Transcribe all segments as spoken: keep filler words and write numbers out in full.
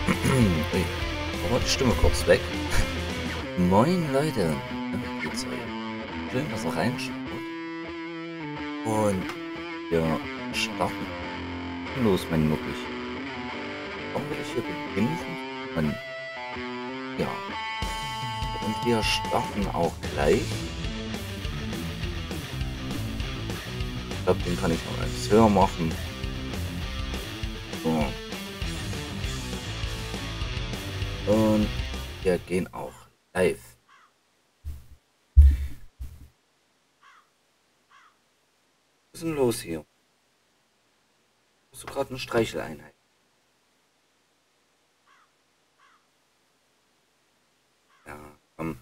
Ui, da war die Stimme kurz weg. Moin Leute, wie geht's euch? Schön, dass ihr reinschaut. Und wir starten. Los, mein Nuppig. Warum will ich hier beginnen? Und ja. Und wir starten auch gleich. Ich glaube, den kann ich noch als höher machen. So. Und wir gehen auch live. Was ist denn los hier? Hast du gerade eine Streicheleinheit? Ja, komm.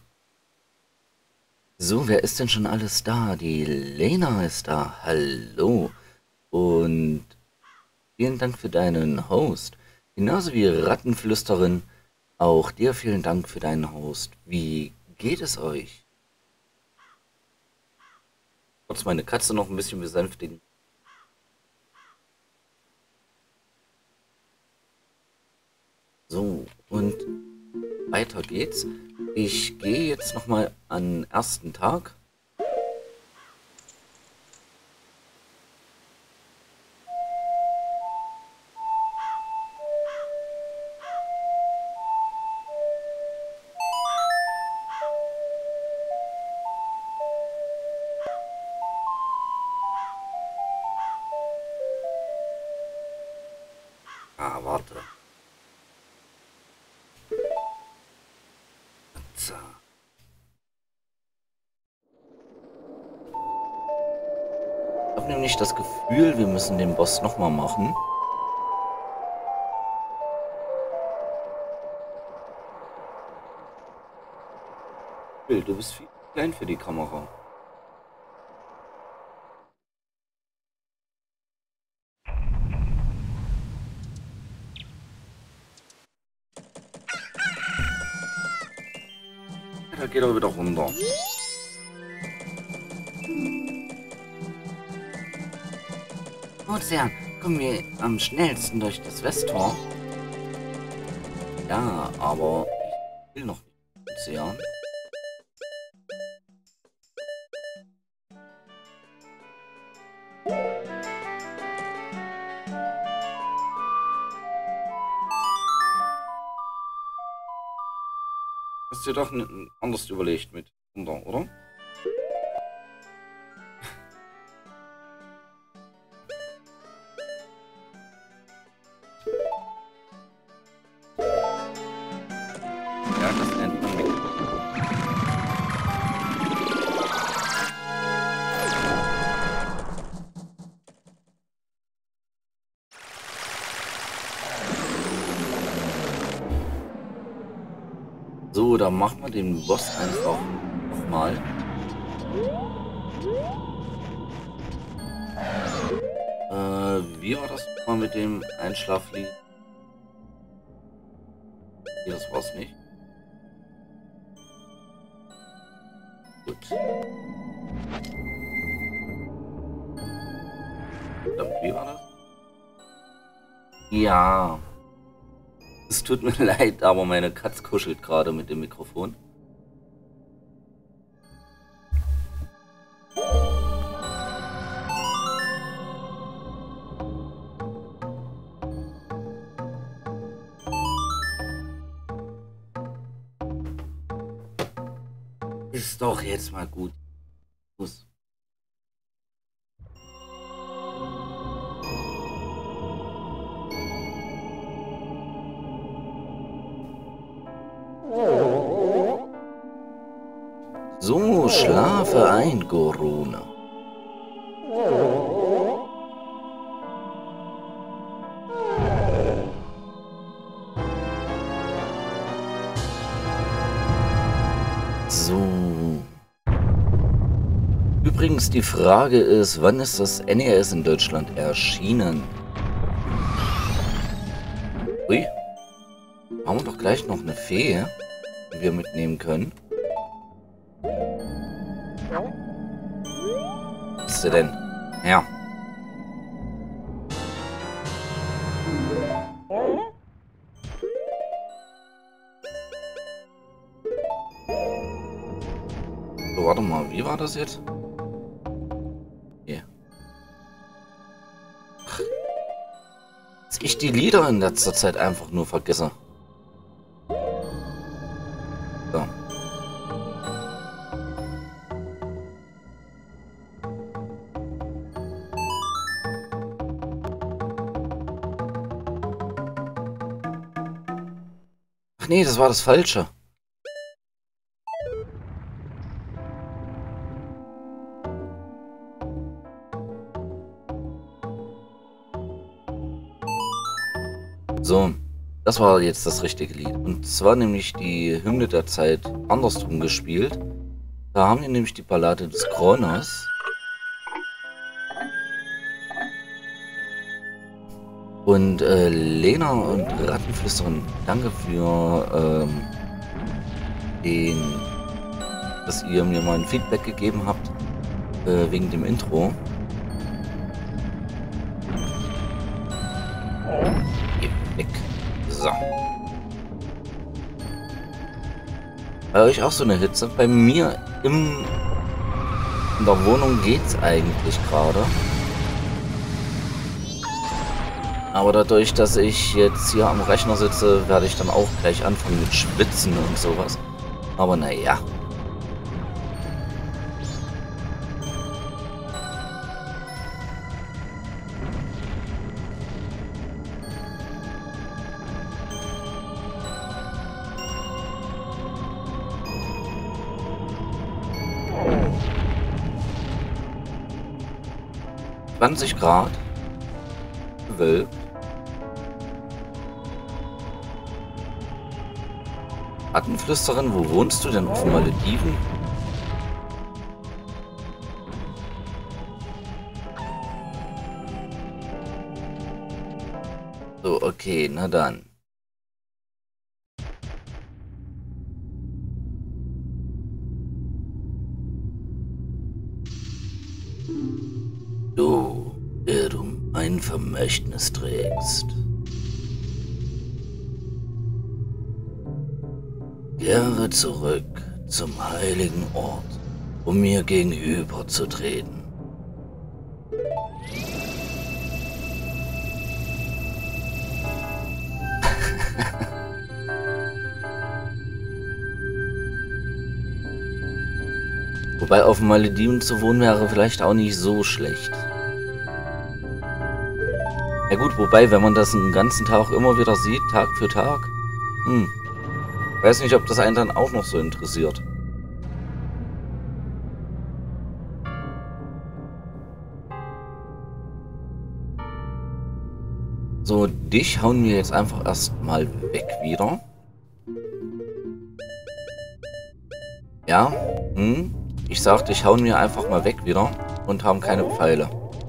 So, wer ist denn schon alles da? Die Lena ist da. Hallo. Und vielen Dank für deinen Host. Genauso wie Rattenflüsterin. Auch dir vielen Dank für deinen Host. Wie geht es euch? Kurz meine Katze noch ein bisschen besänftigen. So, und weiter geht's. Ich gehe jetzt nochmal an den ersten Tag. Ah, warte. So. Ich habe nämlich das Gefühl, wir müssen den Boss nochmal machen. Phil, du bist viel zu klein für die Kamera. Da geht er wieder runter. Ozean, kommen wir am schnellsten durch das Westtor? Ja, aber ich will noch nicht Ozean. Hast du dir doch anders überlegt mit runter, oder? Ja, das nennt man mit. So, dann machen wir den Boss einfach nochmal. Äh, wie war das mal mit dem Einschlaflied? Nee, das war's nicht. Gut. Verdammt, wie war das? Ja. Es tut mir leid, aber meine Katze kuschelt gerade mit dem Mikrofon. Ist doch jetzt mal gut. Muss. So, schlafe ein, Gorona. So. Übrigens, die Frage ist, wann ist das N E S in Deutschland erschienen? Ui. Haben wir doch gleich noch eine Fee, die wir mitnehmen können. Was ist sie denn? Ja. So, warte mal, wie war das jetzt? Okay. Dass ich die Lieder in letzter Zeit einfach nur vergesse. So. Ach nee, das war das Falsche. So, das war jetzt das richtige Lied. Und zwar nämlich die Hymne der Zeit andersrum gespielt. Da haben wir nämlich die Ballade des Kronos. Und äh, Lena und Rattenflüsterin, danke für ähm, den, dass ihr mir mal ein Feedback gegeben habt äh, wegen dem Intro. Geh weg. So. Bei euch auch so eine Hitze? Bei mir im, in der Wohnung geht's eigentlich gerade. Aber dadurch, dass ich jetzt hier am Rechner sitze, werde ich dann auch gleich anfangen mit Schwitzen und sowas. Aber naja. zwanzig Grad. Bewölkt. Rattenflüsterin, wo wohnst du denn auf den Malediven? So, okay, na dann. Du, der du mein Vermächtnis trägst. Kehre zurück zum heiligen Ort, um mir gegenüberzutreten. Wobei auf den Malediven zu wohnen wäre vielleicht auch nicht so schlecht. Ja gut, wobei, wenn man das den ganzen Tag immer wieder sieht, Tag für Tag, hm, weiß nicht, ob das einen dann auch noch so interessiert. So, dich hauen wir jetzt einfach erstmal weg wieder. Ja, hm, ich sagte, ich hauen wir einfach mal weg wieder und haben keine Pfeile.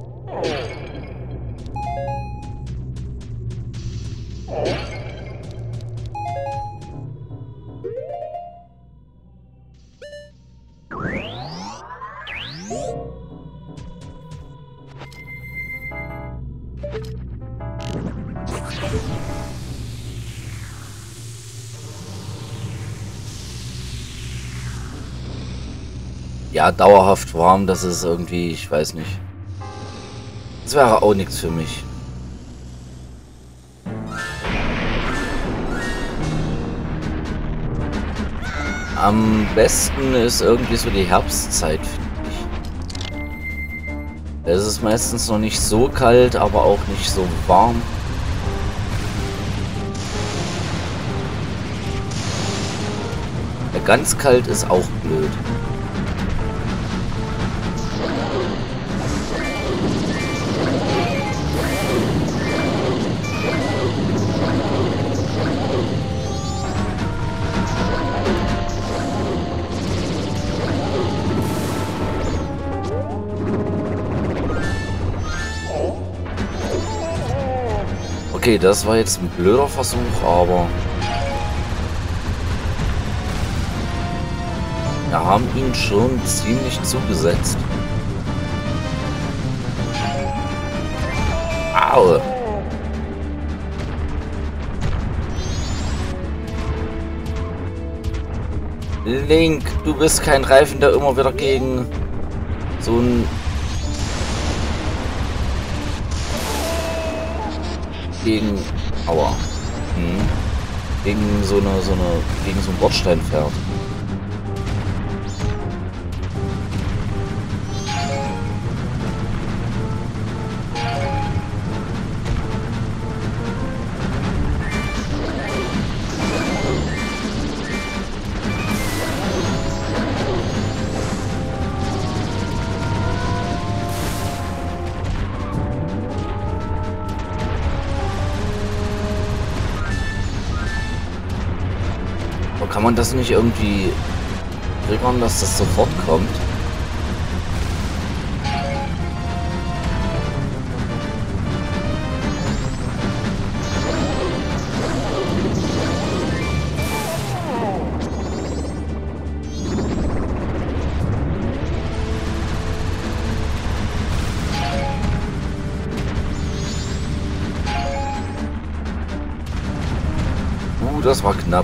Ja, dauerhaft warm, das ist irgendwie, ich weiß nicht. Das wäre auch nichts für mich. Am besten ist irgendwie so die Herbstzeit, finde ich. Es ist meistens noch nicht so kalt, aber auch nicht so warm. Ja, ganz kalt ist auch blöd. Okay, das war jetzt ein blöder Versuch, aber wir haben ihn schon ziemlich zugesetzt. Au! Link, du bist kein Reifen, der immer wieder gegen so ein... Gegen... Aua. Hm. Gegen so eine, so eine... Gegen so einen Bordstein fährt. Kann man das nicht irgendwie triggern, dass das sofort kommt? Uh, das war knapp.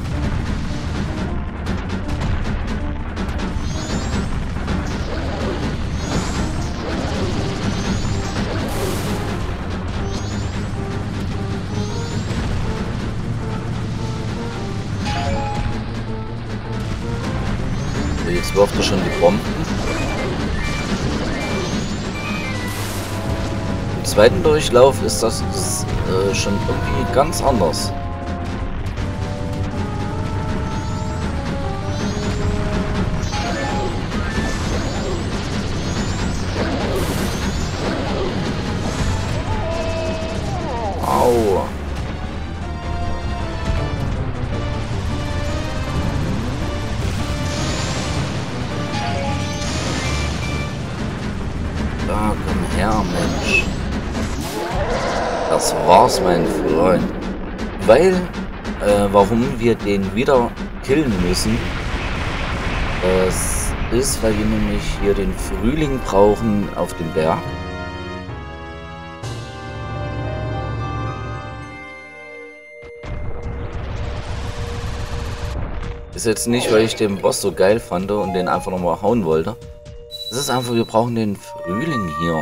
Jetzt wirft er schon die Bomben. Im zweiten Durchlauf ist das ist, äh, schon irgendwie ganz anders. Au. Da, komm her, Mensch. Das war's, mein Freund. Weil, äh, warum wir den wieder killen müssen, das ist, weil wir nämlich hier den Frühling brauchen auf dem Berg. Ist jetzt nicht, weil ich den Boss so geil fand und den einfach nochmal hauen wollte. Es ist einfach, wir brauchen den Frühling hier.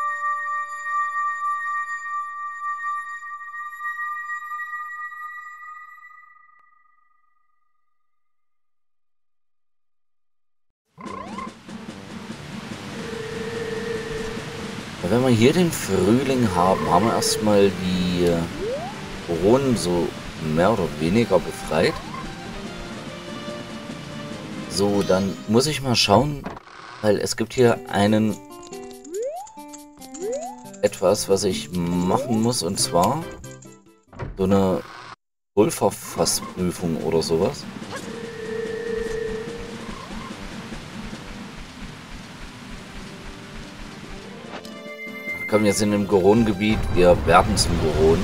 Wenn wir hier den Frühling haben, haben wir erstmal die Koronen so mehr oder weniger befreit. So, dann muss ich mal schauen, weil es gibt hier einen etwas, was ich machen muss, und zwar so eine Pulverfassprüfung oder sowas. Kommen jetzt in dem Goron-Gebiet, wir werden zum Goron.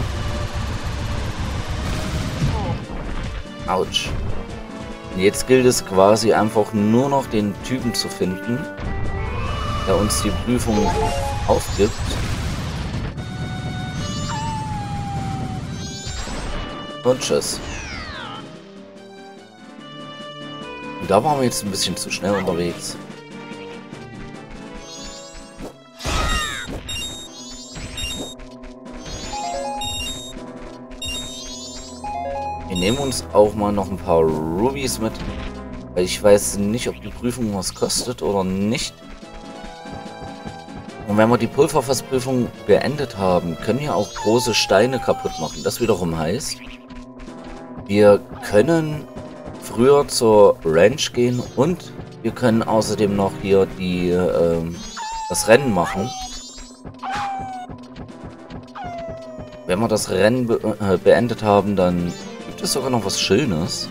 Autsch. Und jetzt gilt es quasi einfach nur noch den Typen zu finden, der uns die Prüfung aufgibt. Und tschüss. Und da waren wir jetzt ein bisschen zu schnell unterwegs. Wir nehmen uns auch mal noch ein paar Rubies mit, weil ich weiß nicht, ob die Prüfung was kostet oder nicht. Und wenn wir die Pulverfassprüfung beendet haben, können wir auch große Steine kaputt machen. Das wiederum heißt, wir können früher zur Ranch gehen und wir können außerdem noch hier die ähm, das Rennen machen. Wenn wir das Rennen be äh, beendet haben, dann gibt es sogar noch was Schönes.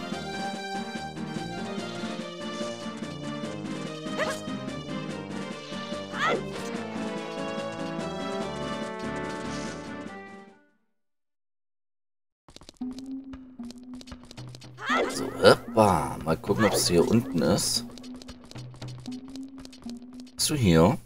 So, hoppa. Mal gucken, ob es hier unten ist. Bist du hier?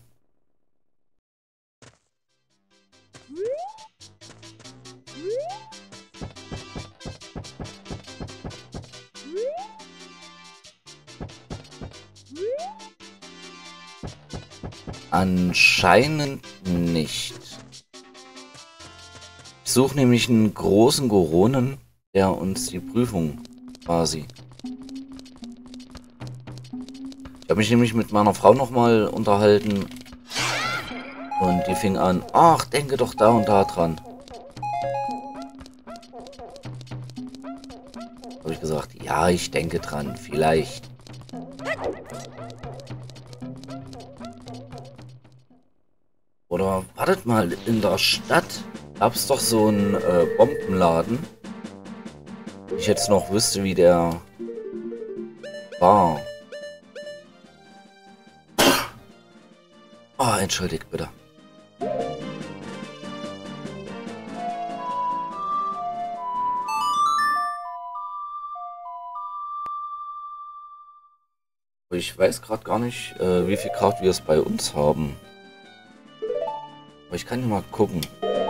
Anscheinend nicht. Ich suche nämlich einen großen Goronen, der uns die Prüfung quasi... Ich habe mich nämlich mit meiner Frau nochmal unterhalten und die fing an, ach, denke doch da und da dran. Habe ich gesagt, ja, ich denke dran, vielleicht. Oder wartet mal, in der Stadt gab es doch so einen äh, Bombenladen. Ich jetzt noch wüsste, wie der war. Oh, entschuldigt bitte. Ich weiß gerade gar nicht, äh, wie viel Grad wir es bei uns haben. Aber ich kann ja mal gucken.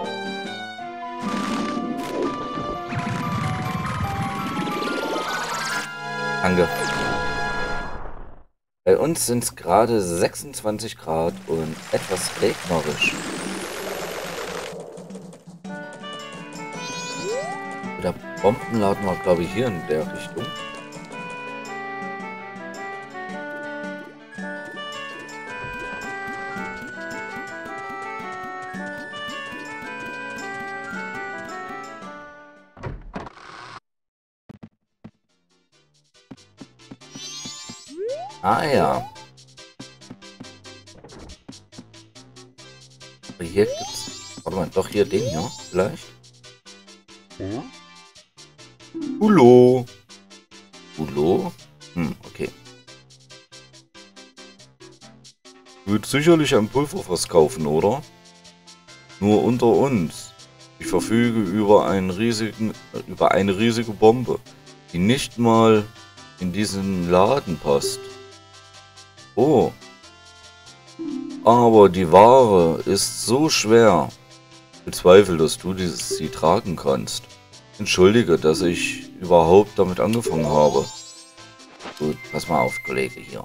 Danke. Bei uns sind es gerade sechsundzwanzig Grad und etwas regnerisch. Der Bombenladen war, glaube ich, hier in der Richtung. Ah ja. Aber hier gibt's... Warte mal, doch hier den hier, vielleicht? Ja. Hulo. Hulo? Hm, okay. Du willst sicherlich ein Pulverfass kaufen, oder? Nur unter uns. Ich verfüge über einen riesigen, über eine riesige Bombe, die nicht mal in diesen Laden passt. Oh. Aber die Ware ist so schwer. Ich bezweifle, dass du dieses, sie tragen kannst. Entschuldige, dass ich überhaupt damit angefangen habe. Gut, pass mal auf, Kollege hier.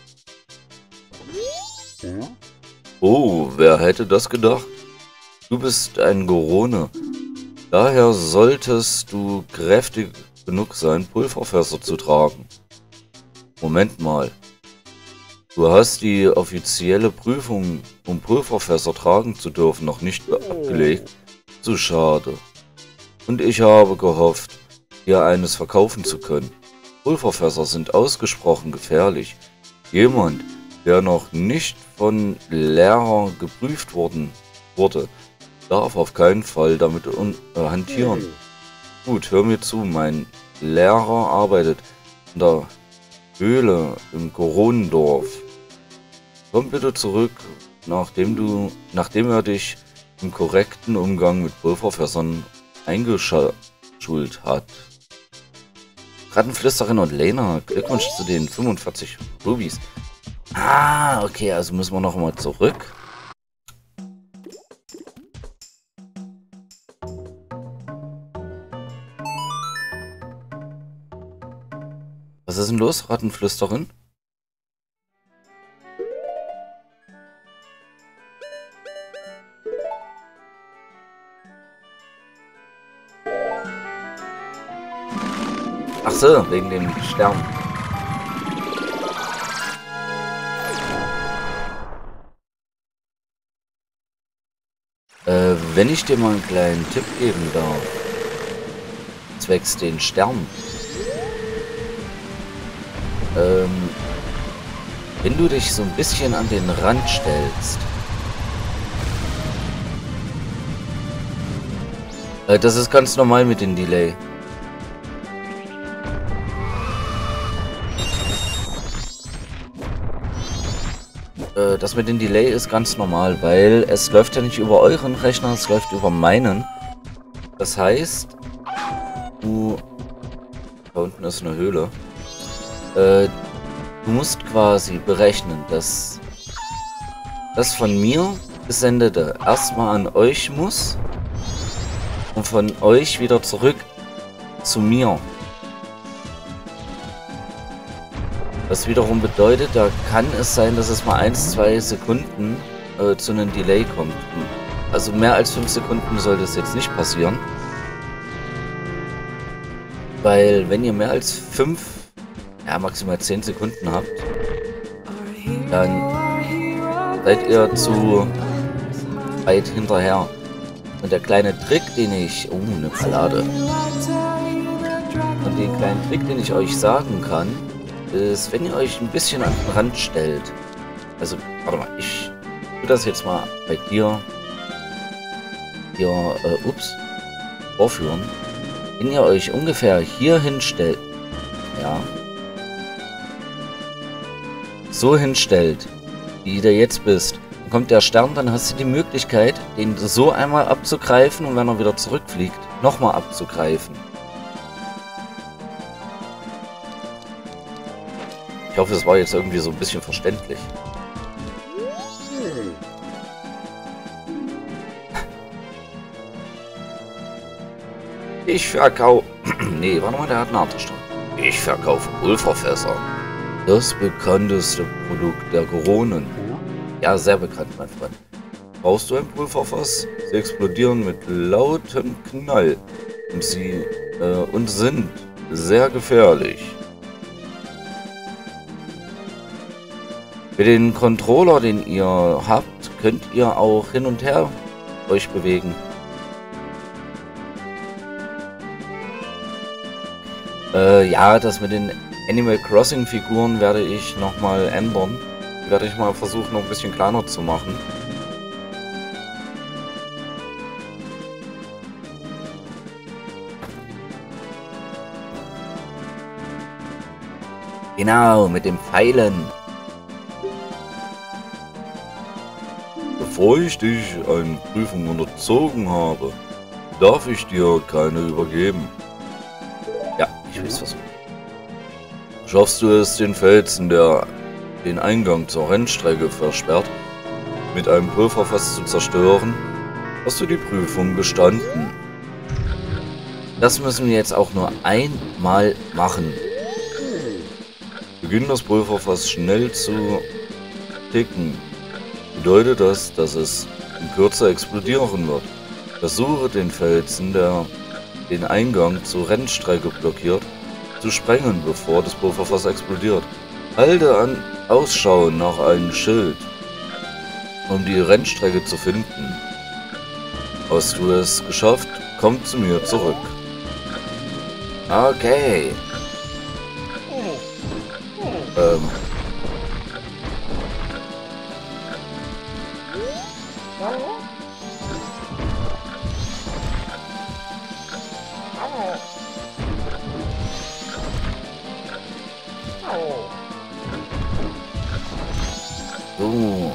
Oh, wer hätte das gedacht? Du bist ein Gorone. Daher solltest du kräftig genug sein, Pulverfässer zu tragen. Moment mal. Du hast die offizielle Prüfung, um Pulverfässer tragen zu dürfen, noch nicht abgelegt. Zu schade. Und ich habe gehofft, dir eines verkaufen zu können. Pulverfässer sind ausgesprochen gefährlich. Jemand, der noch nicht von Lehrern geprüft worden wurde, darf auf keinen Fall damit äh, hantieren. Gut, hör mir zu, mein Lehrer arbeitet in der Höhle im Goronendorf. Komm bitte zurück, nachdem du, nachdem er dich im korrekten Umgang mit Pulverfässern eingeschult hat. Rattenflüsterin und Lena, Glückwunsch zu den fünfundvierzig Rubies. Ah, okay, also müssen wir noch mal zurück. Was ist denn los, Rattenflüsterin? Ach so, wegen dem Stern. Äh, wenn ich dir mal einen kleinen Tipp geben darf, zwecks den Sternen. Ähm, wenn du dich so ein bisschen an den Rand stellst. Äh, das ist ganz normal mit dem Delay. Äh, das mit dem Delay ist ganz normal, weil es läuft ja nicht über euren Rechner, es läuft über meinen. Das heißt, du... Da unten ist eine Höhle. Äh, du musst quasi berechnen, dass das von mir gesendete erstmal an euch muss und von euch wieder zurück zu mir. Das wiederum bedeutet, da kann es sein, dass es mal ein, zwei Sekunden äh, zu einem Delay kommt. Also mehr als fünf Sekunden sollte es jetzt nicht passieren. Weil wenn ihr mehr als fünf, ja maximal zehn Sekunden habt, dann seid ihr zu weit hinterher. Und der kleine Trick, den ich... Oh, eine Ballade. Und den kleinen Trick, den ich euch sagen kann, ist, wenn ihr euch ein bisschen an den Rand stellt. Also, warte mal, ich tue das jetzt mal bei dir hier, äh, ups, vorführen. Wenn ihr euch ungefähr hier hinstellt, ja, so hinstellt, wie du jetzt bist, dann kommt der Stern, dann hast du die Möglichkeit, den so einmal abzugreifen und wenn er wieder zurückfliegt, nochmal abzugreifen. Ich hoffe, es war jetzt irgendwie so ein bisschen verständlich. Ich verkaufe... nee, warte mal, der hat eine andere Stimme. Ich verkaufe Pulverfässer. Das bekannteste Produkt der Koronen. Ja, sehr bekannt, mein Freund. Brauchst du ein Pulverfass? Sie explodieren mit lautem Knall. Und sie äh, und sind sehr gefährlich. Mit dem Controller, den ihr habt, könnt ihr auch hin und her euch bewegen. Äh, ja, das mit den Animal Crossing Figuren werde ich nochmal ändern. Die werde ich mal versuchen, noch ein bisschen kleiner zu machen. Genau, mit dem Pfeilen. Bevor ich dich einer Prüfung unterzogen habe, darf ich dir keine übergeben. Ja, ich will es versuchen. Schaffst du es, den Felsen, der den Eingang zur Rennstrecke versperrt, mit einem Pulverfass zu zerstören, hast du die Prüfung bestanden. Das müssen wir jetzt auch nur einmal machen. Beginnt das Pulverfass schnell zu ticken. Bedeutet das, dass es in Kürze explodieren wird. Versuche den Felsen, der den Eingang zur Rennstrecke blockiert, zu sprengen, bevor das Pulverfass explodiert. Halte an Ausschau nach einem Schild, um die Rennstrecke zu finden. Hast du es geschafft? Komm zu mir zurück. Okay. Ähm. So.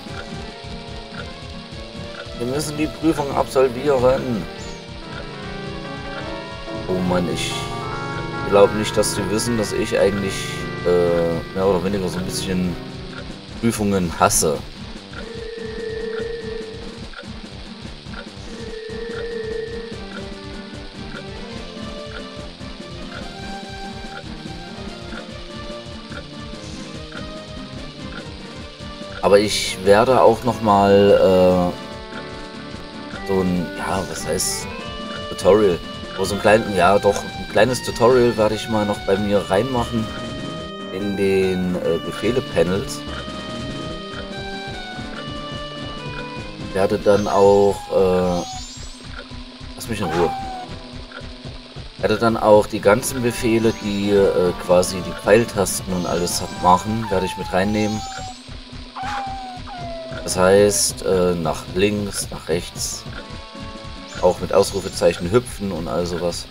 Wir müssen die Prüfung absolvieren. Oh Mann, ich glaube nicht, dass sie wissen, dass ich eigentlich äh, mehr oder weniger so ein bisschen Prüfungen hasse. Aber ich werde auch noch mal äh, so ein, ja, was heißt Tutorial, wo so ein kleines, ja doch, ein kleines Tutorial werde ich mal noch bei mir reinmachen in den äh, Befehle-Panels. Werde dann auch, äh, lass mich in Ruhe. Werde dann auch die ganzen Befehle, die äh, quasi die Pfeiltasten und alles machen, werde ich mit reinnehmen. Das heißt, äh, nach links, nach rechts, auch mit Ausrufezeichen hüpfen und all sowas.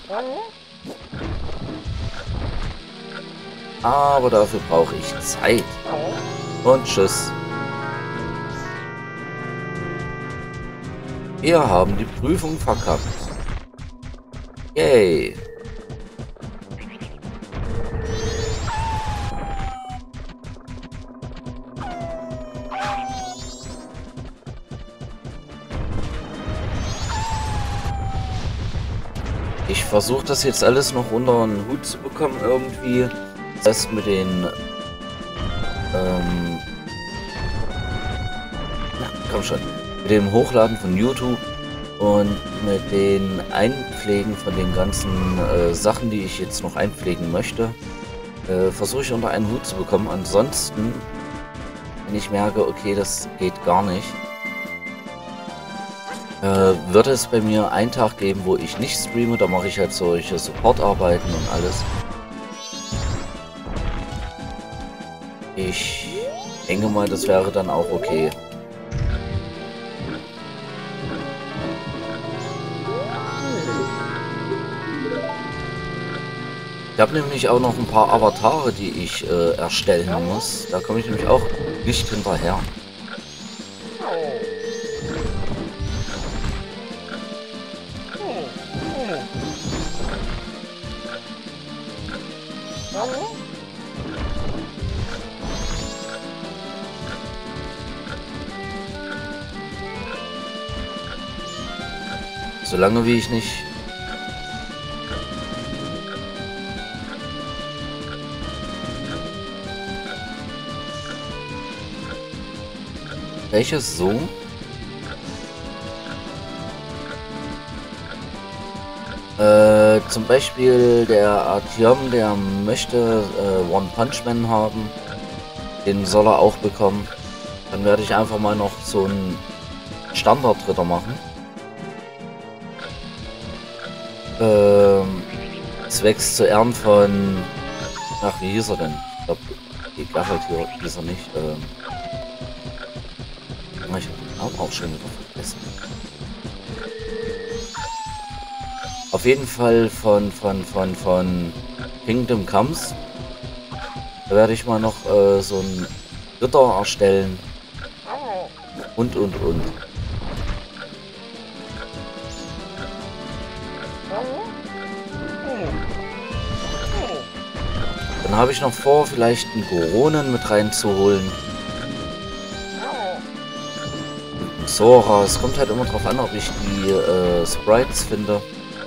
Aber dafür brauche ich Zeit. Und tschüss. Wir haben die Prüfung verkackt. Yay. Ich versuche das jetzt alles noch unter einen Hut zu bekommen irgendwie. Das heißt mit den... Ähm, na, komm schon, mit dem Hochladen von YouTube und mit den Einpflegen von den ganzen äh, Sachen, die ich jetzt noch einpflegen möchte, äh, versuche ich unter einen Hut zu bekommen. Ansonsten, wenn ich merke, okay, das geht gar nicht, äh, wird es bei mir einen Tag geben, wo ich nicht streame. Da mache ich halt solche Supportarbeiten und alles. Ich denke mal, das wäre dann auch okay. Ich habe nämlich auch noch ein paar Avatare, die ich äh, erstellen muss. Da komme ich nämlich auch nicht hinterher. Solange wie ich nicht... Welches so? Äh, zum Beispiel der Artyom, der möchte äh, One Punch Man haben. Den soll er auch bekommen. Dann werde ich einfach mal noch so einen Standard-Ritter machen. Ähm, zwecks zu Ehren von... Ach, wie hieß er denn? Ich glaube, die Geralt hier hieß er nicht. Ähm, ich habe den auch schon wieder vergessen. Auf jeden Fall von, von, von, von Kingdom Comes. Da werde ich mal noch äh, so einen Ritter erstellen. Und, und, und. Dann habe ich noch vor, vielleicht einen Goronen mit reinzuholen. Sora, es kommt halt immer drauf an, ob ich die äh, Sprites finde.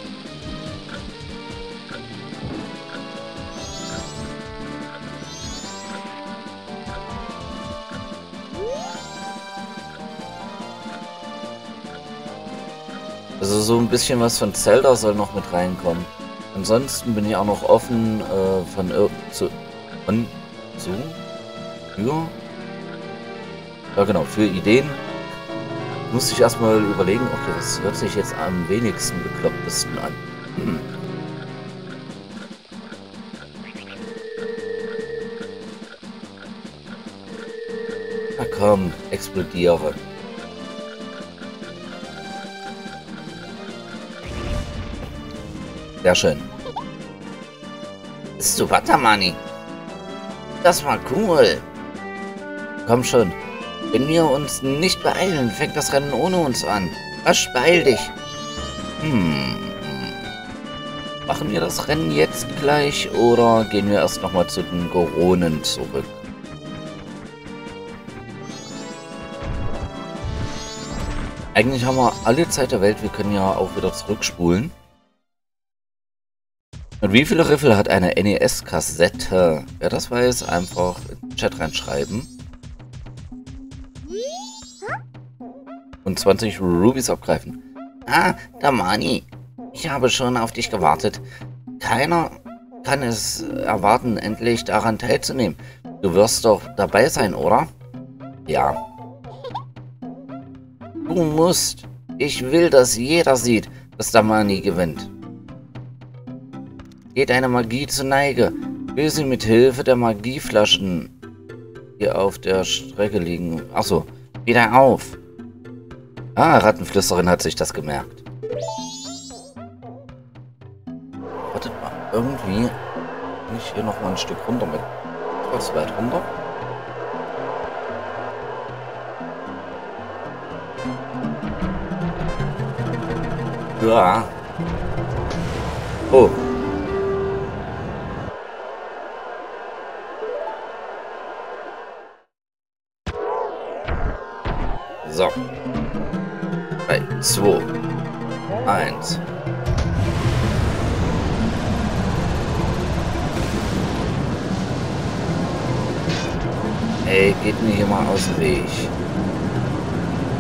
Also so ein bisschen was von Zelda soll noch mit reinkommen. Ansonsten bin ich auch noch offen äh, von zu von zu für ja genau für Ideen. Muss ich erstmal überlegen, okay, was hört sich jetzt am wenigsten beklopptesten an? Hm. Na komm, explodiere. Sehr schön. Super, Tamani. Das war cool. Komm schon. Wenn wir uns nicht beeilen, fängt das Rennen ohne uns an. Rasch, beeil dich. Hm. Machen wir das Rennen jetzt gleich oder gehen wir erst nochmal zu den Goronen zurück? Eigentlich haben wir alle Zeit der Welt, wir können ja auch wieder zurückspulen. Und wie viele Riffel hat eine N E S-Kassette? Wer das weiß, einfach in den Chat reinschreiben. Und zwanzig Rubies abgreifen. Ah, Tamani. Ich habe schon auf dich gewartet. Keiner kann es erwarten, endlich daran teilzunehmen. Du wirst doch dabei sein, oder? Ja. Du musst. Ich will, dass jeder sieht, dass Tamani gewinnt. Geht deine Magie zur Neige. Will sie mit Hilfe der Magieflaschen, die auf der Strecke liegen. Achso, wieder auf. Ah, Rattenflüsterin hat sich das gemerkt. Wartet mal, irgendwie kann ich hier noch mal ein Stück runter mit. Was weit runter? Ja. Oh. So. drei, zwei, eins. Ey, geht mir hier mal aus dem Weg.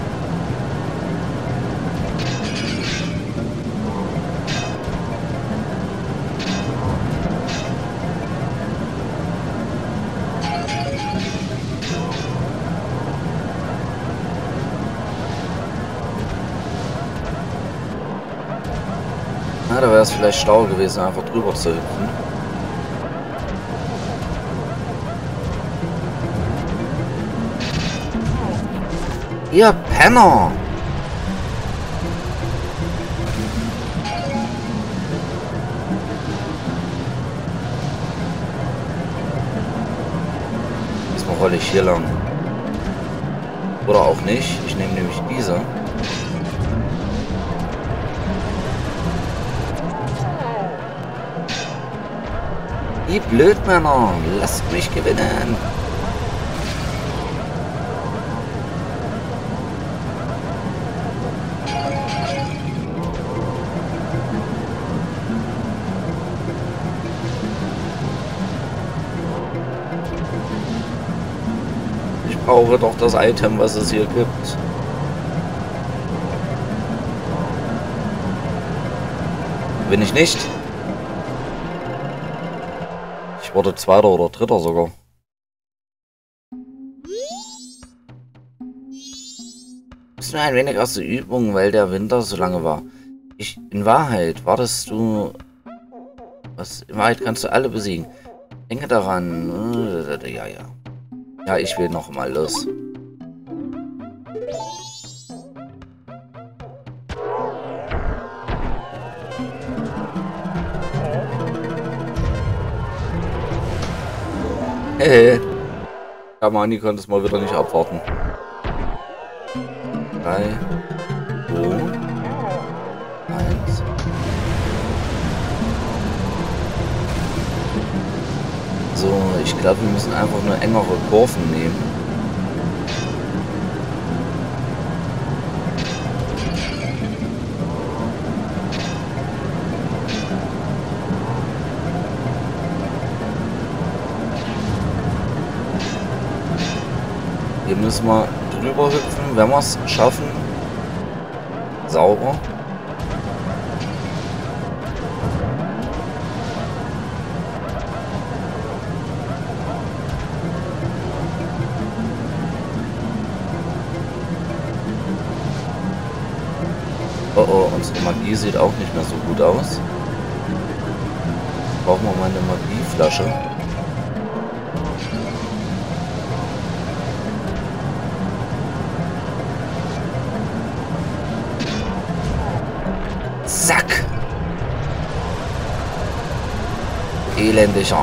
Ja, da wäre es vielleicht schlauer gewesen, einfach drüber zu hüpfen. Ihr Penner! Diesmal rolle ich hier lang. Oder auch nicht. Ich nehme nämlich diese. Die Blödmänner, lasst mich gewinnen. Ich brauche doch das Item, was es hier gibt. Bin ich nicht? Ich wurde Zweiter oder Dritter sogar. Ist nur ein wenig aus der Übung, weil der Winter so lange war. Ich, in Wahrheit wartest du... Was? In Wahrheit kannst du alle besiegen. Denke daran. Ja, ja. Ja, ich will noch mal los. Hey, Kamani konnte es mal wieder nicht abwarten. Drei, zwei, eins. So, ich glaube, wir müssen einfach nur engere Kurven nehmen. Hier müssen wir drüber hüpfen, wenn wir es schaffen. Sauber. Oh oh, unsere Magie sieht auch nicht mehr so gut aus. Brauchen wir mal eine Magieflasche. Zack! Elendiger.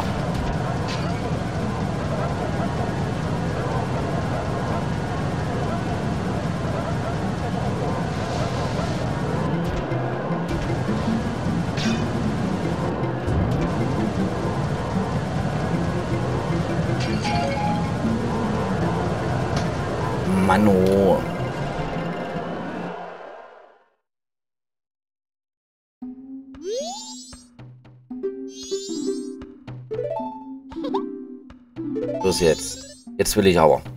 Mano. Los jetzt. Jetzt will ich aber.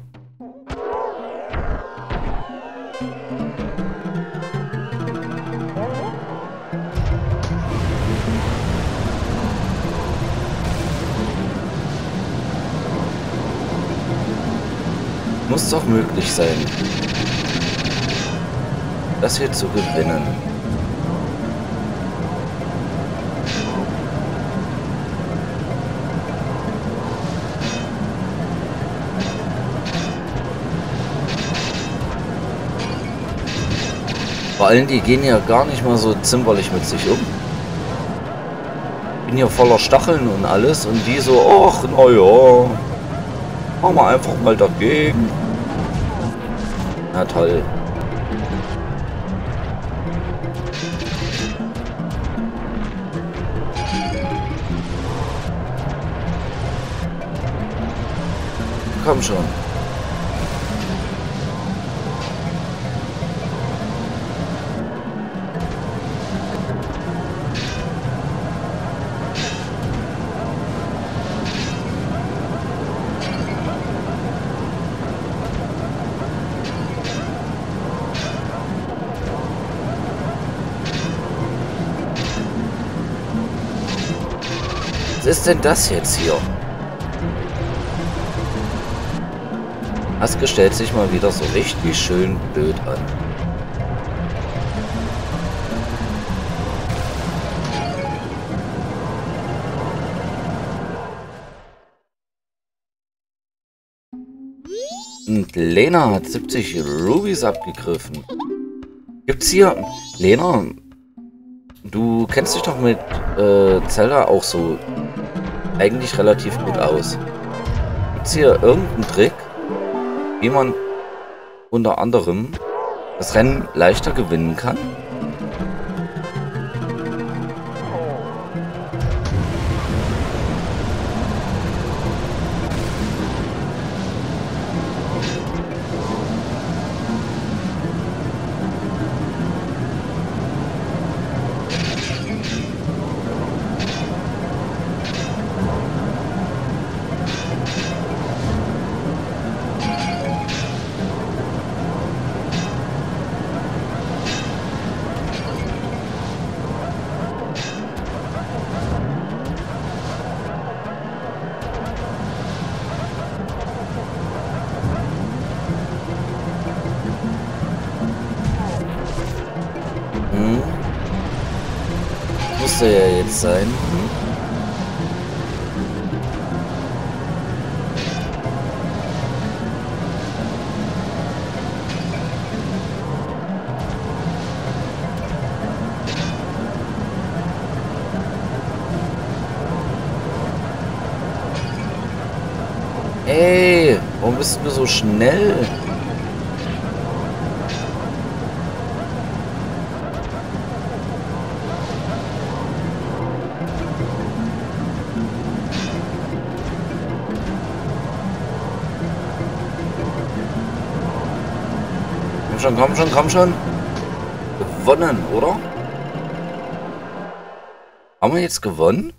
Muss doch möglich sein, das hier zu gewinnen. Vor allem, die gehen ja gar nicht mal so zimperlich mit sich um. Ich bin hier voller Stacheln und alles und die so, ach, naja, machen wir einfach mal dagegen. Na toll. Komm schon. Was ist denn das jetzt hier? Aske stellt sich mal wieder so richtig schön blöd an. Und Lena hat siebzig Rubies abgegriffen. Gibt's hier... Lena, du kennst dich doch mit äh, Zelda auch so eigentlich relativ gut aus. Gibt's hier irgendeinen Trick, wie man unter anderem das Rennen leichter gewinnen kann? Musste ja jetzt sein. Hm? Ey, warum bist du so schnell? Komm schon, komm schon, komm schon. Gewonnen, oder? Haben wir jetzt gewonnen?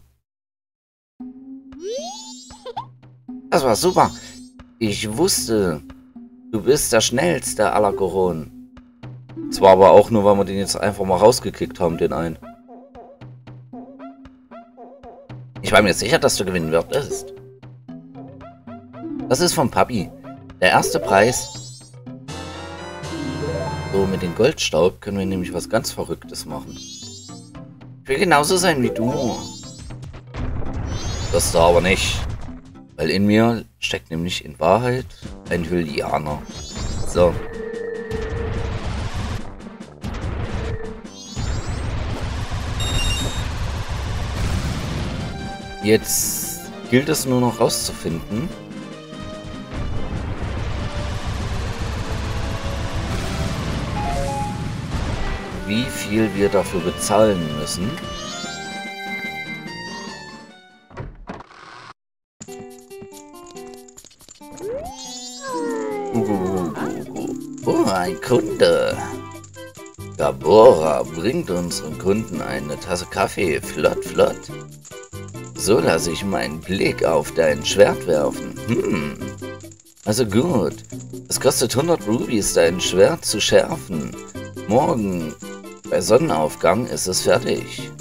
Das war super. Ich wusste, du bist der schnellste aller Koronen. Zwar aber auch nur, weil wir den jetzt einfach mal rausgekickt haben, den einen. Ich war mir sicher, dass du gewinnen wirst. Das ist vom Papi. Der erste Preis. So, mit dem Goldstaub können wir nämlich was ganz Verrücktes machen. Ich will genauso sein wie du. Das da aber nicht. Weil in mir steckt nämlich in Wahrheit ein Hylianer. So. Jetzt gilt es nur noch rauszufinden, wie viel wir dafür bezahlen müssen. Oh, ein Kunde. Gabora bringt unseren Kunden eine Tasse Kaffee. Flott, flott. So lasse ich meinen Blick auf dein Schwert werfen. Hm. Also gut. Es kostet hundert Rubies, dein Schwert zu schärfen. Morgen bei Sonnenaufgang ist es fertig.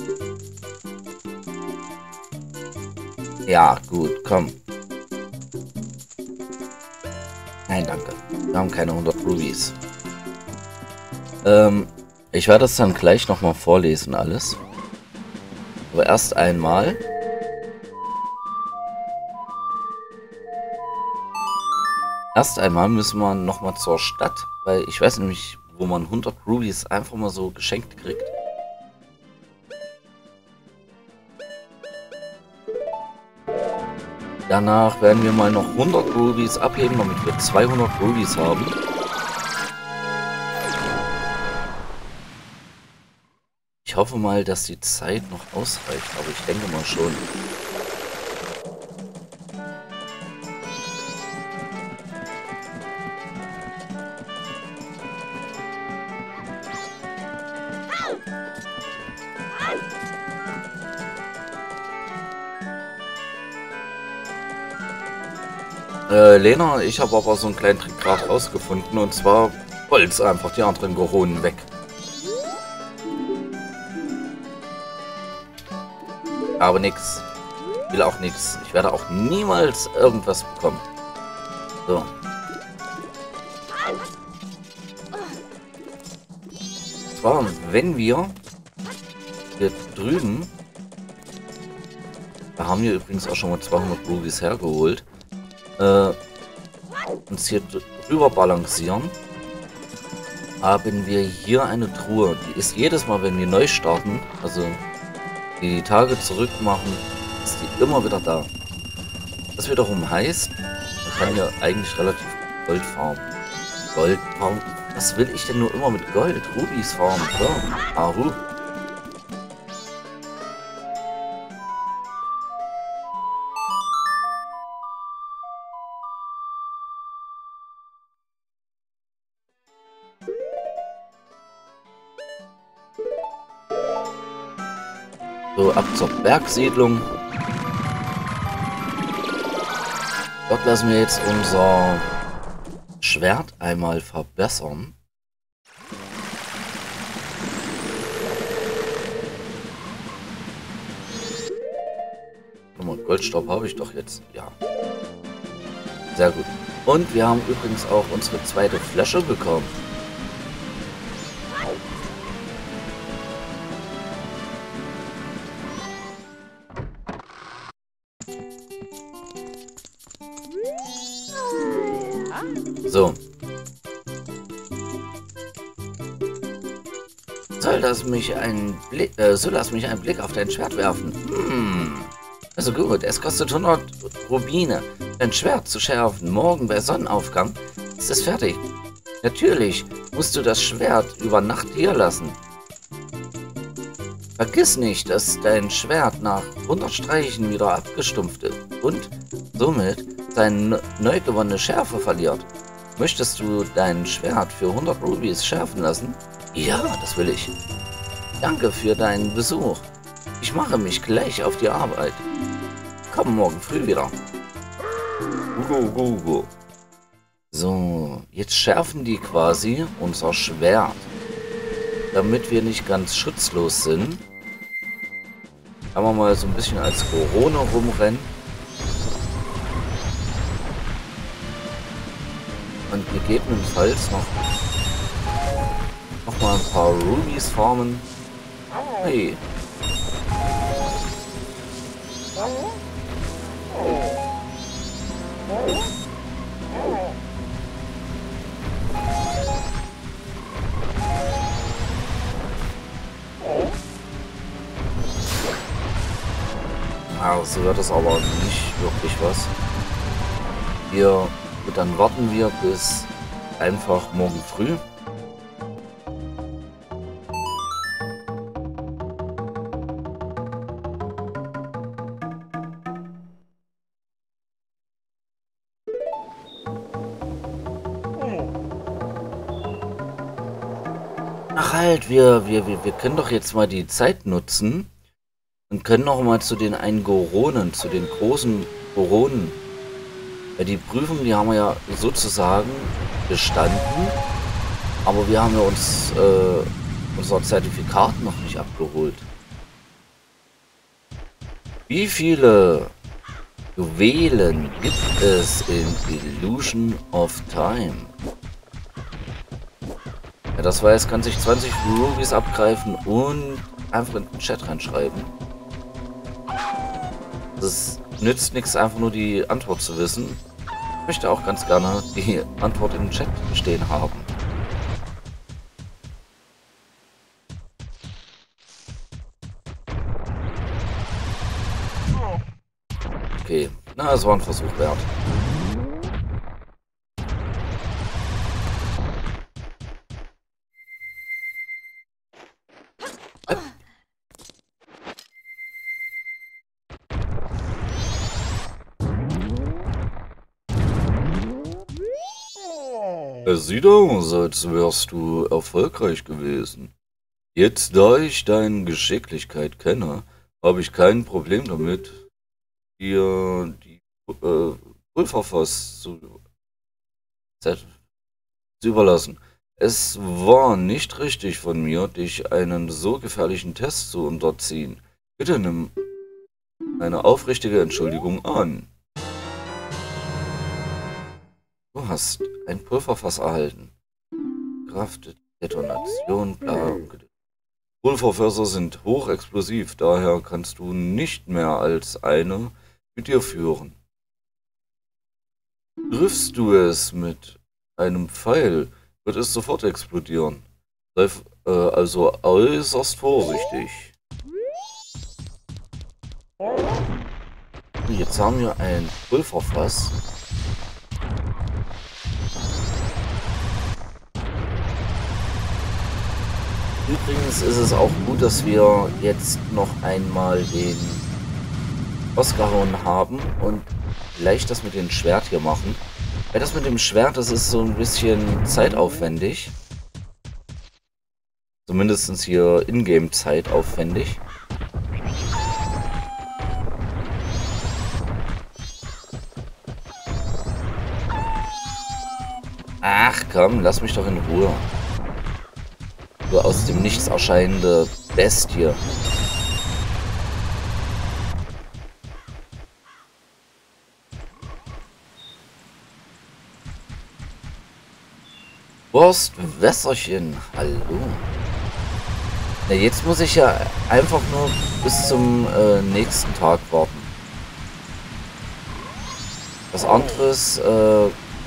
Ja, gut, komm. Nein, danke. Wir haben keine hundert Rubies. Ähm, ich werde das dann gleich nochmal vorlesen, alles. Aber erst einmal. Erst einmal müssen wir nochmal zur Stadt, weil ich weiß nämlich, wo man hundert Rubies einfach mal so geschenkt kriegt. Danach werden wir mal noch hundert Rubies abheben, damit wir zweihundert Rubies haben. Ich hoffe mal, dass die Zeit noch ausreicht, aber ich denke mal schon. Äh, Lena, ich habe aber so einen kleinen Trick gerade rausgefunden, und zwar Holz einfach die anderen Koronen weg. Aber nix. Will auch nix. Ich werde auch niemals irgendwas bekommen. So. Zwar, wenn wir hier drüben, da haben wir übrigens auch schon mal zweihundert Rubies hergeholt. Äh, uns hier drüber balancieren, haben wir hier eine Truhe. Die ist jedes Mal, wenn wir neu starten, also die Tage zurück machen, ist die immer wieder da. Das wiederum heißt, man kann hier eigentlich relativ Gold farmen. Gold, warum, was will ich denn nur immer mit Gold? Rubis farmen, klar. Ahu. So, ab zur Bergsiedlung. Dort lassen wir jetzt unser Schwert einmal verbessern. Goldstaub habe ich doch jetzt. Ja. Sehr gut. Und wir haben übrigens auch unsere zweite Flasche bekommen. So. Soll das mich ein Blick, äh, soll das mich einen Blick auf dein Schwert werfen? Hm. Also gut, es kostet hundert Rubine, dein Schwert zu schärfen. Morgen bei Sonnenaufgang ist es fertig. Natürlich musst du das Schwert über Nacht hier lassen. Vergiss nicht, dass dein Schwert nach hundert Streichen wieder abgestumpft ist und somit seine neu gewonnene Schärfe verliert. Möchtest du dein Schwert für hundert Rubis schärfen lassen? Ja, das will ich. Danke für deinen Besuch. Ich mache mich gleich auf die Arbeit. Komm morgen früh wieder. Go, go, go. So, jetzt schärfen die quasi unser Schwert. Damit wir nicht ganz schutzlos sind. Kann man mal so ein bisschen als Corona rumrennen. Und gegebenenfalls noch, noch mal ein paar Rubis farmen. Hey. Ah, so wird das aber nicht wirklich was. Hier, und dann warten wir bis einfach morgen früh. Ach halt, wir, wir, wir, wir können doch jetzt mal die Zeit nutzen und können noch mal zu den einen Goronen, zu den großen Goronen. Ja, die Prüfung, die haben wir ja sozusagen bestanden, aber wir haben ja uns äh, unser Zertifikat noch nicht abgeholt. Wie viele Juwelen gibt es in Illusion of Time? Ja, das weiß, kann sich zwanzig Rubis abgreifen und einfach in den Chat reinschreiben. Das nützt nichts, einfach nur die Antwort zu wissen. Ich möchte auch ganz gerne die Antwort im Chat stehen haben. Okay, na, es war ein Versuch wert. Es sieht aus, als wärst du erfolgreich gewesen. Jetzt, da ich deine Geschicklichkeit kenne, habe ich kein Problem damit, dir die äh, Pulverfass zu, zu überlassen. Es war nicht richtig von mir, dich einen so gefährlichen Test zu unterziehen. Bitte nimm eine aufrichtige Entschuldigung an. Du hast ein Pulverfass erhalten. Kraft, Detonation, bla. Pulverfässer sind hochexplosiv, daher kannst du nicht mehr als eine mit dir führen. Triffst du es mit einem Pfeil, wird es sofort explodieren. Sei äh, also äußerst vorsichtig. Jetzt haben wir ein Pulverfass. Übrigens ist es auch gut, dass wir jetzt noch einmal den Boss gehauen haben und gleich das mit dem Schwert hier machen. Weil das mit dem Schwert, das ist so ein bisschen zeitaufwendig. Zumindest hier in-game zeitaufwendig. Ach komm, lass mich doch in Ruhe. Du aus dem Nichts erscheinende Bestie. Wurstwässerchen, hallo. Na, jetzt muss ich ja einfach nur bis zum äh, nächsten Tag warten. Was anderes äh,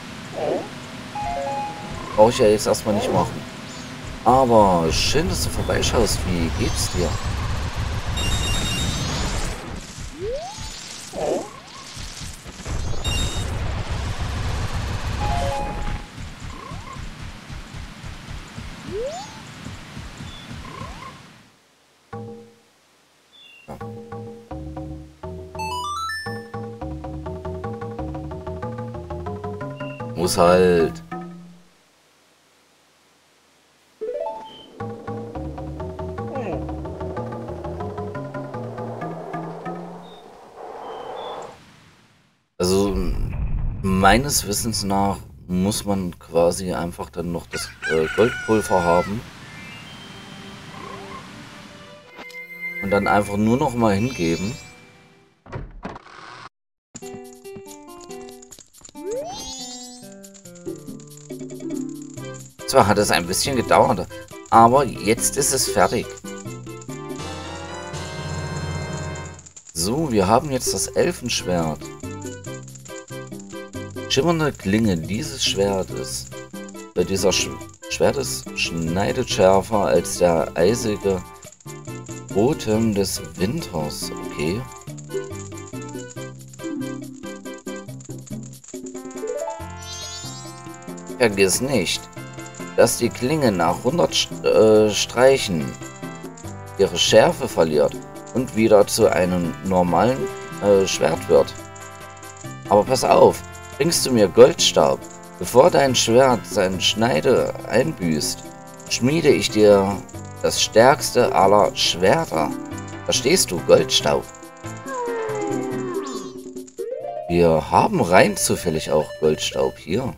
brauche ich ja jetzt erstmal nicht machen. Aber schön, dass du vorbeischaust. Wie geht's dir? Ja. Muss halt. Also meines Wissens nach muss man quasi einfach dann noch das äh, Goldpulver haben. Und dann einfach nur noch mal hingeben. Zwar hat es ein bisschen gedauert, aber jetzt ist es fertig. So, wir haben jetzt das Elfenschwert. Schimmernde Klinge dieses Schwertes. Bei dieser Sch Schwertes schneidet schärfer als der eisige Botem des Winters. Okay. Vergiss nicht, dass die Klinge nach hundert St äh, Streichen ihre Schärfe verliert und wieder zu einem normalen äh, Schwert wird. Aber pass auf, bringst du mir Goldstaub, bevor dein Schwert seine Schneide einbüßt, schmiede ich dir das stärkste aller Schwerter. Verstehst du, Goldstaub? Wir haben rein zufällig auch Goldstaub hier.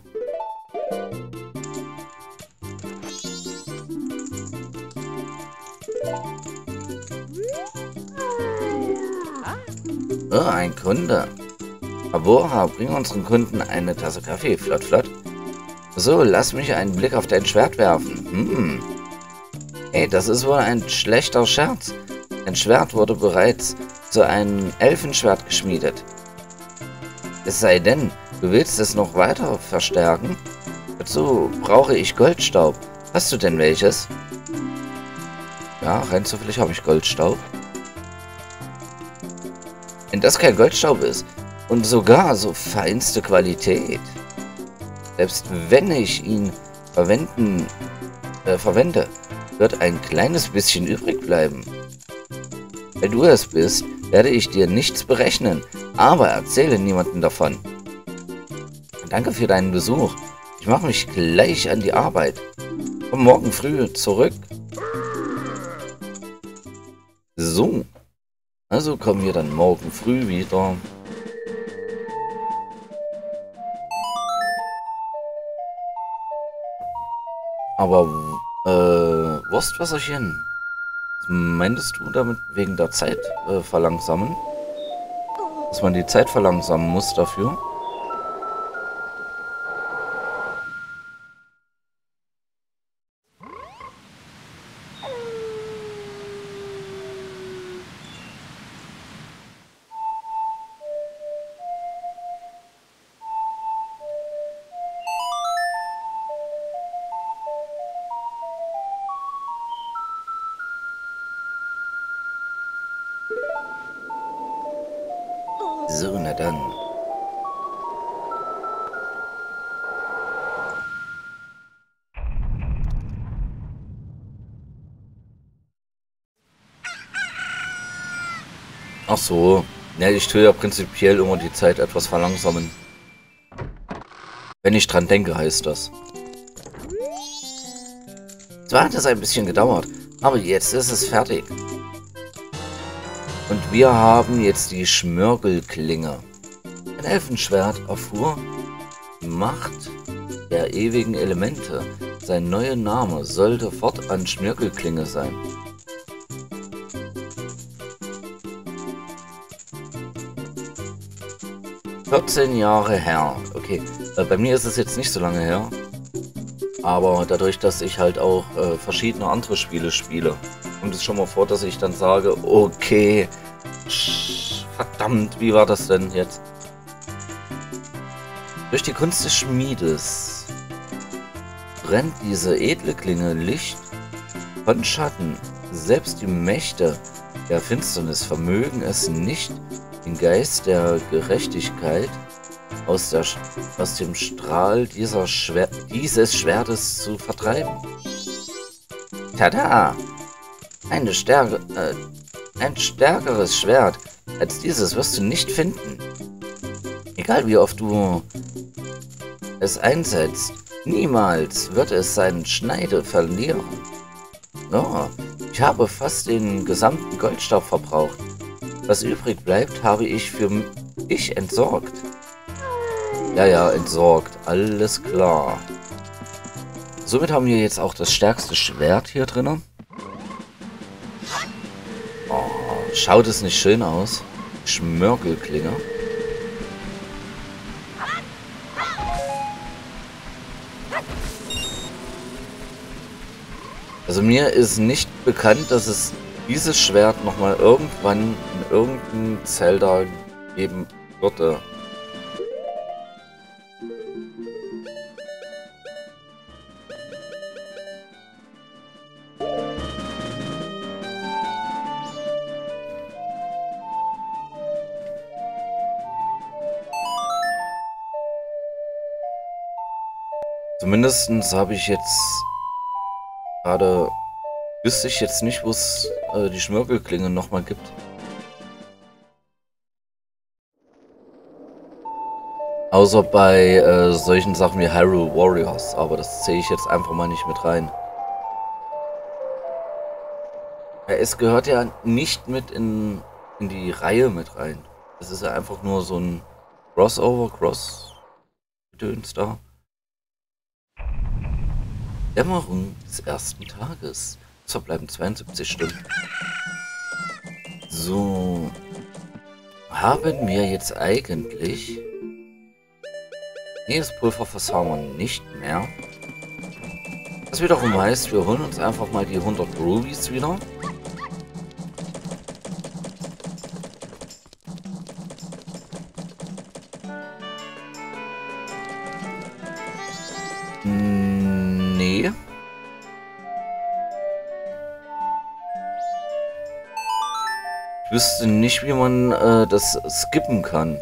Oh, ein Kunde. Abora, bring unseren Kunden eine Tasse Kaffee. Flott, flott. So, lass mich einen Blick auf dein Schwert werfen. Hm. Hey, das ist wohl ein schlechter Scherz. Dein Schwert wurde bereits zu einem Elfenschwert geschmiedet. Es sei denn, du willst es noch weiter verstärken? Dazu brauche ich Goldstaub. Hast du denn welches? Ja, rein zufällig habe ich Goldstaub. Wenn das kein Goldstaub ist und sogar so feinste Qualität, selbst wenn ich ihn verwenden, äh, verwende, wird ein kleines bisschen übrig bleiben. Weil du es bist, werde ich dir nichts berechnen, aber erzähle niemandem davon. Danke für deinen Besuch. Ich mache mich gleich an die Arbeit. Komm morgen früh zurück. So. Also kommen wir dann morgen früh wieder. Aber, äh, Wurstwässerchen, meintest du damit wegen der Zeit äh, verlangsamen? Dass man die Zeit verlangsamen muss dafür? So, na dann. Ach so. Ja, ich tue ja prinzipiell immer die Zeit etwas verlangsamen. Wenn ich dran denke, heißt das. Zwar hat es ein bisschen gedauert, aber jetzt ist es fertig. Und wir haben jetzt die Schmirgelklinge. Ein Elfenschwert erfuhr die Macht der ewigen Elemente. Sein neuer Name sollte fortan Schmirgelklinge sein. vierzehn Jahre her. Okay, äh, bei mir ist es jetzt nicht so lange her. Aber dadurch, dass ich halt auch äh, verschiedene andere Spiele spiele, kommt es schon mal vor, dass ich dann sage, okay, verdammt, wie war das denn jetzt? Durch die Kunst des Schmiedes brennt diese edle Klinge Licht von Schatten. Selbst die Mächte der Finsternis vermögen es nicht, den Geist der Gerechtigkeit aus, der, aus dem Strahl dieser Schwer dieses Schwertes zu vertreiben. Tada! Eine Stärke, äh, ein stärkeres Schwert als dieses wirst du nicht finden. Egal wie oft du es einsetzt, niemals wird es seinen Schneide verlieren. Oh, ich habe fast den gesamten Goldstab verbraucht. Was übrig bleibt, habe ich für dich entsorgt. Ja, ja, entsorgt. Alles klar. Somit haben wir jetzt auch das stärkste Schwert hier drin. Oh, schaut es nicht schön aus? Schmirgelklinge. Also mir ist nicht bekannt, dass es dieses Schwert nochmal irgendwann in irgendeinem Zelda geben würde. Zumindest habe ich jetzt gerade, wüsste ich jetzt nicht, wo es äh, die Schmirgelklinge nochmal gibt. Außer bei äh, solchen Sachen wie Hyrule Warriors, aber das zähle ich jetzt einfach mal nicht mit rein. Ja, es gehört ja nicht mit in, in die Reihe mit rein. Es ist ja einfach nur so ein Crossover, Cross-Gedöns da. Dämmerung des ersten Tages. Es verbleiben zweiundsiebzig Stunden. So. Haben wir jetzt eigentlich... Nee, das Pulverfass haben wir nicht mehr. Das wiederum heißt, wir holen uns einfach mal die hundert Rubies wieder. Nee. Ich wüsste nicht, wie man äh, das skippen kann.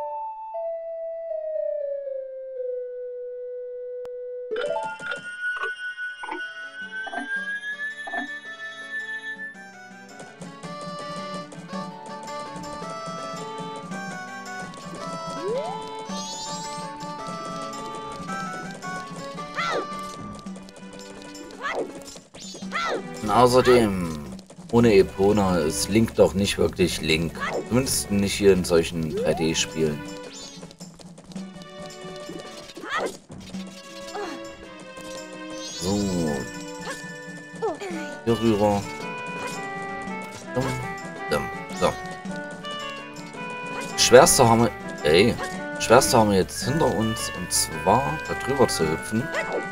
Und außerdem, ohne Epona ist Link doch nicht wirklich Link. Zumindest nicht hier in solchen drei D-Spielen. So. Hier rüber. So. Schwerste haben wir... Ey. Schwerste haben wir jetzt hinter uns. Und zwar da drüber zu hüpfen.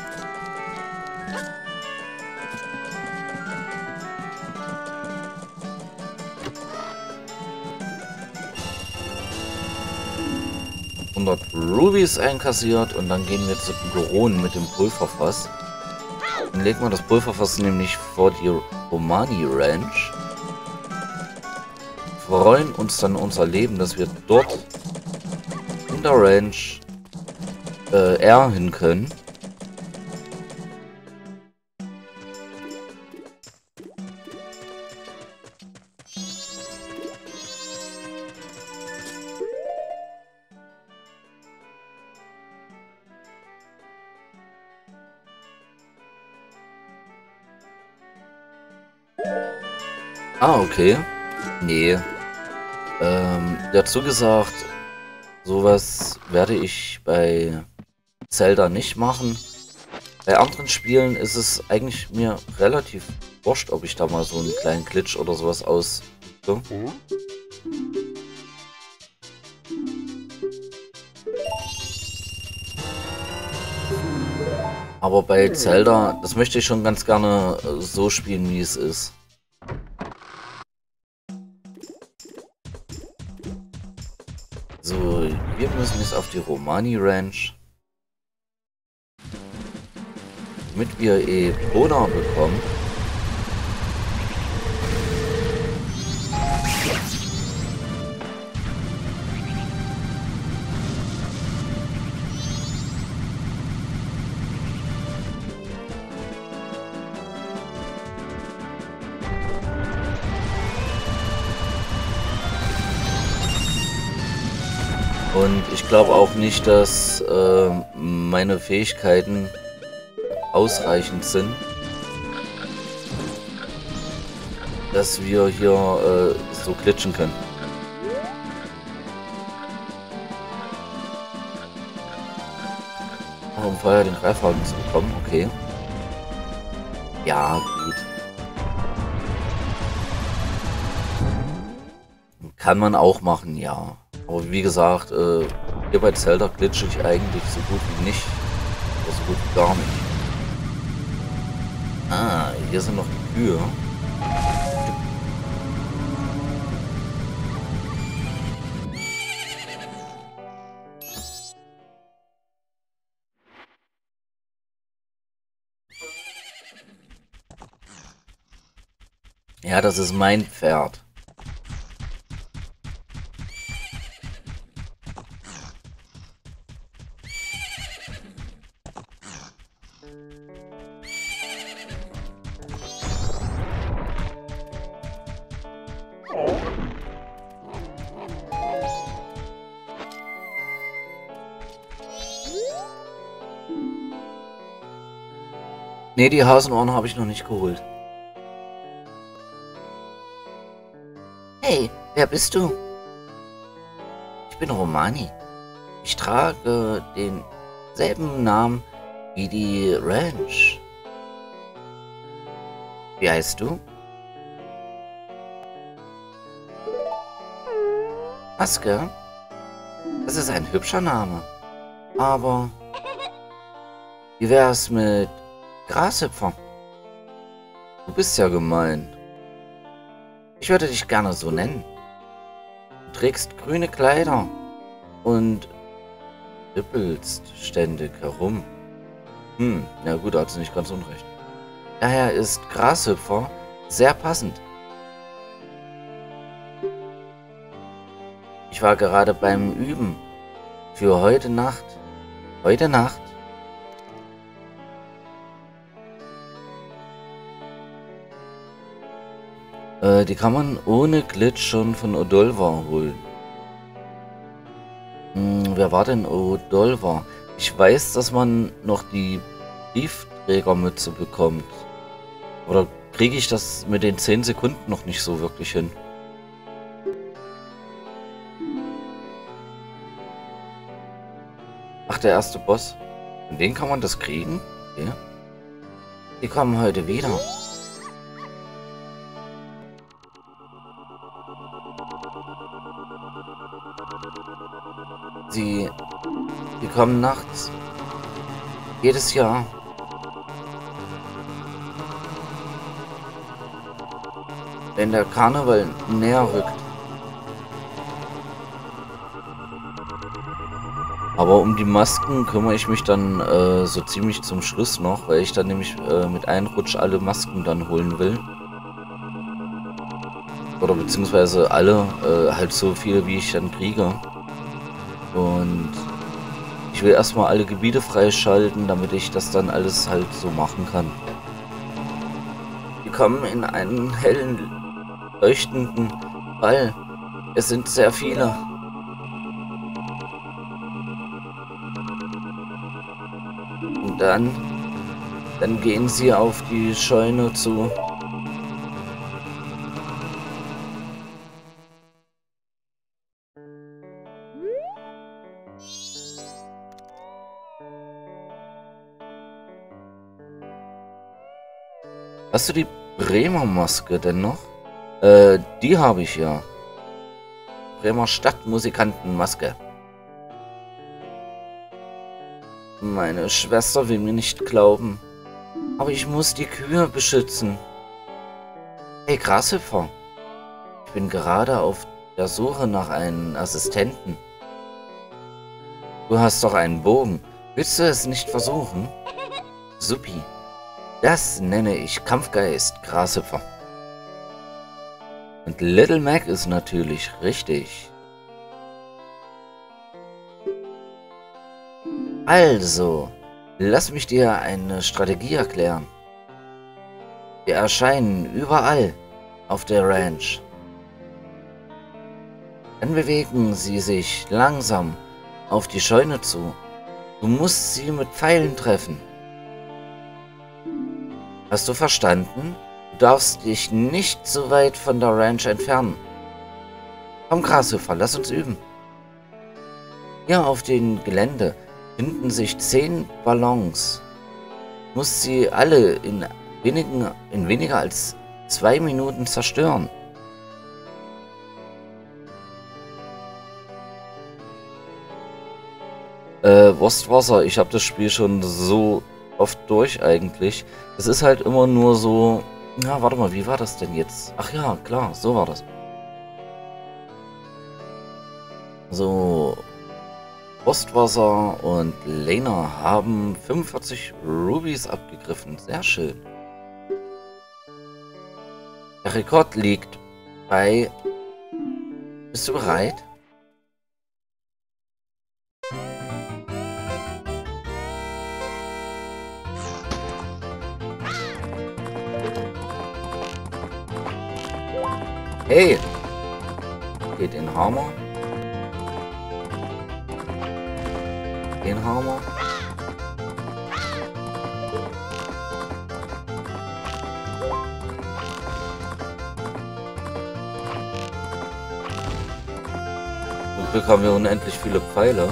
hundert Rubies einkassiert und dann gehen wir zu Goron mit dem Pulverfass. Dann legt man das Pulverfass nämlich vor die Romani Ranch. freuen uns dann unser Leben, dass wir dort in der Ranch äh, R hin können. Ah, okay. Nee. Ähm, dazu gesagt, sowas werde ich bei Zelda nicht machen. Bei anderen Spielen ist es eigentlich mir relativ wurscht, ob ich da mal so einen kleinen Glitch oder sowas aus. So. Aber bei Zelda, das möchte ich schon ganz gerne äh, so spielen, wie es ist. So, wir müssen jetzt auf die Romani Ranch. Damit wir Epona bekommen. Und ich glaube auch nicht, dass äh, meine Fähigkeiten ausreichend sind, dass wir hier äh, so glitschen können. Um vorher den Greifhaken zu bekommen, okay. Ja, gut. Kann man auch machen, ja. Aber wie gesagt, äh, hier bei Zelda glitsche ich eigentlich so gut wie nicht. Oder so gut wie gar nicht. Ah, hier sind noch die Kühe. Ja, das ist mein Pferd. Ne, die Hasenohren habe ich noch nicht geholt. Hey, wer bist du? Ich bin Romani. Ich trage denselben Namen wie die Ranch. Wie heißt du? Maske? Das ist ein hübscher Name. Aber wie wär's mit Grashüpfer? Du bist ja gemein. Ich würde dich gerne so nennen. Du trägst grüne Kleider und wippelst ständig herum. Hm, na gut, da hat sie nicht ganz unrecht. Daher ist Grashüpfer sehr passend. Ich war gerade beim Üben für heute Nacht. Heute Nacht. Äh, die kann man ohne Glitch schon von Odolva holen. Hm, wer war denn Odolva? Ich weiß, dass man noch die Briefträgermütze bekommt. Oder kriege ich das mit den zehn Sekunden noch nicht so wirklich hin? Ach, der erste Boss. Von denen kann man das kriegen? Okay. Die kommen heute wieder. Sie, die kommen nachts. Jedes Jahr. Wenn der Karneval näher rückt. Aber um die Masken kümmere ich mich dann äh, so ziemlich zum Schluss noch, weil ich dann nämlich äh, mit einem Rutsch alle Masken dann holen will. Oder beziehungsweise alle, äh, halt so viele, wie ich dann kriege. Und ich will erstmal alle Gebiete freischalten, damit ich das dann alles halt so machen kann. Wir kommen in einen hellen, leuchtenden Ball. Es sind sehr viele. Und dann, dann gehen sie auf die Scheune zu. Hast du die Bremer Maske denn noch? Äh, die habe ich ja. Bremer Stadtmusikantenmaske. Meine Schwester will mir nicht glauben. Aber ich muss die Kühe beschützen. Hey Grashüpfer. Ich bin gerade auf der Suche nach einem Assistenten. Du hast doch einen Bogen. Willst du es nicht versuchen? Supi. Das nenne ich Kampfgeist, Grashüpfer. Und Little Mac ist natürlich richtig. Also, lass mich dir eine Strategie erklären. Wir erscheinen überall auf der Ranch. Dann bewegen sie sich langsam auf die Scheune zu. Du musst sie mit Pfeilen treffen. Hast du verstanden? Du darfst dich nicht so weit von der Ranch entfernen. Komm, Grashüpfer, lass uns üben. Hier auf dem Gelände finden sich zehn Ballons. Du musst sie alle in, wenigen, in weniger als zwei Minuten zerstören. Äh, Wurstwasser, ich habe das Spiel schon so oft durch eigentlich. Es ist halt immer nur so... Na, warte mal, wie war das denn jetzt? Ach ja, klar, so war das. So... Wurstwasser und Lena haben fünfundvierzig Rubies abgegriffen. Sehr schön. Der Rekord liegt bei... Bist du bereit? Hey! Okay, den Hammer. Den Hammer. Und bekommen wir unendlich viele Pfeile.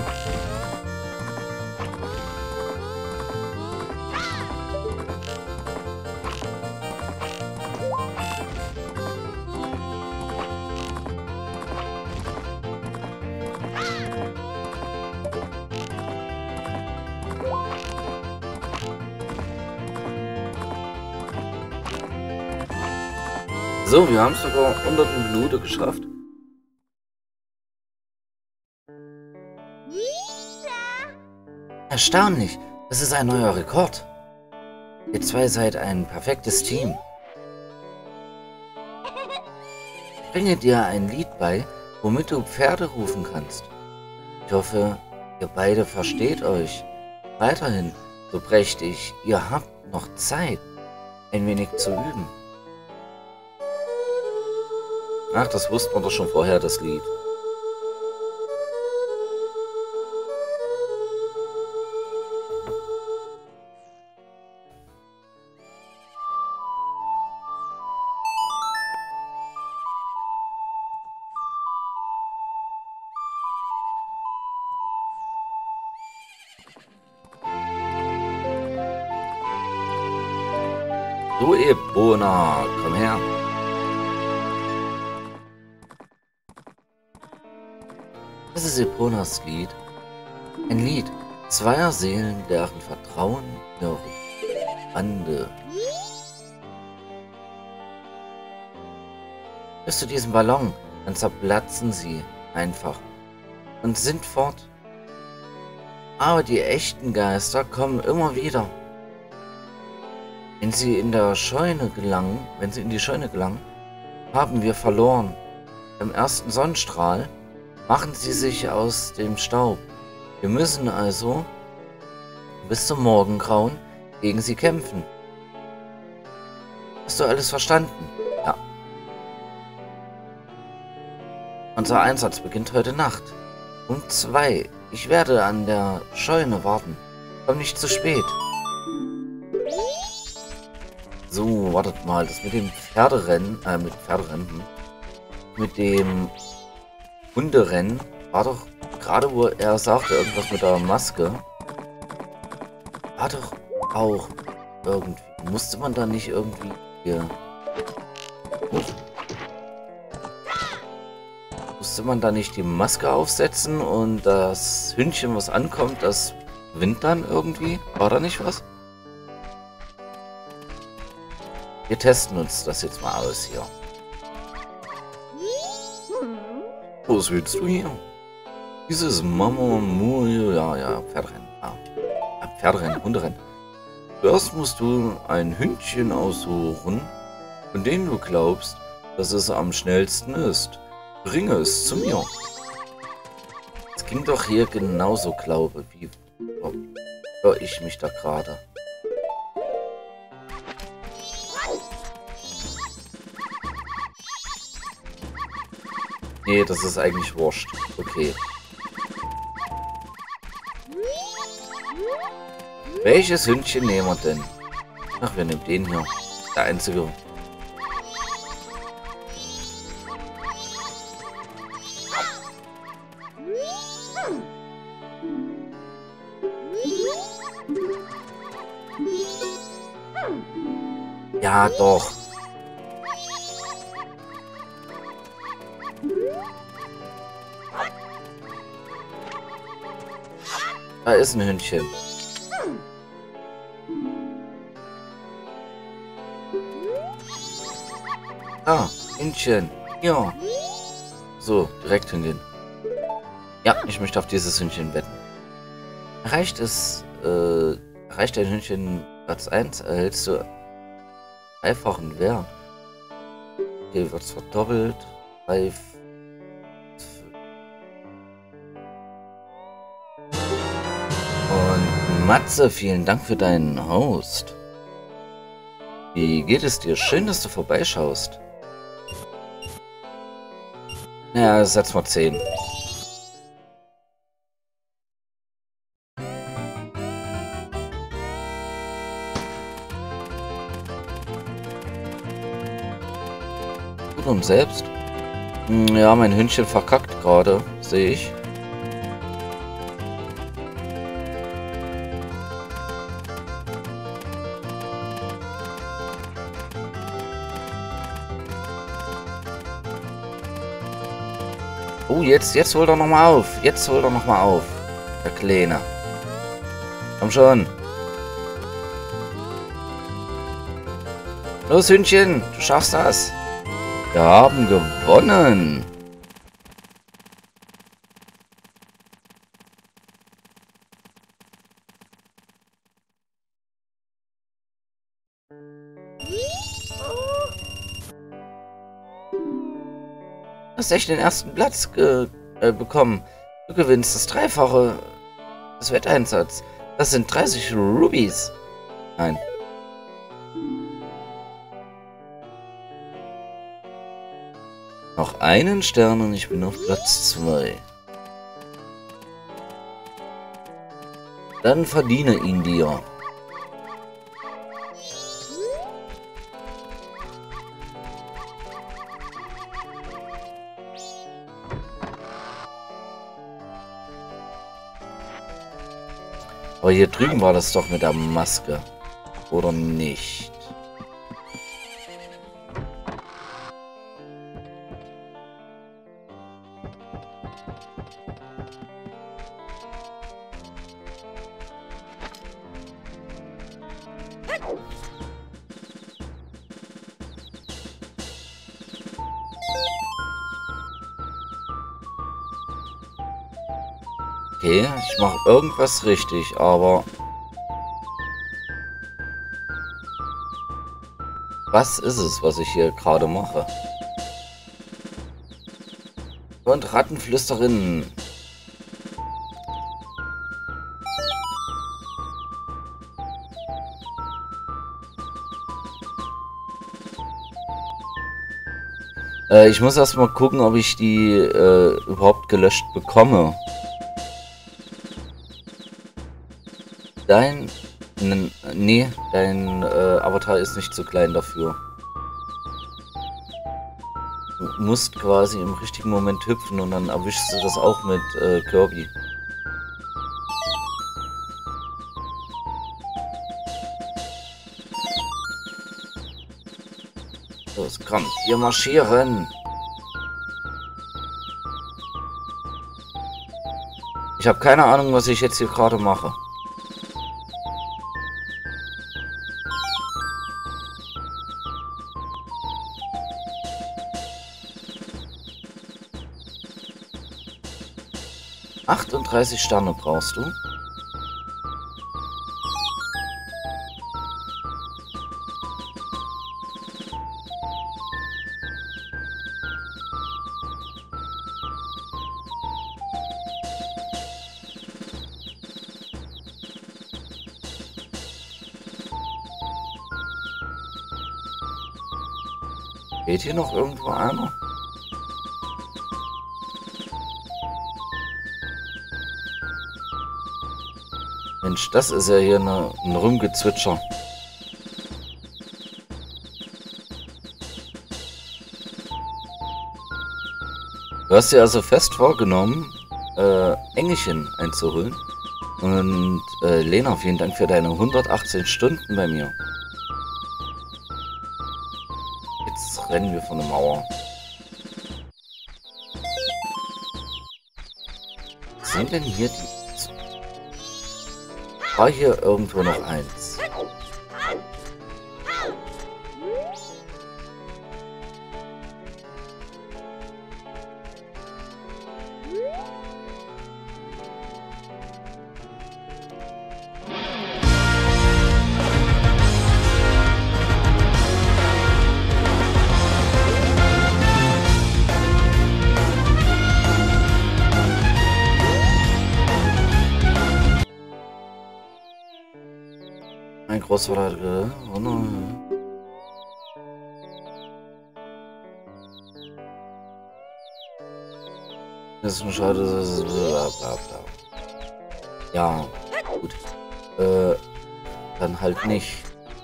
So, wir haben es sogar unter die Minute geschafft. Erstaunlich, das ist ein neuer Rekord. Ihr zwei seid ein perfektes Team. Ich bringe dir ein Lied bei, womit du Pferde rufen kannst. Ich hoffe, ihr beide versteht euch. Weiterhin, so prächtig, ihr habt noch Zeit, ein wenig zu üben. Ach, das wusste man doch schon vorher, das Lied. Du Epona, komm her. Das ist Eponas Lied. Ein Lied zweier Seelen, deren Vertrauen ihre Bande. Hörst du diesen Ballon, dann zerplatzen sie einfach und sind fort. Aber die echten Geister kommen immer wieder. Wenn sie in der Scheune gelangen, wenn sie in die Scheune gelangen, haben wir verloren. Beim ersten Sonnenstrahl machen sie sich aus dem Staub. Wir müssen also bis zum Morgengrauen gegen sie kämpfen. Hast du alles verstanden? Ja. Unser Einsatz beginnt heute Nacht. Um zwei. Ich werde an der Scheune warten. Komm nicht zu spät. So, wartet mal. Das mit dem Pferderennen, äh, mit Pferderennen, mit dem Hunderennen war doch gerade, wo er sagte, irgendwas mit der Maske. War doch auch irgendwie. Musste man da nicht irgendwie hier. Musste man da nicht die Maske aufsetzen und das Hündchen, was ankommt, das gewinnt dann irgendwie? War da nicht was? Wir testen uns das jetzt mal aus hier. Was willst du hier? Dieses Mama Murio, ja, ja, Pferderennen. Ah. Ja, Pferderennen, Hunderennen. Zuerst musst du ein Hündchen aussuchen, von dem du glaubst, dass es am schnellsten ist. Bringe es zu mir. Es ging doch hier genauso, glaube ich, wie höre ich mich da gerade. Nee, das ist eigentlich wurscht. Okay. Welches Hündchen nehmen wir denn? Ach, wir nehmen den hier. Der einzige. Ja, doch. Da ist ein Hündchen. Ah, Hündchen. Ja. So, direkt hingehen. Ja, ich möchte auf dieses Hündchen wetten. Erreicht es, äh, erreicht ein Hündchen Platz eins, erhältst du dreifachen Wert. Okay, wird es verdoppelt. Drei. Und Matze, vielen Dank für deinen Host. Wie geht es dir? Schön, dass du vorbeischaust. Ja, setz mal zehn. Gut, und selbst? Ja, mein Hündchen verkackt gerade, sehe ich. Oh, jetzt, jetzt hol doch noch mal auf. Jetzt hol doch noch mal auf. Der Kleine. Komm schon. Los, Hündchen. Du schaffst das. Wir haben gewonnen. Du hast echt den ersten Platz ge äh, bekommen. Du gewinnst das Dreifache des Wetteinsatzes. Das sind dreißig Rubies. Nein. Noch einen Stern und ich bin auf Platz zwei. Dann verdiene ihn dir. Aber hier drüben war das doch mit der Maske. Oder nicht? Okay, ich mache irgendwas richtig, aber was ist es, was ich hier gerade mache? Und Rattenflüsterin. Äh, ich muss erstmal gucken, ob ich die äh, überhaupt gelöscht bekomme. Dein... Nee, dein äh, Avatar ist nicht zu klein dafür. Du musst quasi im richtigen Moment hüpfen und dann erwischst du das auch mit äh, Kirby. Los, komm, wir marschieren. Ich habe keine Ahnung, was ich jetzt hier gerade mache. achtunddreißig Sterne brauchst du. Geht hier noch irgendwo einer? Mensch, das ist ja hier eine, ein Rumgezwitscher. Du hast dir also fest vorgenommen, äh, Engelchen einzuholen. Und äh, Lena, vielen Dank für deine hundertachtzehn Stunden bei mir. Jetzt rennen wir von der Mauer. Sind denn hier die... War hier irgendwo noch eins? Mein Großvater, oh nein. Das ist ein Schade, das ist bla bla bla. Ja, gut. Äh, dann halt nicht.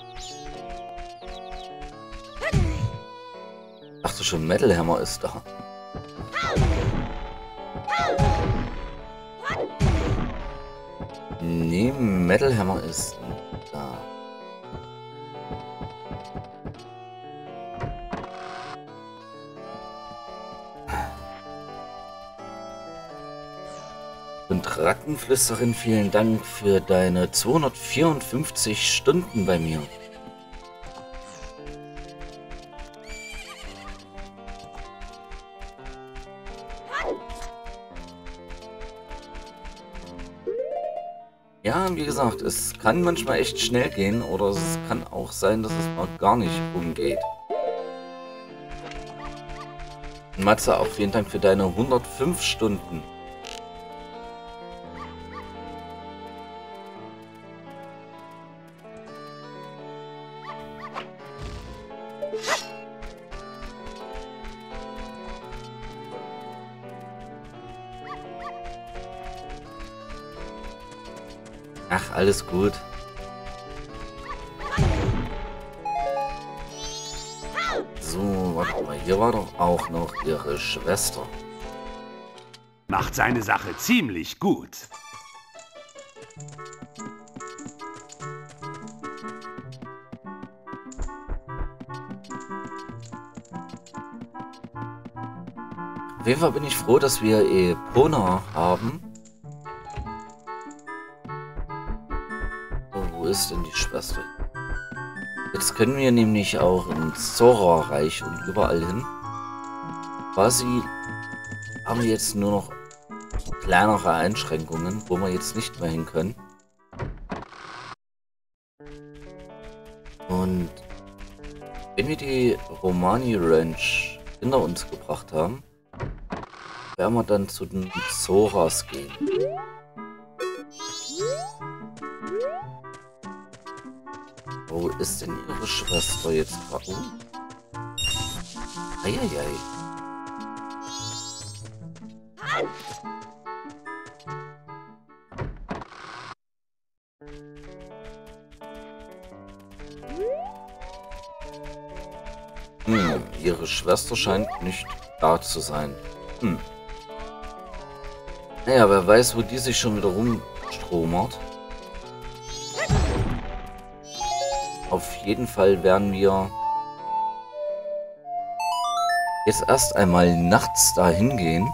Ach du schon, Metal Hammer ist da. Nee, Metal Hammer ist da. Und Rattenflüsterin, vielen Dank für deine zweihundertvierundfünfzig Stunden bei mir. Ja, wie gesagt, es kann manchmal echt schnell gehen oder es kann auch sein, dass es mal gar nicht umgeht. Matze, auch vielen Dank für deine hundertfünf Stunden. Ach, alles gut. So, warte mal, hier war doch auch noch ihre Schwester. Macht seine Sache ziemlich gut. Auf jeden Fall bin ich froh, dass wir Epona haben. Wo ist denn die Schwester? Jetzt können wir nämlich auch ins Zora-Reich und überall hin. Quasi haben wir jetzt nur noch kleinere Einschränkungen, wo wir jetzt nicht mehr hin können. Und wenn wir die Romani Ranch hinter uns gebracht haben, werden wir dann zu den Zoras gehen. Wo ist denn ihre Schwester jetzt gerade? Oh. Eieiei. Hm, ihre Schwester scheint nicht da zu sein. Hm. Naja, wer weiß, wo die sich schon wieder rumstromert. Auf jeden Fall werden wir jetzt erst einmal nachts dahin gehen.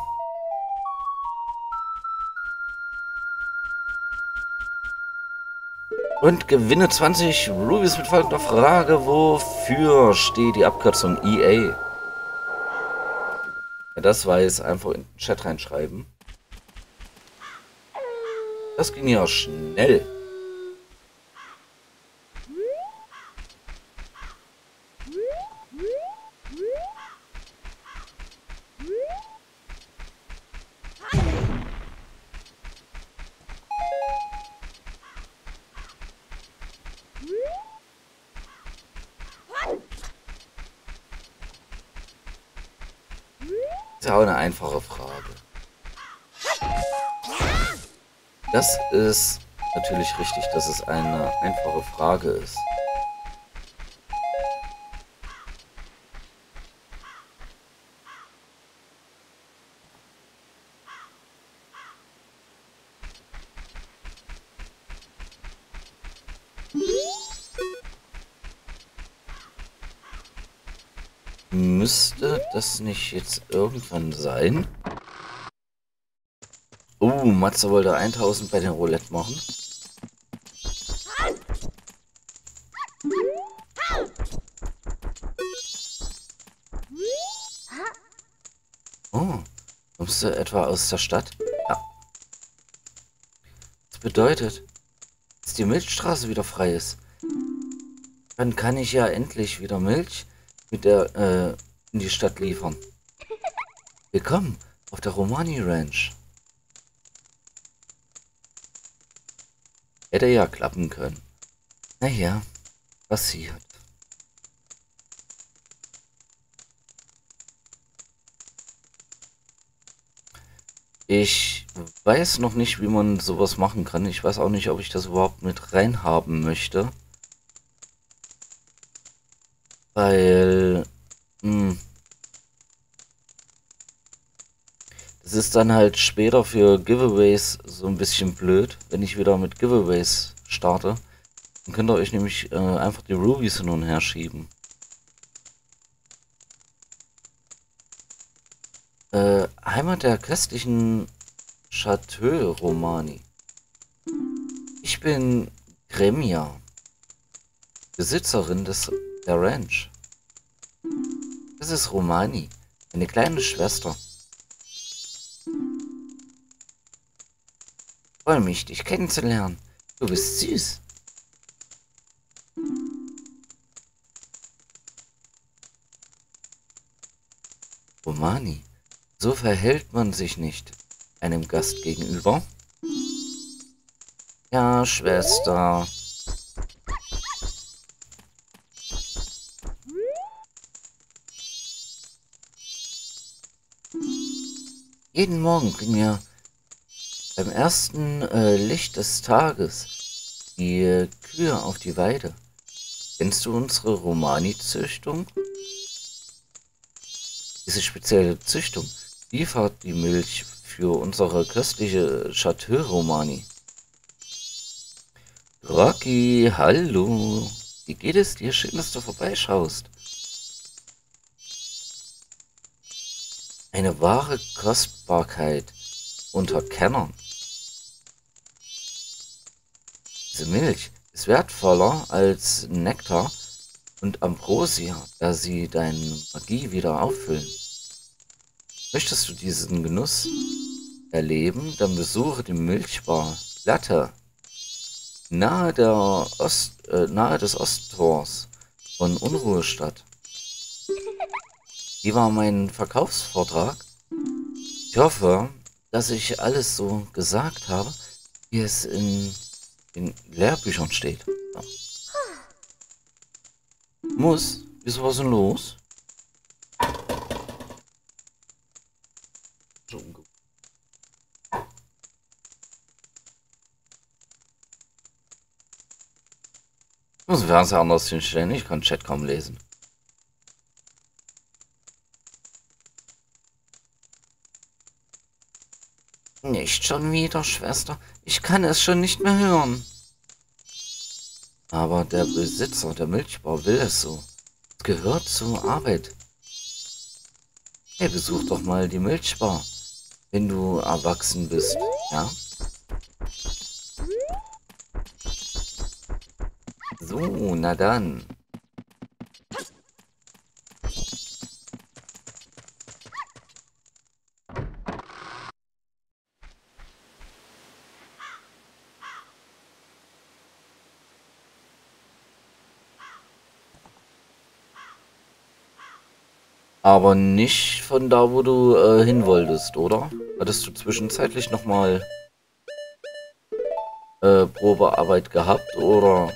Und gewinne zwanzig Rubies mit folgender Frage. Wofür steht die Abkürzung E A? Wer das weiß, einfach in den Chat reinschreiben. Das ging ja schnell. Ist ja auch eine einfache Frage. Das ist natürlich richtig, dass es eine einfache Frage ist. Müsste das nicht jetzt irgendwann sein? Oh, Matze wollte tausend bei den Roulette machen. Oh, kommst du etwa aus der Stadt? Ja. Das bedeutet, dass die Milchstraße wieder frei ist. Dann kann ich ja endlich wieder Milch mit der äh, in die Stadt liefern. Willkommen auf der Romani Ranch. Hätte ja klappen können. Naja, passiert. Ich weiß noch nicht, wie man sowas machen kann. Ich weiß auch nicht, ob ich das überhaupt mit reinhaben möchte. Weil... Mh, das ist dann halt später für Giveaways so ein bisschen blöd, wenn ich wieder mit Giveaways starte. Dann könnt ihr euch nämlich äh, einfach die Rubies hin und her schieben. Äh, Heimat der köstlichen Chateau Romani. Ich bin Gremia, Besitzerin des der Ranch. Das ist Romani, eine kleine Schwester. Ich freue mich, dich kennenzulernen. Du bist süß. Romani, so verhält man sich nicht einem Gast gegenüber. Ja, Schwester. Jeden Morgen bringen wir beim ersten äh, Licht des Tages die äh, Kühe auf die Weide. Kennst du unsere Romani-Züchtung? Diese spezielle Züchtung liefert die Milch für unsere köstliche Chateau Romani. Rocky, hallo. Wie geht es dir? Schön, dass du vorbeischaust. Eine wahre Kostbarkeit unter Kennern. Diese Milch ist wertvoller als Nektar und Ambrosia, da sie deine Magie wieder auffüllen. Möchtest du diesen Genuss erleben, dann besuche die Milchbar Latte nahe, der Ost, äh, nahe des Osttors von Unruhestadt. Wie war mein Verkaufsvortrag? Ich hoffe, dass ich alles so gesagt habe, wie es in den Lehrbüchern steht. So. Muss. Wieso was denn los? Ich muss den Fernseher anders hinstellen. Ich kann Chat kaum lesen. Nicht schon wieder, Schwester. Ich kann es schon nicht mehr hören. Aber der Besitzer der Milchbar will es so. Es gehört zur Arbeit. Hey, besuch doch mal die Milchbar, wenn du erwachsen bist, ja? So, na dann. Aber nicht von da, wo du äh, hin wolltest, oder? Hattest du zwischenzeitlich nochmal äh, Probearbeit gehabt, oder?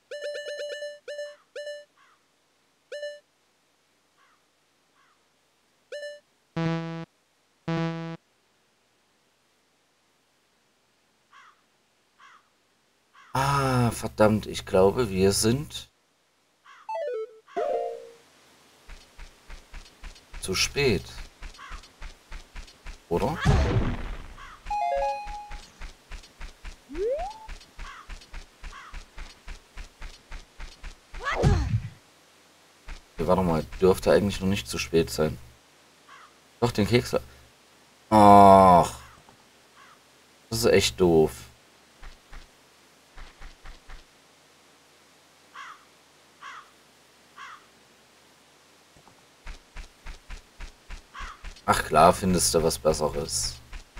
Ah, verdammt, ich glaube, wir sind zu spät. Oder? Okay, warte mal, dürfte eigentlich noch nicht zu spät sein. Doch, den Keks. Ach, das ist echt doof. Ach klar, findest du was Besseres.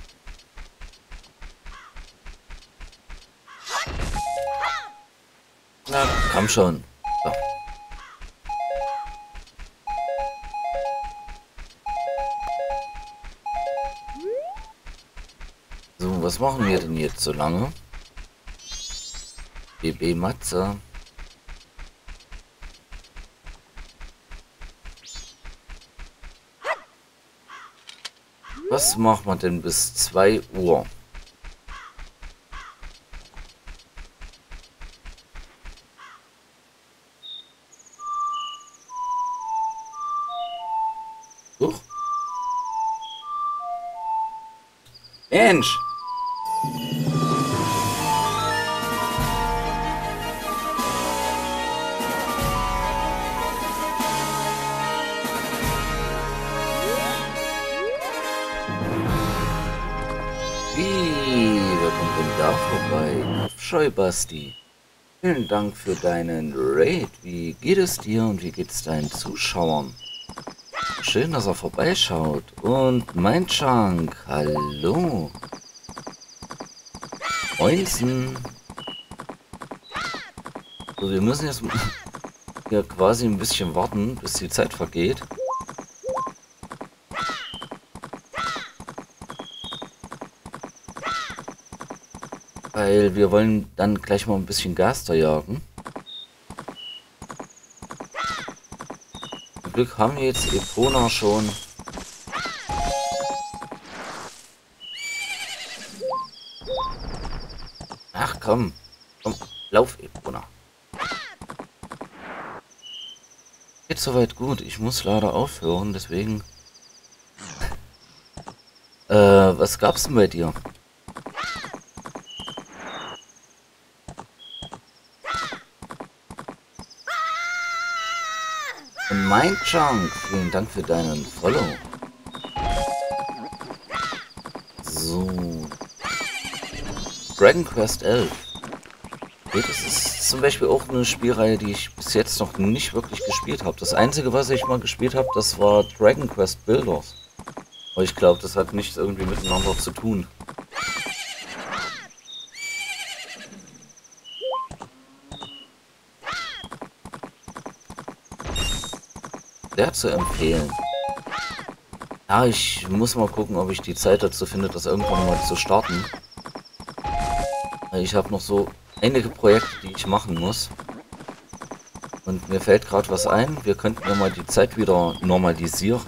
Na, komm schon. So. So, was machen wir denn jetzt so lange? B B Matze. Was machen wir denn bis zwei Uhr? Huch. Mensch! Wie, wer kommt denn da vorbei? Scheubasti. Vielen Dank für deinen Raid. Wie geht es dir und wie geht es deinen Zuschauern? Schön, dass er vorbeischaut. Und mein Chunk, hallo. Moinsen. So, wir müssen jetzt hier quasi ein bisschen warten, bis die Zeit vergeht. Weil wir wollen dann gleich mal ein bisschen Gaster jagen. Zum Glück haben wir jetzt Epona schon. Ach komm, komm, lauf Epona. Geht soweit gut. Ich muss leider aufhören, deswegen. Äh, was gab's denn bei dir? Und mein Chunk, vielen Dank für deinen Follow. So. Dragon Quest elf. Okay, das ist zum Beispiel auch eine Spielreihe, die ich bis jetzt noch nicht wirklich gespielt habe. Das Einzige, was ich mal gespielt habe, das war Dragon Quest Builders. Aber ich glaube, das hat nichts irgendwie miteinander zu tun. Sehr zu empfehlen. Ja, ich muss mal gucken, ob ich die Zeit dazu finde, das irgendwann mal zu starten. Ich habe noch so einige Projekte, die ich machen muss. Und mir fällt gerade was ein. Wir könnten ja mal die Zeit wieder normalisieren.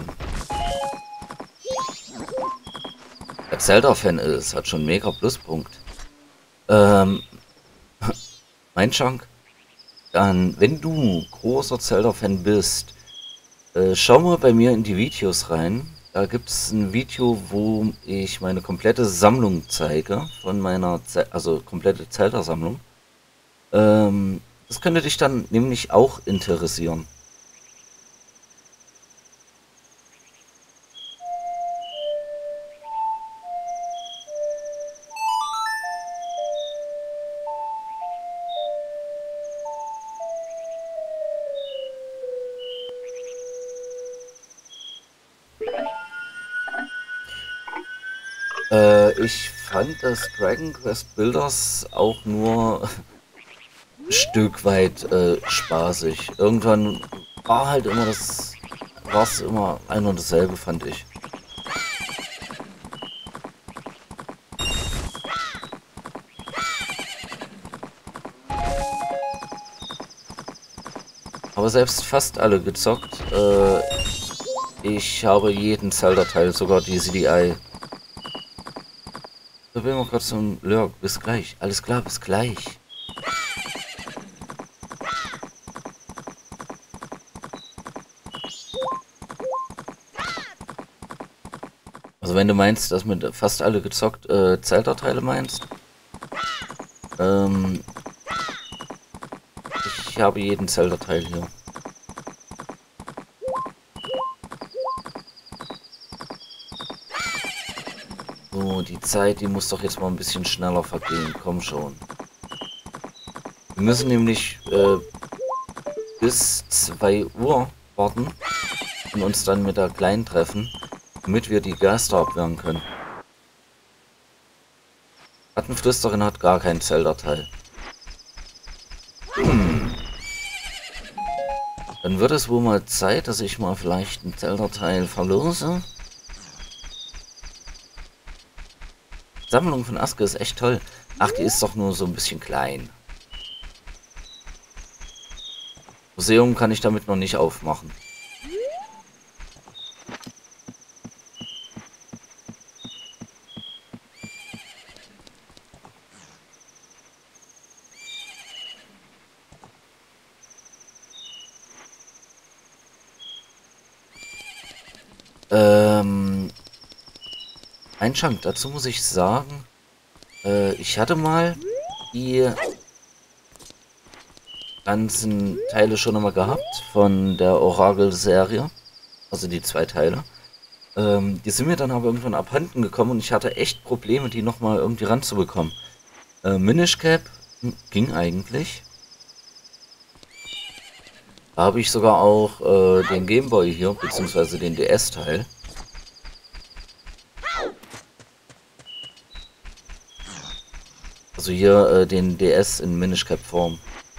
Wer Zelda-Fan ist, hat schon einen mega Pluspunkt. Ähm, mein Chunk. Dann, wenn du großer Zelda-Fan bist, äh, schau mal bei mir in die Videos rein. Da gibt es ein Video, wo ich meine komplette Sammlung zeige. Von meiner, Ze also komplette Zelda-Sammlung. Ähm, das könnte dich dann nämlich auch interessieren. Äh, ich fand das Dragon Quest Builders auch nur ein Stück weit äh, spaßig. Irgendwann war halt immer das, war es immer ein und dasselbe, fand ich. Aber selbst fast alle gezockt. Äh, ich habe jeden Zelda-Teil, sogar die C D I. Da bin ich gerade zum Lurk. Bis gleich. Alles klar, bis gleich. Also wenn du meinst, dass mit fast alle gezockt äh, Zelda-Teile meinst. Ähm, ich habe jeden Zelda-Teil hier. So, die Zeit, die muss doch jetzt mal ein bisschen schneller vergehen. Komm schon. Wir müssen nämlich äh, bis zwei Uhr warten und uns dann mit der Kleinen treffen, damit wir die Geister abwehren können. Rattenflüsterin hat gar keinen Zelda-Teil. Hm. Dann wird es wohl mal Zeit, dass ich mal vielleicht einen Zelda-Teil verlose. Sammlung von Aske ist echt toll. Ach, die ist doch nur so ein bisschen klein. Museum kann ich damit noch nicht aufmachen. Ähm, ein Schrank, dazu muss ich sagen, äh, ich hatte mal die ganzen Teile schon einmal gehabt von der Oracle-Serie, also die zwei Teile. Ähm, die sind mir dann aber irgendwann abhanden gekommen und ich hatte echt Probleme, die nochmal irgendwie ranzubekommen. Äh, Minish Cap hm, ging eigentlich. Da habe ich sogar auch äh, den Gameboy hier, beziehungsweise den D S-Teil. Also hier äh, den D S in Minish Cap Form.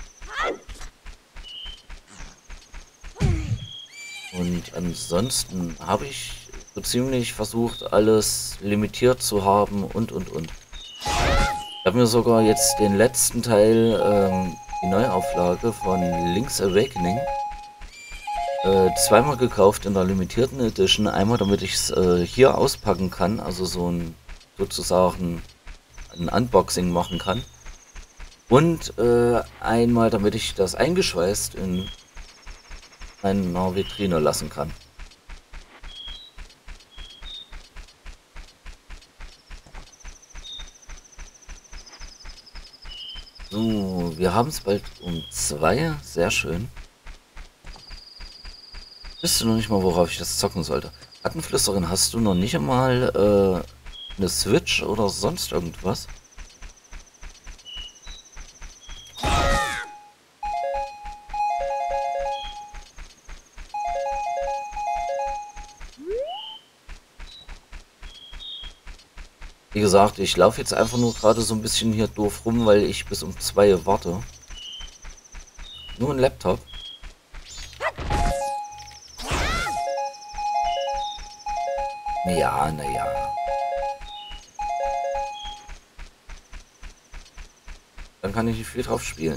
Und ansonsten habe ich so ziemlich versucht, alles limitiert zu haben und und und. Ich habe mir sogar jetzt den letzten Teil, ähm, die Neuauflage von Link's Awakening, äh, zweimal gekauft in der limitierten Edition. Einmal, damit ich es äh, hier auspacken kann, also so ein sozusagen ein Unboxing machen kann. Und äh, einmal, damit ich das eingeschweißt in einer Vitrine lassen kann. So, wir haben es bald um zwei. Sehr schön. Wisst du noch nicht mal, worauf ich das zocken sollte? Rattenflüsterin, hast du noch nicht einmal äh, eine Switch oder sonst irgendwas? Wie gesagt, ich laufe jetzt einfach nur gerade so ein bisschen hier doof rum, weil ich bis um zwei warte. Nur ein Laptop. Ja, naja. Dann kann ich nicht viel drauf spielen.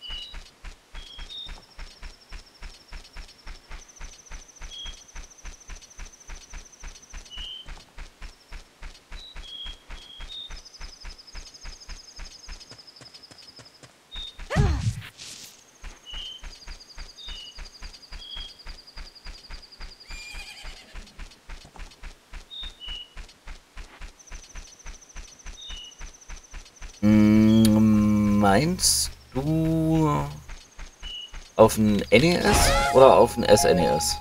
Meinst du auf ein N E S oder auf ein S N E S?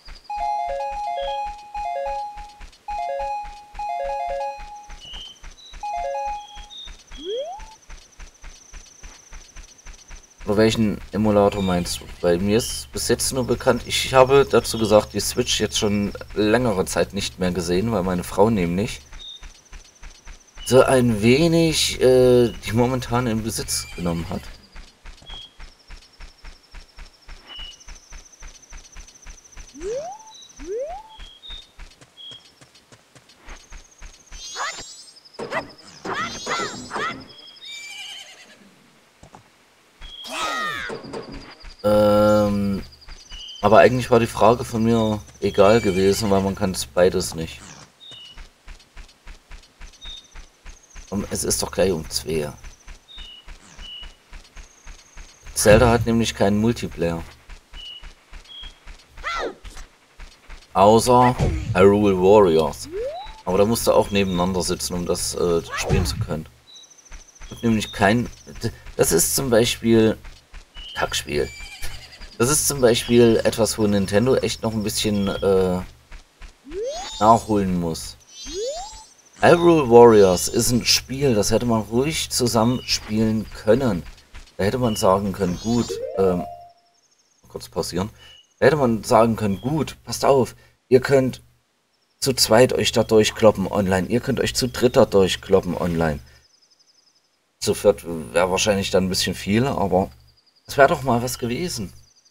Oder welchen Emulator meinst du? Bei mir ist bis jetzt nur bekannt, ich habe dazu gesagt, die Switch jetzt schon längere Zeit nicht mehr gesehen, weil meine Frau nämlich so ein wenig äh, die momentan in Besitz genommen hat. Ähm, aber eigentlich war die Frage von mir egal gewesen, weil man kann es beides nicht. Und es ist doch gleich um zwei. Zelda hat nämlich keinen Multiplayer. Außer Hyrule Warriors. Aber da musst du auch nebeneinander sitzen, um das äh, spielen zu können. Gibt nämlich kein... Das ist zum Beispiel... Kackspiel. Das ist zum Beispiel etwas, wo Nintendo echt noch ein bisschen äh, nachholen muss. Hyrule Warriors ist ein Spiel, das hätte man ruhig zusammen spielen können. Da hätte man sagen können, gut, ähm, kurz pausieren. Da hätte man sagen können, gut, passt auf, ihr könnt zu zweit euch da durchkloppen online, ihr könnt euch zu dritter durchkloppen online. Zu viert wäre wahrscheinlich dann ein bisschen viel, aber es wäre doch mal was gewesen.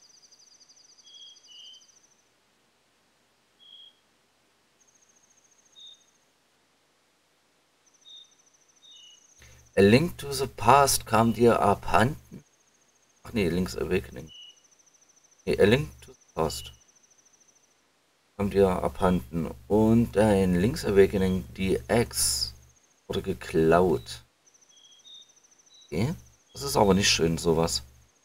A Link to the Past kam dir abhanden? Ach nee, Link's Awakening. Nee, A Link to the Past kam dir abhanden. Und dein Link's Awakening D X wurde geklaut. Okay. Das ist aber nicht schön, sowas.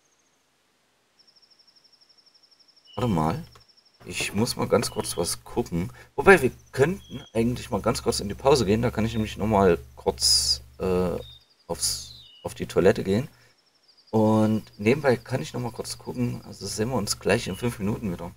Warte mal. Ich muss mal ganz kurz was gucken. Wobei, wir könnten eigentlich mal ganz kurz in die Pause gehen. Da kann ich nämlich nochmal kurz äh, aufs, auf die Toilette gehen. Und nebenbei kann ich nochmal kurz gucken. Also sehen wir uns gleich in fünf Minuten wieder.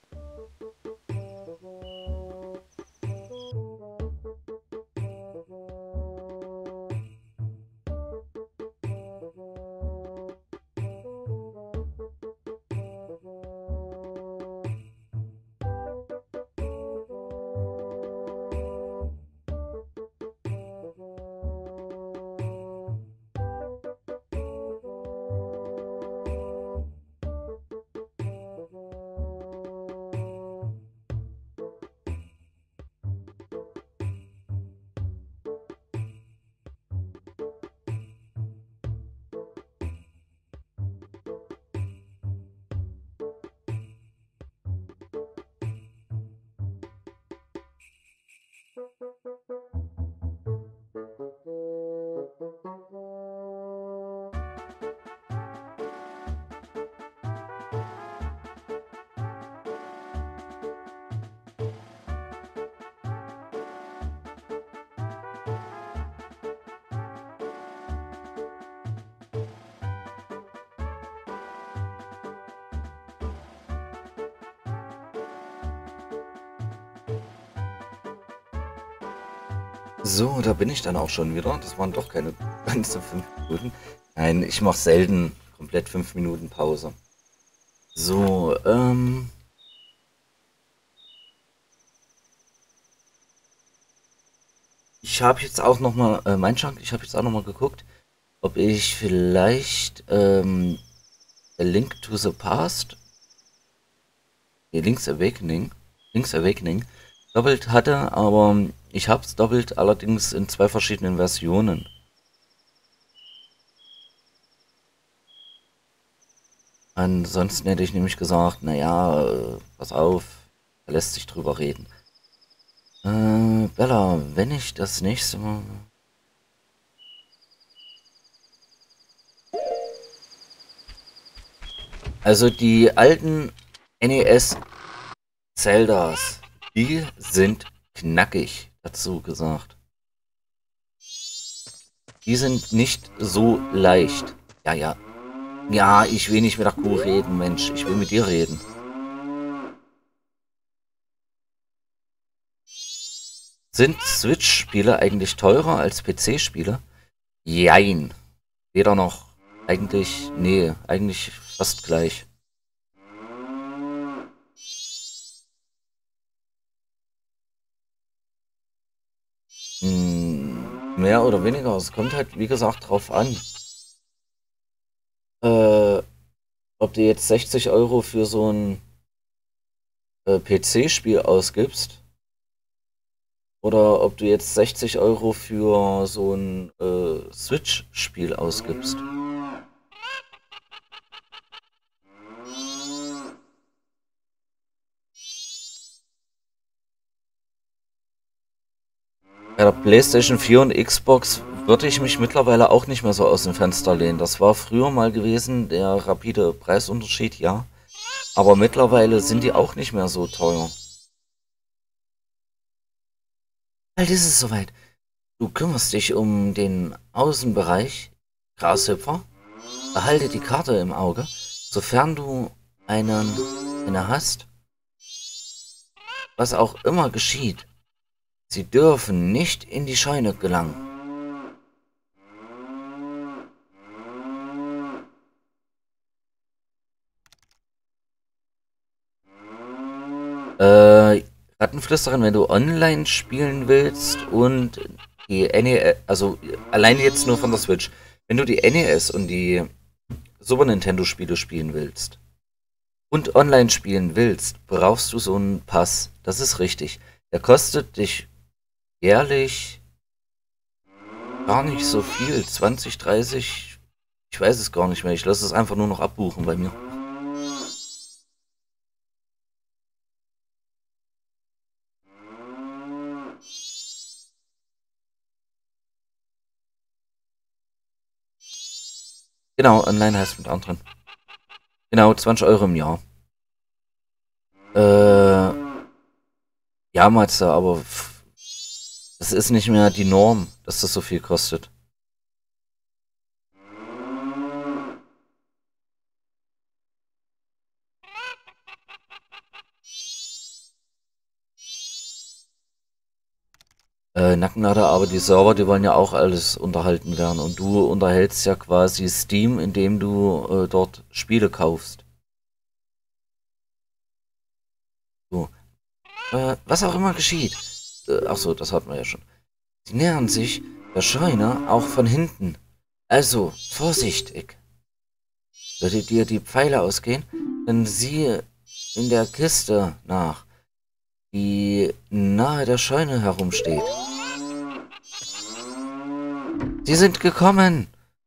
So, da bin ich dann auch schon wieder. Das waren doch keine ganze fünf Minuten. Nein, ich mache selten komplett fünf Minuten Pause. So, ähm... ich habe jetzt auch noch mal, äh, mein Schrank, ich habe jetzt auch noch mal geguckt, ob ich vielleicht, ähm, A Link to the Past, nee, Link's Awakening, Link's Awakening, doppelt hatte, aber ich habe es doppelt, allerdings in zwei verschiedenen Versionen. Ansonsten hätte ich nämlich gesagt, naja, äh, pass auf, da lässt sich drüber reden. Äh, Bella, wenn ich das nächste Mal... Also die alten N E S Zeldas, die sind knackig, dazu gesagt. Die sind nicht so leicht. Ja, ja. Ja, ich will nicht mit der Kuh reden, Mensch. Ich will mit dir reden. Sind Switch-Spiele eigentlich teurer als P C-Spiele? Jein. Weder noch. Eigentlich, nee, eigentlich fast gleich. Hm, mehr oder weniger. Es kommt halt, wie gesagt, drauf an. Äh, ob du jetzt sechzig Euro für so ein äh, P C-Spiel ausgibst oder ob du jetzt sechzig Euro für so ein äh, Switch-Spiel ausgibst. Bei der PlayStation vier und Xbox würde ich mich mittlerweile auch nicht mehr so aus dem Fenster lehnen. Das war früher mal gewesen, der rapide Preisunterschied, ja. Aber mittlerweile sind die auch nicht mehr so teuer. Bald ist es soweit. Du kümmerst dich um den Außenbereich, Grashüpfer. Behalte die Karte im Auge, sofern du einen, eine hast. Was auch immer geschieht, sie dürfen nicht in die Scheune gelangen. Äh, Rattenflüsterin, wenn du online spielen willst und die N E S, also allein jetzt nur von der Switch, wenn du die N E S und die Super Nintendo Spiele spielen willst und online spielen willst, brauchst du so einen Pass. Das ist richtig. Der kostet dich jährlich gar nicht so viel, zwanzig, dreißig, ich weiß es gar nicht mehr. Ich lasse es einfach nur noch abbuchen bei mir. Genau, online heißt mit anderen. Genau, zwanzig Euro im Jahr. Äh, ja, Matze, aber pff, das ist nicht mehr die Norm, dass das so viel kostet. Äh, Nackenlader, aber die Server, die wollen ja auch alles unterhalten werden. Und du unterhältst ja quasi Steam, indem du äh, dort Spiele kaufst. So. Äh, was auch immer geschieht. Äh, ach so, das hatten wir ja schon. Sie nähern sich der Scheune auch von hinten. Also, vorsichtig. Sollte dir die Pfeile ausgehen, dann sieh in der Kiste nach, die nahe der Scheune herumsteht. Sie sind gekommen!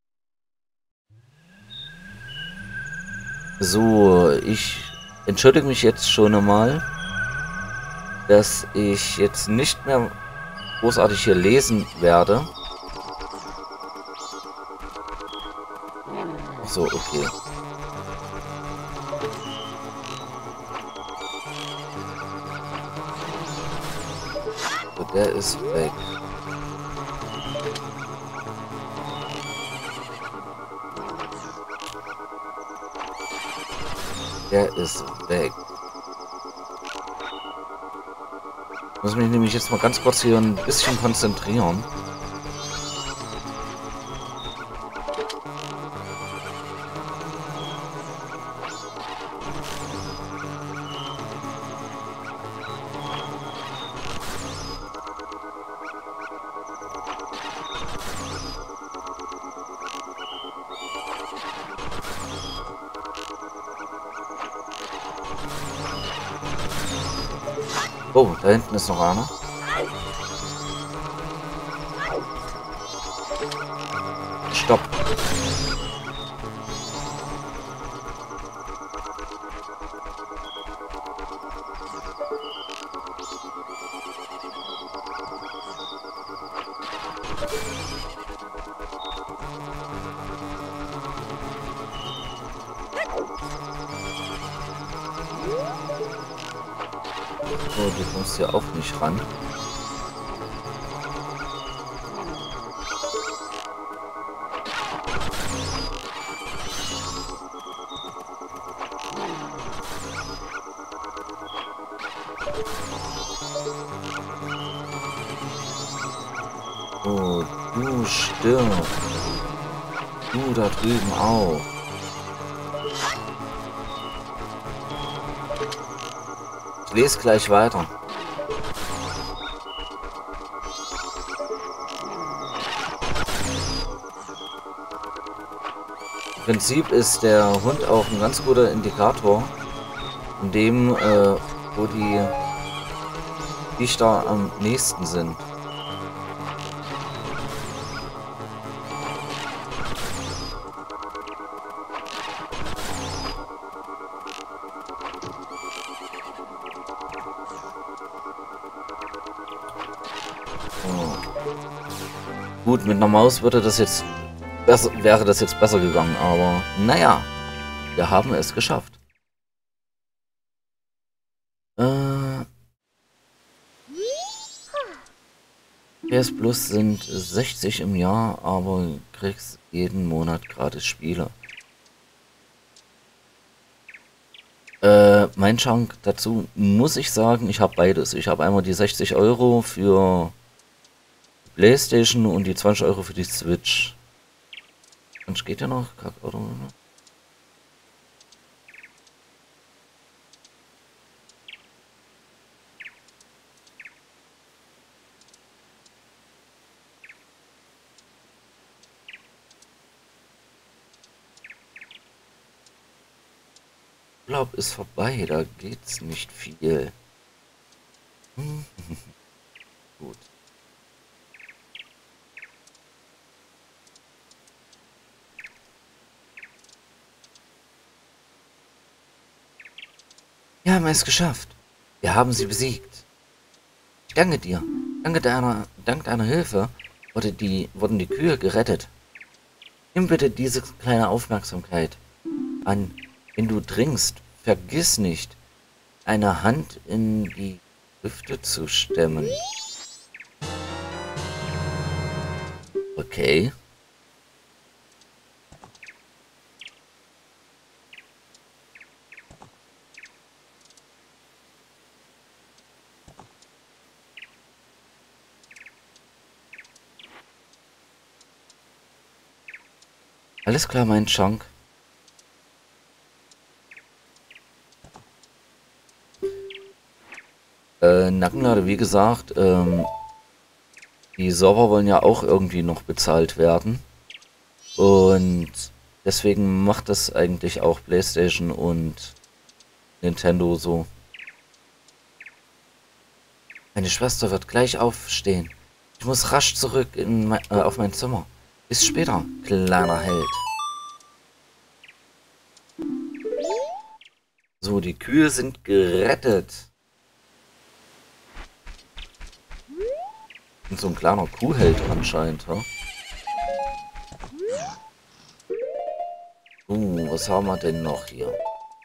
So, ich entschuldige mich jetzt schon einmal, dass ich jetzt nicht mehr großartig hier lesen werde. Ach so, okay. So, der ist weg. Der ist weg. Ich muss mich nämlich jetzt mal ganz kurz hier ein bisschen konzentrieren. Oh, da hinten ist noch einer. Stopp. So, du kommst hier auch nicht ran. Oh, du stirbst. Du da drüben auch. Ich lese gleich weiter. Im Prinzip ist der Hund auch ein ganz guter Indikator, in dem, äh, wo die Viecher am nächsten sind. Gut, mit einer Maus würde das jetzt besser, wäre das jetzt besser gegangen, aber naja, wir haben es geschafft. Äh, P S Plus sind sechzig im Jahr, aber kriegst jeden Monat gratis Spiele. Äh, mein Chunk dazu muss ich sagen, ich habe beides. Ich habe einmal die sechzig Euro für PlayStation und die zwanzig Euro für die Switch. Und geht ja noch? Kack, oder? Urlaub ist vorbei, da geht's nicht viel. Gut. Wir haben es geschafft. Wir haben sie besiegt. Ich danke dir. Danke deiner, dank deiner Hilfe wurde die, wurden die Kühe gerettet. Nimm bitte diese kleine Aufmerksamkeit an. Wenn du trinkst, vergiss nicht, eine Hand in die Hüfte zu stemmen. Okay. Alles klar, mein Chunk. Äh, Nackenlade, wie gesagt, ähm, die Server wollen ja auch irgendwie noch bezahlt werden. Und deswegen macht das eigentlich auch PlayStation und Nintendo so. Meine Schwester wird gleich aufstehen. Ich muss rasch zurück in mein, äh, auf mein Zimmer. Bis später, kleiner Held. So, die Kühe sind gerettet. Und so ein kleiner Kuhheld anscheinend, ha? Uh, was haben wir denn noch hier?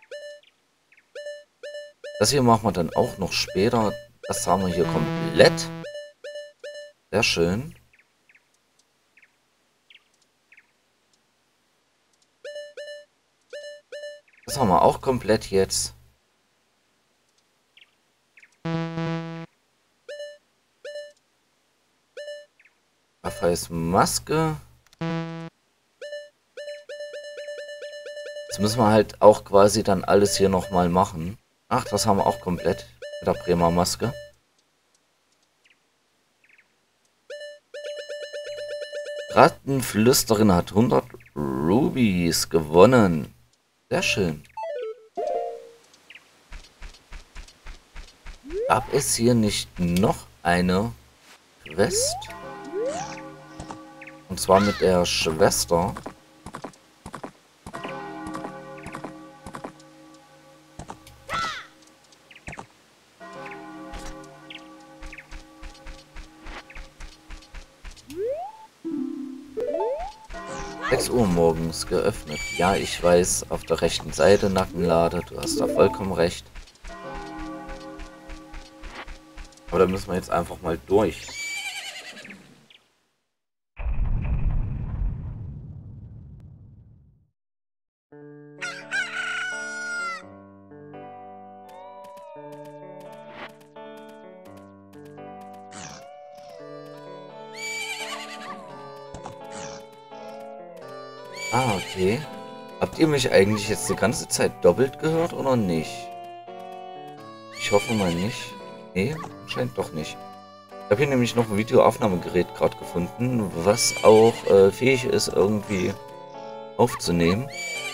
Das hier machen wir dann auch noch später. Das haben wir hier komplett. Sehr schön. Das haben wir auch komplett jetzt. Raphaels Maske. Jetzt müssen wir halt auch quasi dann alles hier nochmal machen. Ach, das haben wir auch komplett mit der Bremer Maske. Rattenflüsterin hat hundert Rubies gewonnen. Sehr schön. Gab es hier nicht noch eine Quest? Und zwar mit der Schwester. sechs Uhr morgens geöffnet. Ja, ich weiß, auf der rechten Seite Nackenlade. Du hast da vollkommen recht. Aber da müssen wir jetzt einfach mal durch. Ah, okay. Habt ihr mich eigentlich jetzt die ganze Zeit doppelt gehört oder nicht? Ich hoffe mal nicht. Nee, scheint doch nicht. Ich habe hier nämlich noch ein Videoaufnahmegerät gerade gefunden, was auch äh, fähig ist, irgendwie aufzunehmen.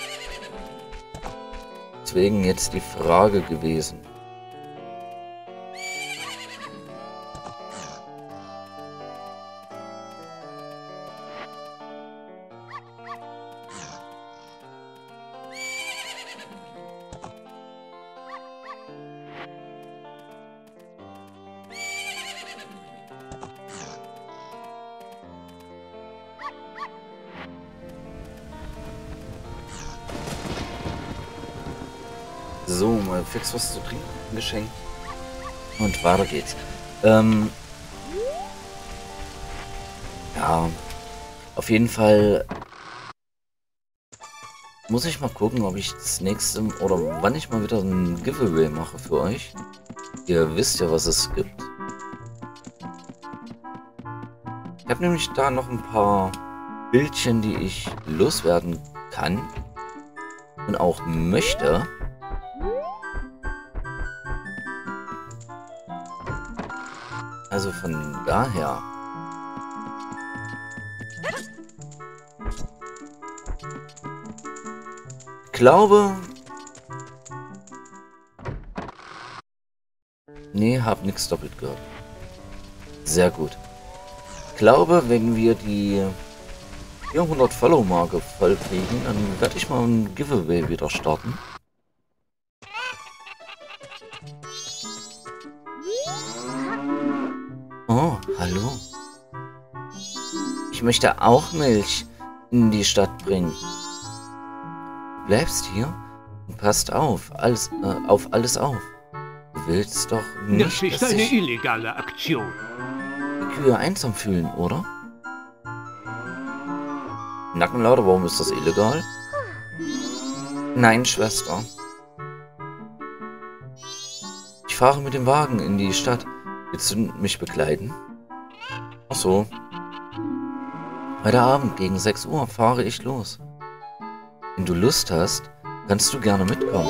Deswegen jetzt die Frage gewesen. So, mal fix was zu trinken geschenkt. Und weiter geht's. Ähm, ja, auf jeden Fall muss ich mal gucken, ob ich das nächste oder wann ich mal wieder ein Giveaway mache für euch. Ihr wisst ja, was es gibt. Ich habe nämlich da noch ein paar Bildchen, die ich loswerden kann und auch möchte. Also von daher. Ich glaube. Nee, hab nichts doppelt gehört. Sehr gut. Ich glaube, wenn wir die vierhundert Follow-Marke voll kriegen, dann werde ich mal ein Giveaway wieder starten. Oh, hallo. Ich möchte auch Milch in die Stadt bringen. Du bleibst hier und passt auf, alles, äh, auf alles auf. Du willst doch nicht, Das ist dass eine sich illegale Aktion. die Kühe einsam fühlen, oder? Nackenlauder, warum ist das illegal? Nein, Schwester. Ich fahre mit dem Wagen in die Stadt. Willst du mich begleiten? Ach so. Heute Abend gegen sechs Uhr fahre ich los. Wenn du Lust hast, kannst du gerne mitkommen.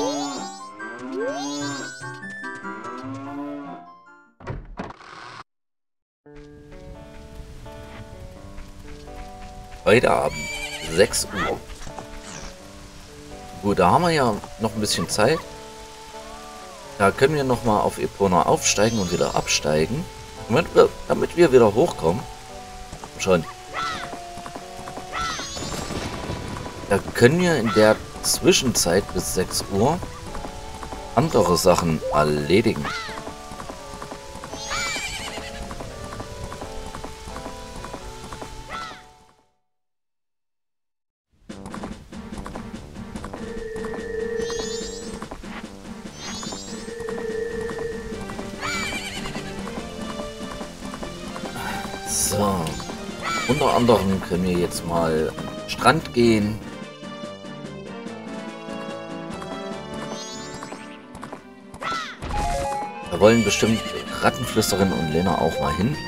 Heute Abend, sechs Uhr. Gut, da haben wir ja noch ein bisschen Zeit. Da können wir nochmal auf Epona aufsteigen und wieder absteigen. Damit wir, damit wir wieder hochkommen. Schon. Da können wir in der Zwischenzeit bis sechs Uhr andere Sachen erledigen. So. Unter anderem können wir jetzt mal an den Strand gehen. Da wollen bestimmt Rattenflüsterin und Lena auch mal hin.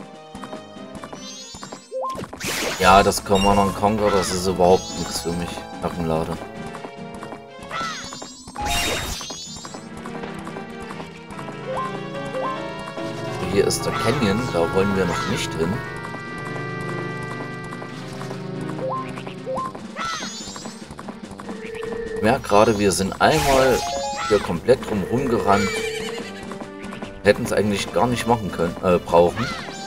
Ja, das Command and Conquer, das ist überhaupt nichts für mich. Nackenlade. Hier ist der Canyon, da wollen wir noch nicht hin. Ich merke gerade, wir sind einmal hier komplett drum gerannt. Hätten es eigentlich gar nicht machen können, äh, brauchen.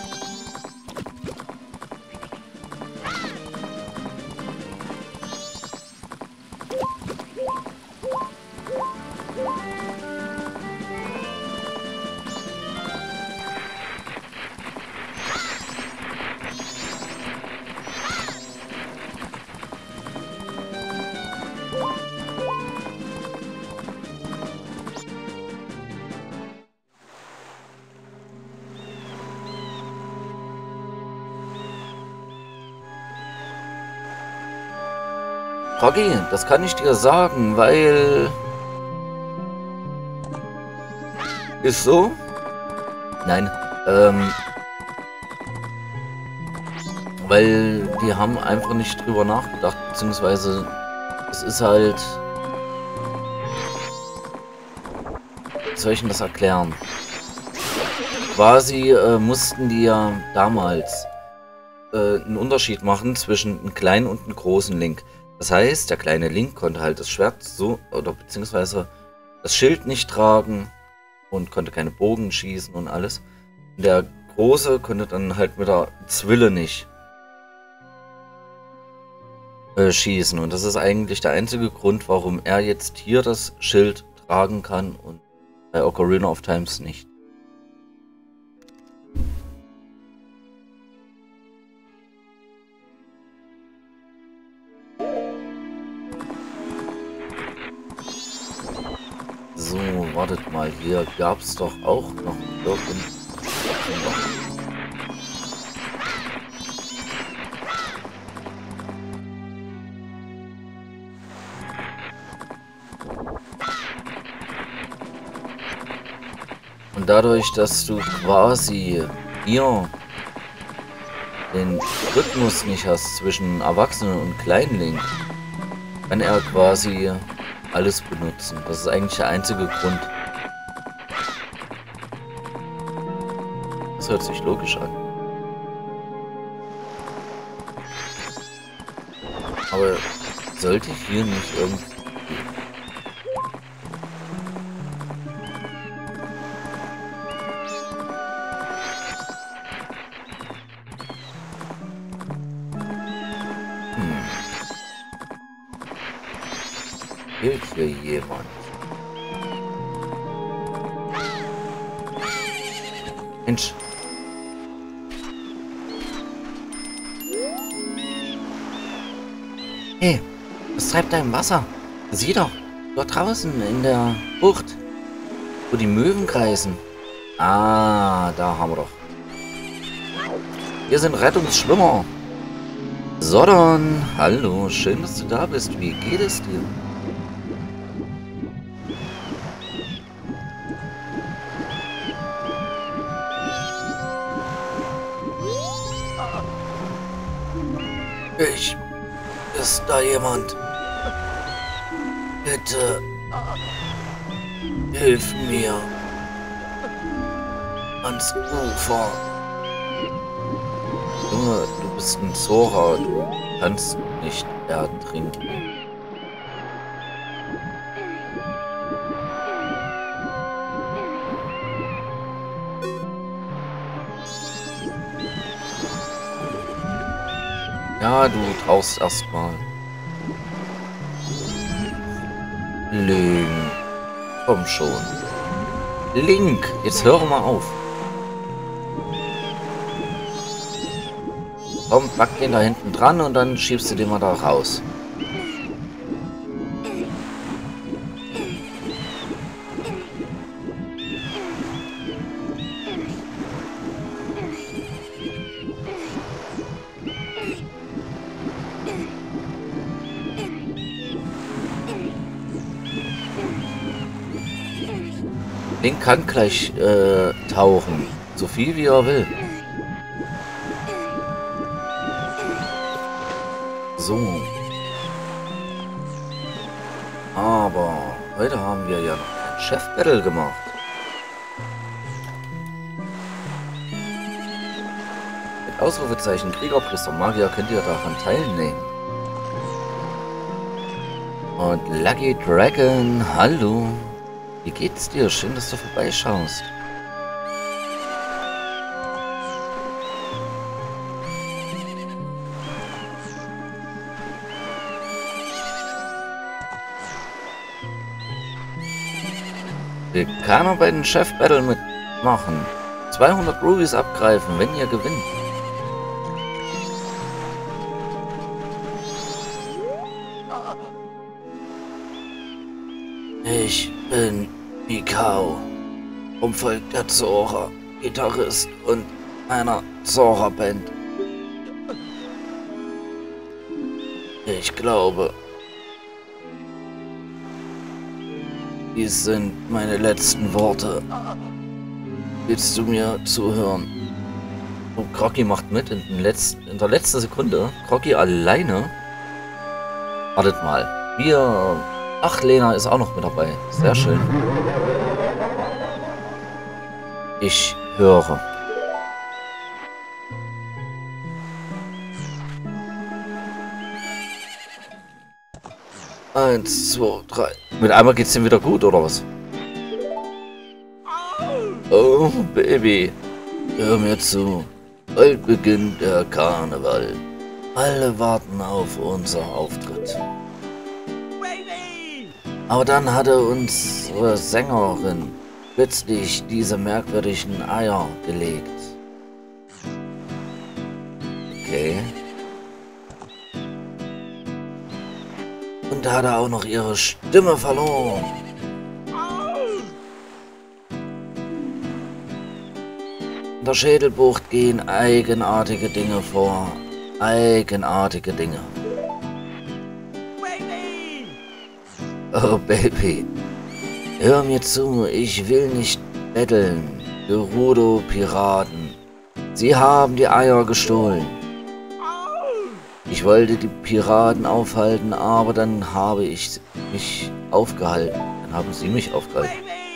Froggy, das kann ich dir sagen, weil... Ist so? Nein, ähm... weil die haben einfach nicht drüber nachgedacht, beziehungsweise es ist halt... Wie soll ich denn das erklären? Quasi äh, mussten die ja damals äh, einen Unterschied machen zwischen einem kleinen und einem großen Link. Das heißt, der kleine Link konnte halt das Schwert so, oder beziehungsweise das Schild nicht tragen und konnte keine Bogen schießen und alles. Und der große konnte dann halt mit der Zwille nicht äh, schießen. Und das ist eigentlich der einzige Grund, warum er jetzt hier das Schild tragen kann und bei Ocarina of Times nicht. So, wartet mal, hier gab es doch auch noch irgend... Und dadurch, dass du quasi hier den Rhythmus nicht hast zwischen Erwachsenen und Kleinling, kann er quasi alles benutzen. Das ist eigentlich der einzige Grund. Das hört sich logisch an. Aber sollte ich hier nicht irgendwie... Fehlt hier jemand? Mensch. Hey, was treibt da im Wasser? Sieh doch, dort draußen in der Bucht, wo die Möwen kreisen. Ah, da haben wir doch. Wir sind Rettungsschwimmer. Sodon, hallo, schön, dass du da bist. Wie geht es dir? Ich... Ist da jemand? Bitte... Hilf mir... ans Ufer. Junge, du bist ein Zora, du kannst nicht ertrinken. Ja, du traust erstmal. Link. Komm schon. Link, jetzt höre mal auf. Komm, pack den da hinten dran und dann schiebst du den mal da raus. Link kann gleich äh, tauchen. So viel wie er will. So. aber heute haben wir ja noch ein Chef-Battle gemacht. Mit Ausrufezeichen Kriegerpriester Magier könnt ihr daran teilnehmen. Und Lucky Dragon, hallo. Wie geht's dir? Schön, dass du vorbeischaust. Will keiner bei den Chef-Battle mitmachen. zweihundert Rubies abgreifen, wenn ihr gewinnt. Ich bin Mikao, vom Volk der Zora, Gitarrist und einer Zora-Band. Ich glaube, dies sind meine letzten Worte. Willst du mir zuhören? Oh, Crocky macht mit in, den letzten, in der letzten Sekunde. Crocky alleine. Wartet mal. Wir... Ach, Lena ist auch noch mit dabei. Sehr schön. Ich höre. Eins, zwei, drei. Mit einmal geht's dem wieder gut, oder was? Oh, Baby. Hör mir zu. Bald beginnt der Karneval. Alle warten auf unser Auftritt. Aber dann hatte unsere Sängerin plötzlich diese merkwürdigen Eier gelegt. Okay. Und hatte auch noch ihre Stimme verloren. In der Schädelbucht gehen eigenartige Dinge vor. Eigenartige Dinge. Oh, Baby. Hör mir zu, ich will nicht betteln. Gerudo-Piraten. Sie haben die Eier gestohlen. Ich wollte die Piraten aufhalten, aber dann habe ich mich aufgehalten. Dann haben sie mich aufgehalten.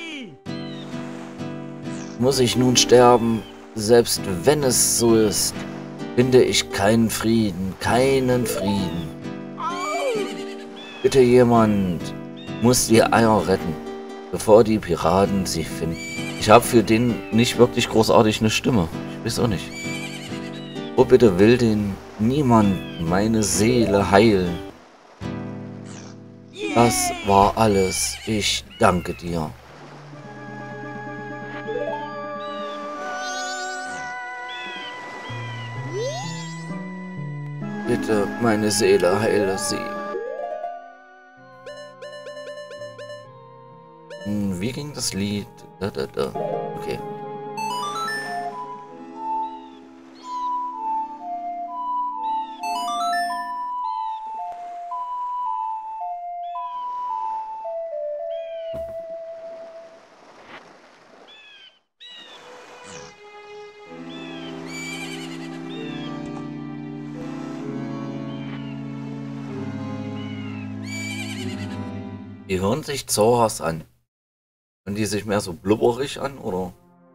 Muss ich nun sterben? Selbst wenn es so ist, finde ich keinen Frieden. Keinen Frieden. Bitte jemand muss die Eier retten, bevor die Piraten sie finden. Ich habe für den nicht wirklich großartig eine Stimme. Ich weiß auch nicht. Oh, bitte will den niemand meine Seele heilen. Das war alles. Ich danke dir. Bitte, meine Seele heile sie. Wie ging das Lied? Da, da, da. Okay. Die hören sich Zoras an. Hören die sich mehr so blubberig an, oder?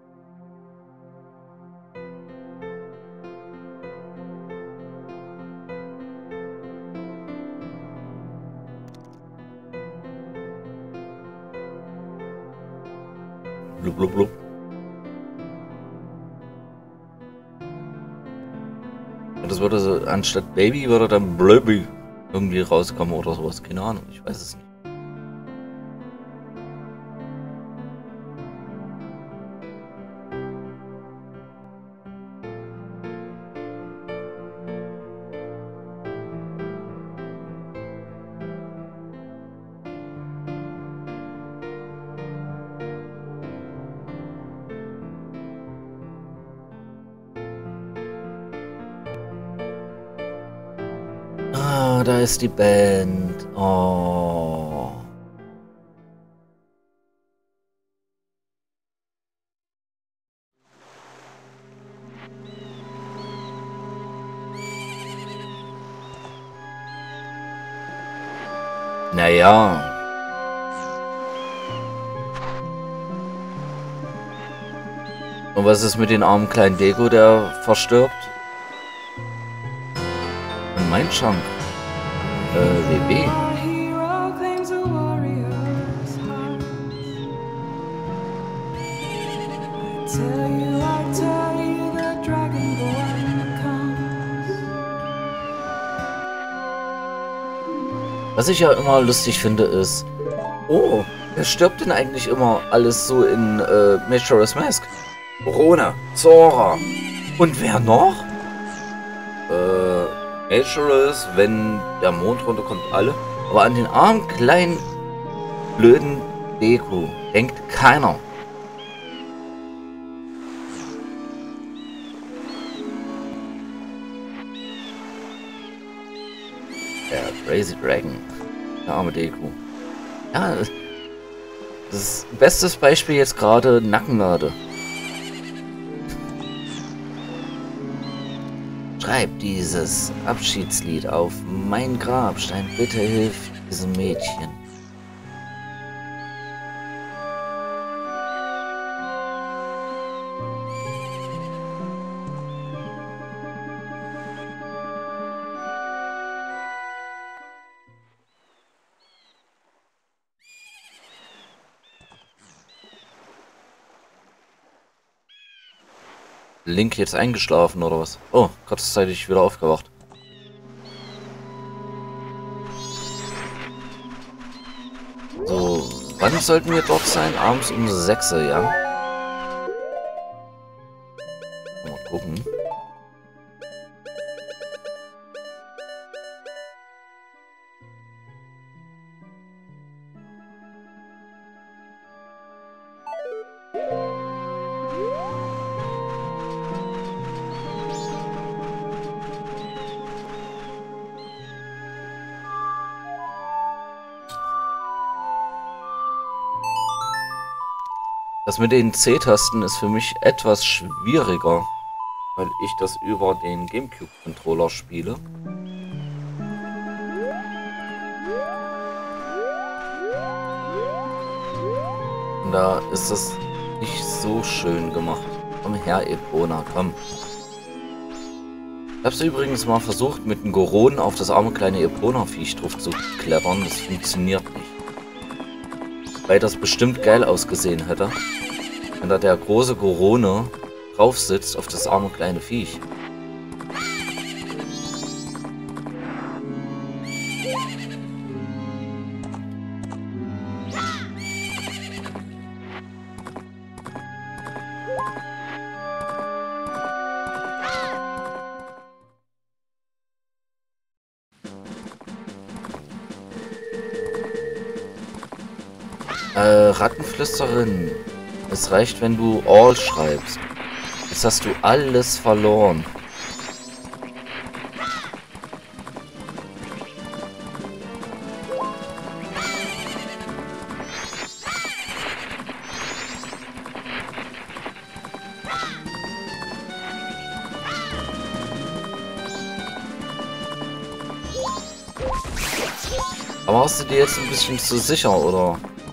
Blub, blub, blub. Das würde so, anstatt Baby würde dann Blöbi irgendwie rauskommen oder sowas. Keine Ahnung, ich weiß es nicht. Ah, da ist die Band. Oh. Naja, Und was ist mit dem armen kleinen Deko, der verstirbt? Und mein Chunk. Äh, W W. Was ich ja immer lustig finde ist, oh, wer stirbt denn eigentlich immer alles so in äh, Majora's Mask? Corona, Zora. Und wer noch? Äh, Majora's, wenn der Mond runterkommt, alle. Aber an den armen, kleinen, blöden Deku denkt keiner. Der Crazy Dragon. Der arme Deku. Ja, das ist bestes Beispiel jetzt gerade Nackenlade. Schreib dieses Abschiedslied auf mein Grabstein. Bitte hilf diesem Mädchen. Link jetzt eingeschlafen oder was? Oh, kurzzeitig wieder aufgewacht. So, wann sollten wir dort sein? Abends um sechs, ja? Mal gucken. Das mit den C-Tasten ist für mich etwas schwieriger, weil ich das über den GameCube-Controller spiele. Und da ist das nicht so schön gemacht. Komm her, Epona, komm. Ich hab's übrigens mal versucht, mit dem Goron auf das arme kleine Epona-Viech drauf zu klettern. Das funktioniert nicht. Weil das bestimmt geil ausgesehen hätte, wenn da der große Gorone drauf sitzt auf das arme kleine Viech. Äh, Rattenflüsterin. Es reicht, wenn du All schreibst. Jetzt hast du alles verloren. Aber hast du dir jetzt ein bisschen zu sicher, oder?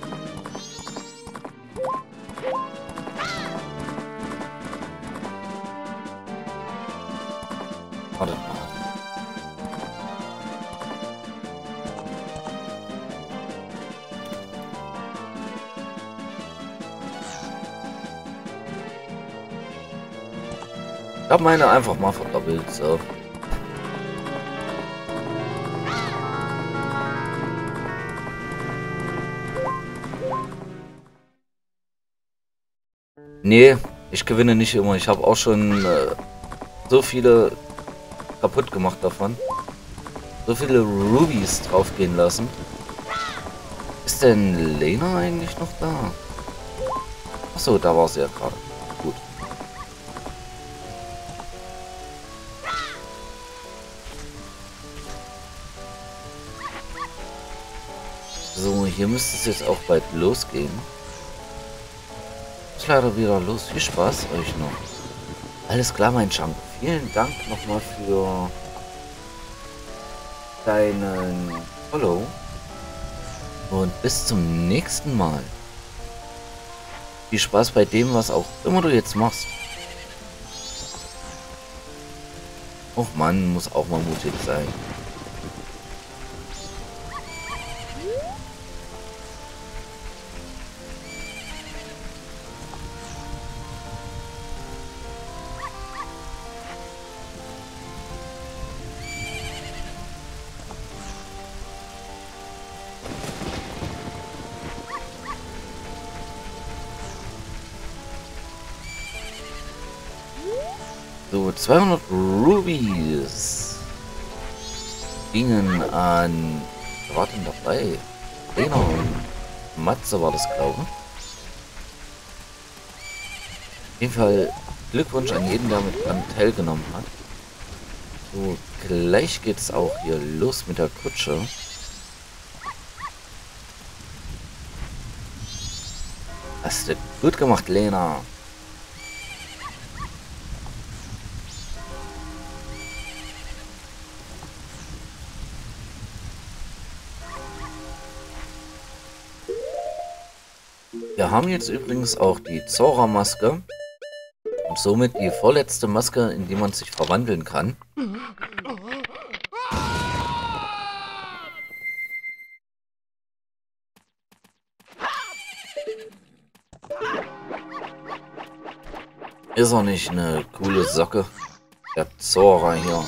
Warte mal. Ich habe meine einfach mal verdoppelt, so. Nee, ich gewinne nicht immer. Ich habe auch schon äh, so viele kaputt gemacht davon. So viele Rubies draufgehen lassen. Ist denn Lena eigentlich noch da? Achso, da war sie ja gerade. Gut. So, hier müsste es jetzt auch bald losgehen. Ist leider wieder los. Viel Spaß euch noch. Alles klar, mein Chunk. Vielen Dank nochmal für deinen Follow. Und bis zum nächsten Mal. Viel Spaß bei dem, was auch immer du jetzt machst. Och Mann, muss auch mal mutig sein. So, zweihundert Rubies gingen an... Wer war denn dabei? Lena und Matze war das, glaube ich. Auf jeden Fall Glückwunsch an jeden, der mit dran teilgenommen hat. So, gleich geht's auch hier los mit der Kutsche. Hast du gut gemacht, Lena. Wir haben jetzt übrigens auch die Zora-Maske und somit die vorletzte Maske, in die man sich verwandeln kann. Ist auch nicht eine coole Socke? Der Zora hier.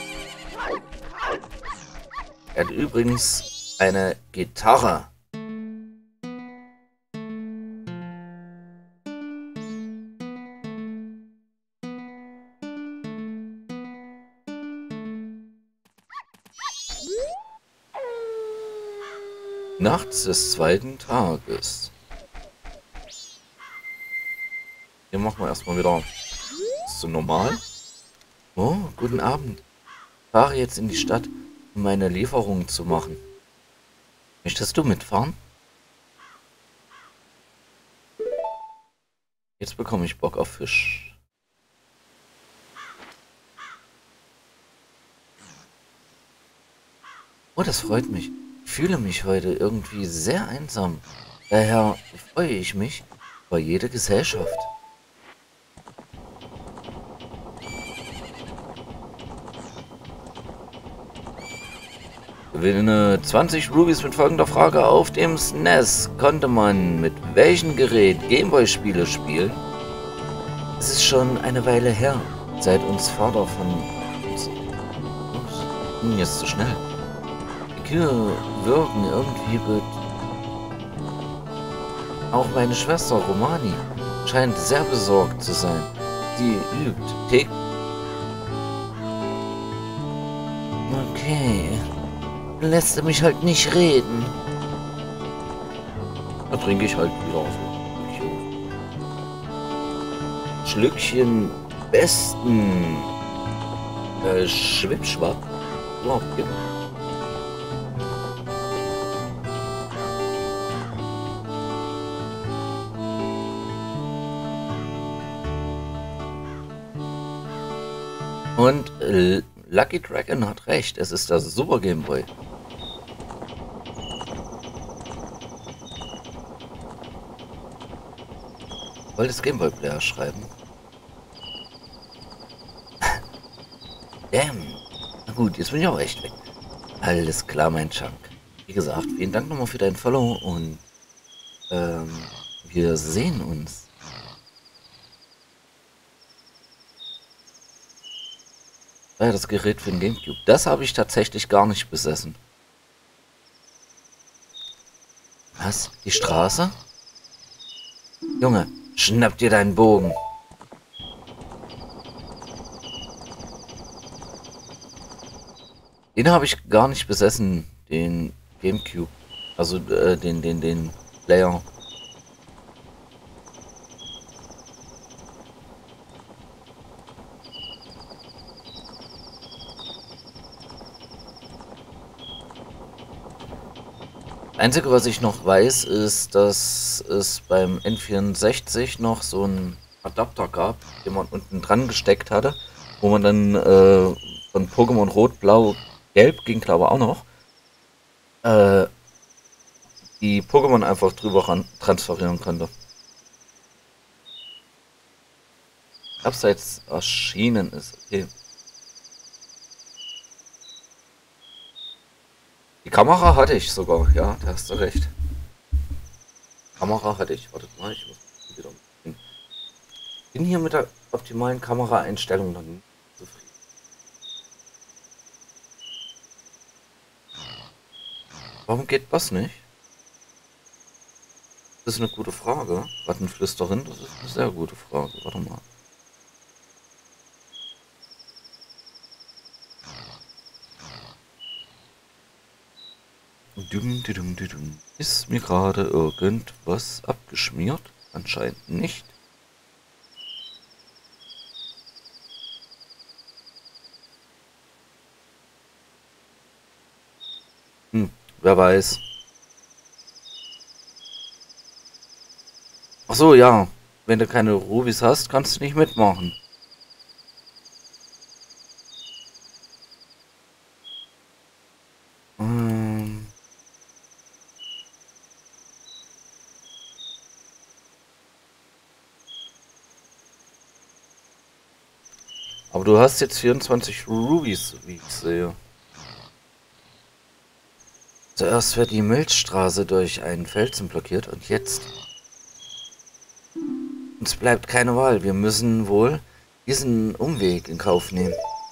Er hat übrigens eine Gitarre. Nachts des zweiten Tages. Hier machen wir erstmal wieder so normal. Oh, guten Abend. Ich fahre jetzt in die Stadt, um meine Lieferung zu machen. Möchtest du mitfahren? Jetzt bekomme ich Bock auf Fisch. Oh, das freut mich. Ich fühle mich heute irgendwie sehr einsam. Daher freue ich mich über jede Gesellschaft. Gewinne zwanzig Rubies mit folgender Frage. Auf dem S N E S konnte man mit welchem Gerät Gameboy-Spiele spielen? Es ist schon eine Weile her, seit uns Vater von uns... Ups, jetzt zu schnell. Die Kühe wirken irgendwie bet... Auch meine Schwester Romani scheint sehr besorgt zu sein. Sie übt täglich... Okay... Lässt er mich halt nicht reden. Da trinke ich halt wieder so. Schlückchen besten äh, Schwipschwapp. Oh, ja. Und äh, Lucky Dragon hat recht, es ist das Super Game Boy. Wollte das Game Boy Player schreiben. Damn. Na gut, jetzt bin ich auch echt weg. Alles klar, mein Chunk. Wie gesagt, vielen Dank nochmal für dein Follow und ähm, wir sehen uns. Ja, das Gerät für den Gamecube. Das habe ich tatsächlich gar nicht besessen. Was? Die Straße? Junge, schnapp dir deinen Bogen. Den habe ich gar nicht besessen, den Gamecube. Also äh, den, den, den Player. Einzige, was ich noch weiß, ist, dass es beim N vierundsechzig noch so einen Adapter gab, den man unten dran gesteckt hatte, wo man dann äh, von Pokémon Rot, Blau, Gelb ging glaube ich auch noch, äh, die Pokémon einfach drüber ran transferieren konnte. abseits erschienen ist. Okay. Die Kamera hatte ich sogar, ja, da hast du recht. Kamera hatte ich. Wartet mal, ich muss wieder. Bin hier mit der optimalen Kameraeinstellung noch nicht zufrieden. Warum geht das nicht? Das ist eine gute Frage. Rattenflüsterin, das ist eine sehr gute Frage. Warte mal. Dum, dum, dum, dum. Ist mir gerade irgendwas abgeschmiert? Anscheinend nicht. Hm, wer weiß. Ach so, ja. Wenn du keine Rubis hast, kannst du nicht mitmachen. Ähm. Aber du hast jetzt vierundzwanzig Rubies, wie ich sehe. Zuerst wird die Milchstraße durch einen Felsen blockiert und jetzt... Uns bleibt keine Wahl. Wir müssen wohl diesen Umweg in Kauf nehmen.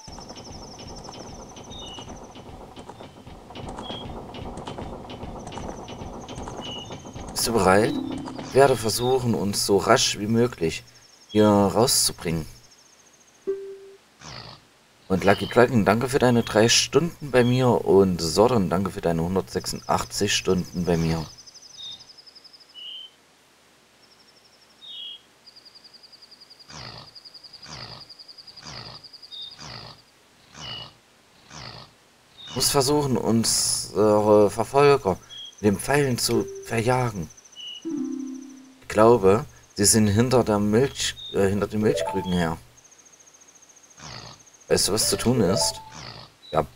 Bist du bereit? Ich werde versuchen, uns so rasch wie möglich hier rauszubringen. Und Lucky Dragon, danke für deine drei Stunden bei mir und Sordon, danke für deine hundertsechsundachtzig Stunden bei mir. Ich muss versuchen, unsere Verfolger mit den Pfeilen zu verjagen. Ich glaube, sie sind hinter der Milch, äh, hinter den Milchkrügen her. Weißt du, was zu tun ist? Ja.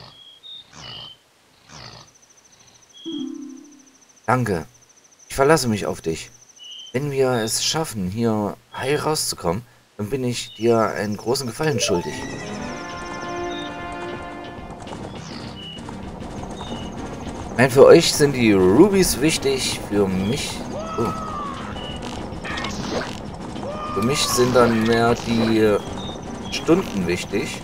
Danke. Ich verlasse mich auf dich. Wenn wir es schaffen, hier heil rauszukommen, dann bin ich dir einen großen Gefallen schuldig. Nein, für euch sind die Rubies wichtig, für mich... Oh. Für mich sind dann mehr die Stunden wichtig.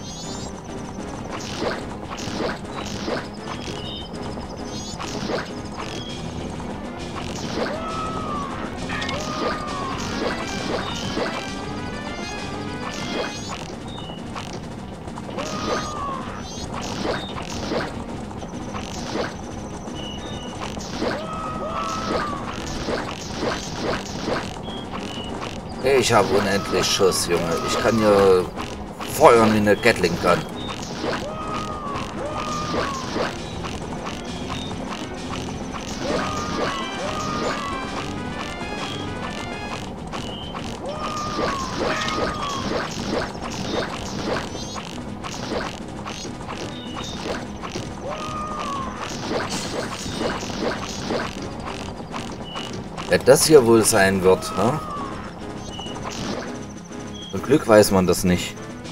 Ich habe unendlich Schuss, Junge. Ich kann ja feuern wie eine Gatling Gun. Wer das hier wohl sein wird, ne? Zum Glück weiß man das nicht.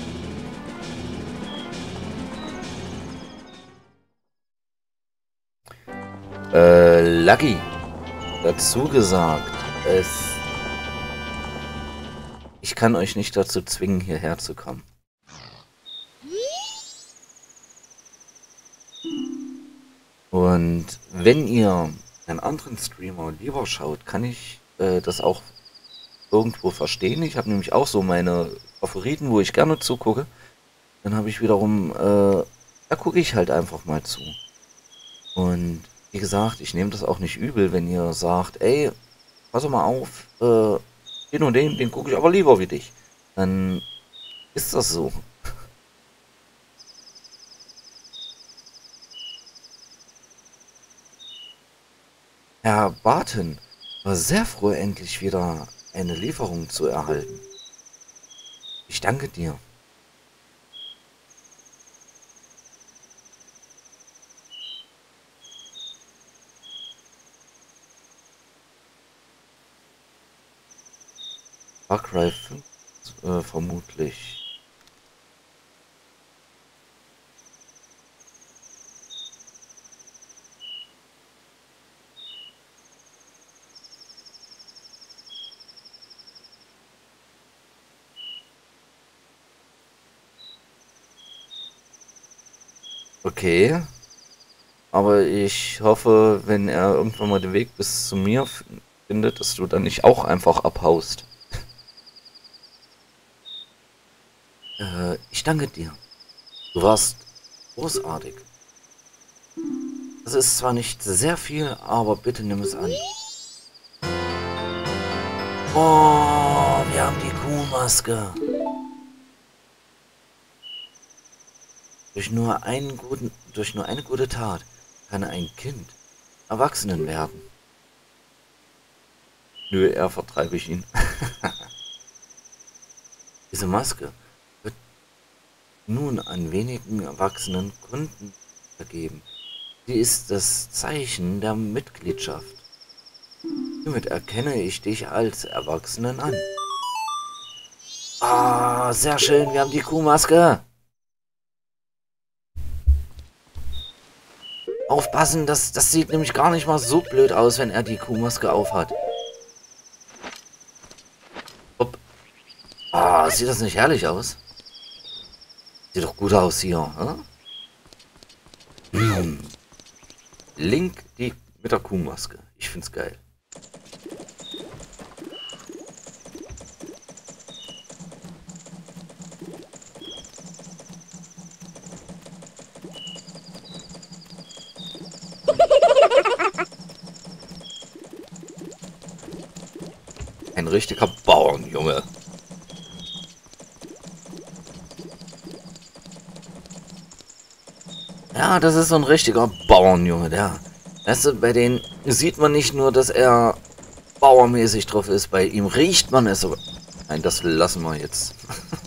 Äh, Lucky. Dazu gesagt, es... Ich kann euch nicht dazu zwingen, hierher zu kommen. Und wenn ihr einen anderen Streamer lieber schaut, kann ich äh, das auch irgendwo verstehen. Ich habe nämlich auch so meine Favoriten, wo ich gerne zugucke. Dann habe ich wiederum, äh, da gucke ich halt einfach mal zu. Und wie gesagt, ich nehme das auch nicht übel, wenn ihr sagt, ey, pass mal auf, äh, den und den, den gucke ich aber lieber wie dich. Dann ist das so. Herr Barton war sehr froh, endlich wieder eine Lieferung zu erhalten. Ich danke dir. Far Cry fünf. äh, vermutlich. Okay. Aber ich hoffe, wenn er irgendwann mal den Weg bis zu mir findet, dass du dann nicht auch einfach abhaust. äh, ich danke dir. Du warst großartig. Das ist zwar nicht sehr viel, aber bitte nimm es an. Oh, wir haben die Kuhmaske. Durch nur einen guten, durch nur eine gute Tat kann ein Kind Erwachsenen werden. Nö, er vertreibe ich ihn. Diese Maske wird nun an wenigen erwachsenen Kunden vergeben. Sie ist das Zeichen der Mitgliedschaft. Hiermit erkenne ich dich als Erwachsenen an. Ah, sehr schön, wir haben die Kuhmaske. Aufpassen, das, das sieht nämlich gar nicht mal so blöd aus, wenn er die Kuhmaske aufhat. Hopp. Ah, sieht das nicht herrlich aus? Sieht doch gut aus hier, hm? Hm. Link die mit der Kuhmaske. Ich find's geil. Ein richtiger Bauernjunge. Ja, das ist so ein richtiger Bauernjunge, der. Weißt du, bei denen sieht man nicht nur, dass er bauermäßig drauf ist, bei ihm riecht man es sogar. Nein, das lassen wir jetzt.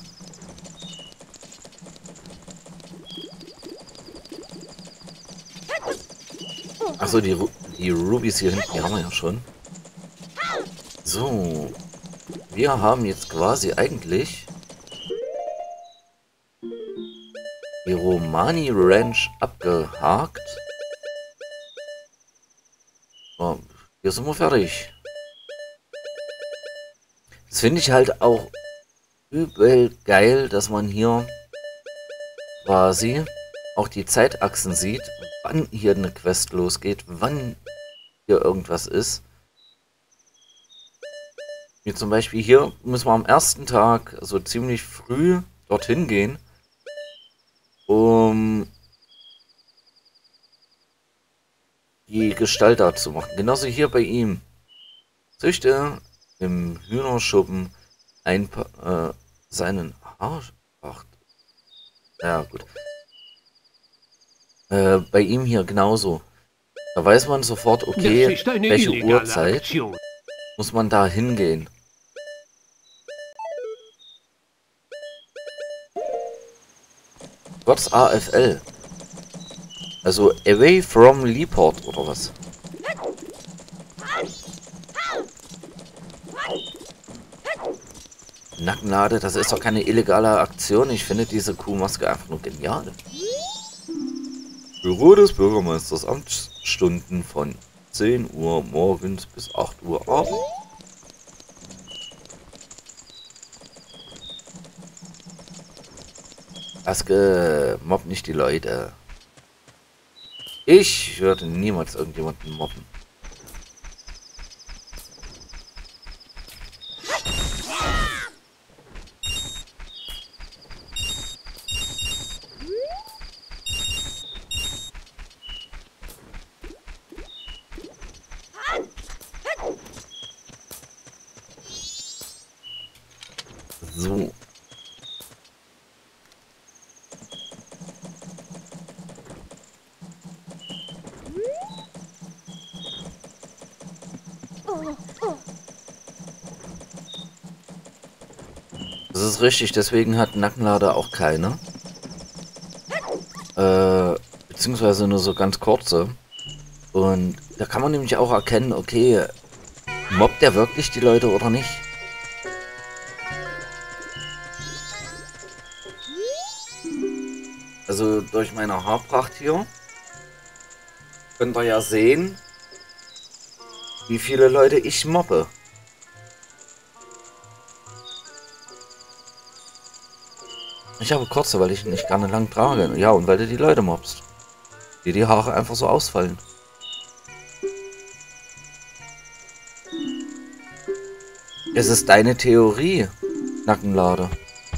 Achso, die, Ru die Rubies hier hinten, die haben wir ja schon. So. Wir haben jetzt quasi eigentlich die Romani Ranch abgehakt. So, hier sind wir fertig. Das finde ich halt auch übel geil, dass man hier quasi auch die Zeitachsen sieht, wann hier eine Quest losgeht, wann hier irgendwas ist. Wie zum Beispiel hier müssen wir am ersten Tag, also ziemlich früh, dorthin gehen, um die Gestalter zu machen. Genauso hier bei ihm. Züchte im Hühnerschuppen ein äh, seinen Haar. Ach, ja gut. Äh, bei ihm hier genauso. Da weiß man sofort, okay, welche Uhrzeit Aktion. Muss man da hingehen. What's A F L? Also away from Leaport oder was? Nackenlade, das ist doch keine illegale Aktion. Ich finde diese Kuhmaske einfach nur genial. Büro des Bürgermeisters, Amtsstunden von zehn Uhr morgens bis acht Uhr abends. Maske, mobb nicht die Leute. Ich würde niemals irgendjemanden mobben. So. Das ist richtig, deswegen hat Nackenlade auch keine. Äh, beziehungsweise nur so ganz kurze. Und da kann man nämlich auch erkennen, okay, mobbt der wirklich die Leute oder nicht? Also durch meine Haarpracht hier könnt ihr ja sehen, wie viele Leute ich mobbe. Ich habe kurze, weil ich nicht gerne lang trage. Ja, und weil du die Leute mobst. Die die Haare einfach so ausfallen. Es ist deine Theorie, Nackenlade.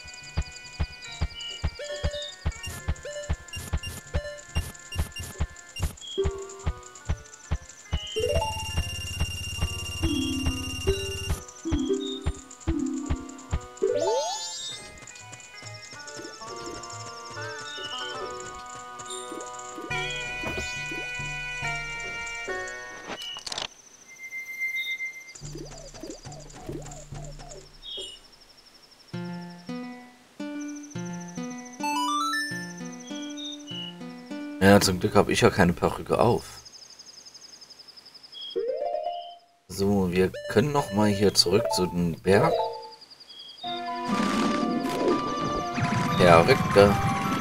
Ja, zum Glück habe ich ja keine Perücke auf. So, wir können noch mal hier zurück zu den Berg. Perücke.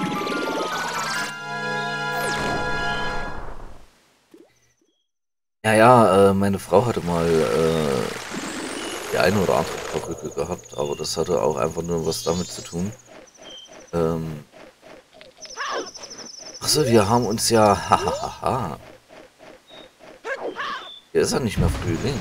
Ja, ja, äh, meine Frau hatte mal äh, die eine oder andere Perücke gehabt, aber das hatte auch einfach nur was damit zu tun. Ähm, Achso, wir haben uns ja... Hahaha. Hier ist ja nicht mehr Frühling.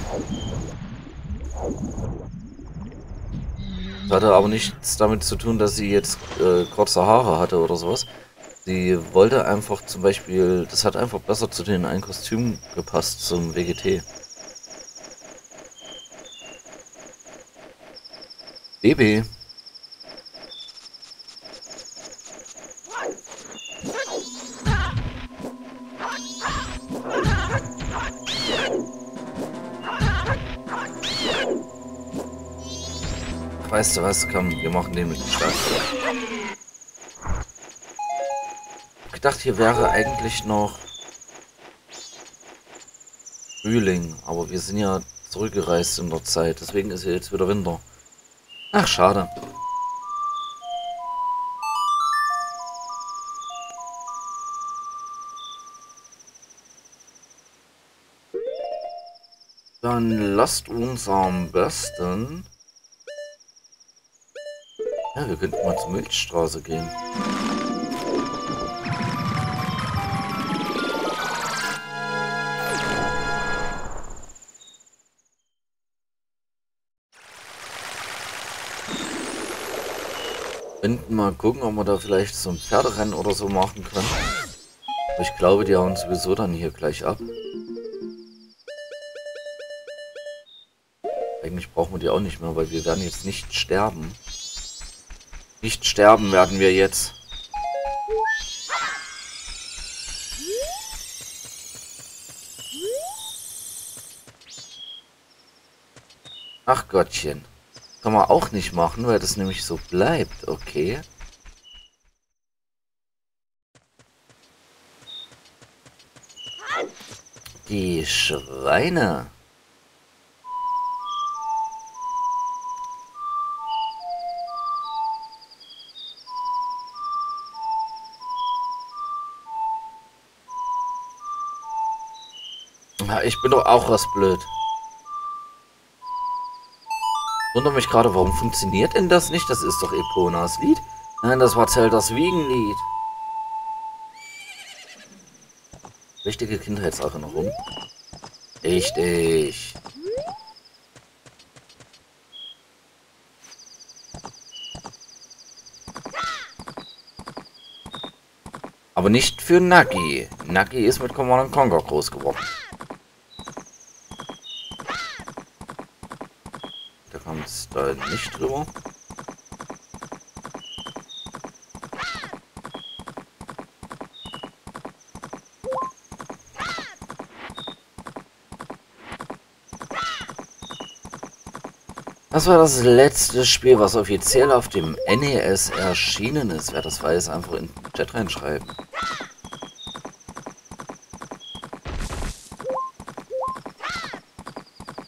Das hatte aber nichts damit zu tun, dass sie jetzt äh, kurze Haare hatte oder sowas. Sie wollte einfach zum Beispiel... Das hat einfach besser zu den einen Kostüm gepasst, zum W G T. Baby. Weißt du was? Komm, wir machen den mit dem Start. Ich hab gedacht, hier wäre eigentlich noch Frühling, aber wir sind ja zurückgereist in der Zeit, deswegen ist hier jetzt wieder Winter. Ach, schade. Dann lasst uns am besten... Ja, wir könnten mal zur Milchstraße gehen. Könnten mal gucken, ob wir da vielleicht so ein Pferderennen oder so machen können. Aber ich glaube, die hauen sowieso dann hier gleich ab. Eigentlich brauchen wir die auch nicht mehr, weil wir werden jetzt nicht sterben. Nicht sterben werden wir jetzt. Ach Gottchen. Kann man auch nicht machen, weil das nämlich so bleibt. Okay. Die Schweine. Ja, ich bin doch auch was blöd. Wundere mich gerade, warum funktioniert denn das nicht? Das ist doch Eponas Lied. Nein, das war Zeldas Wiegenlied. Richtige Kindheitserinnerung. Richtig. Aber nicht für Nagi. Nagi ist mit Command and Conquer groß geworden. Da kommt es da nicht drüber. Das war das letzte Spiel, was offiziell auf dem N E S erschienen ist. Wer das weiß, einfach in den Chat reinschreiben.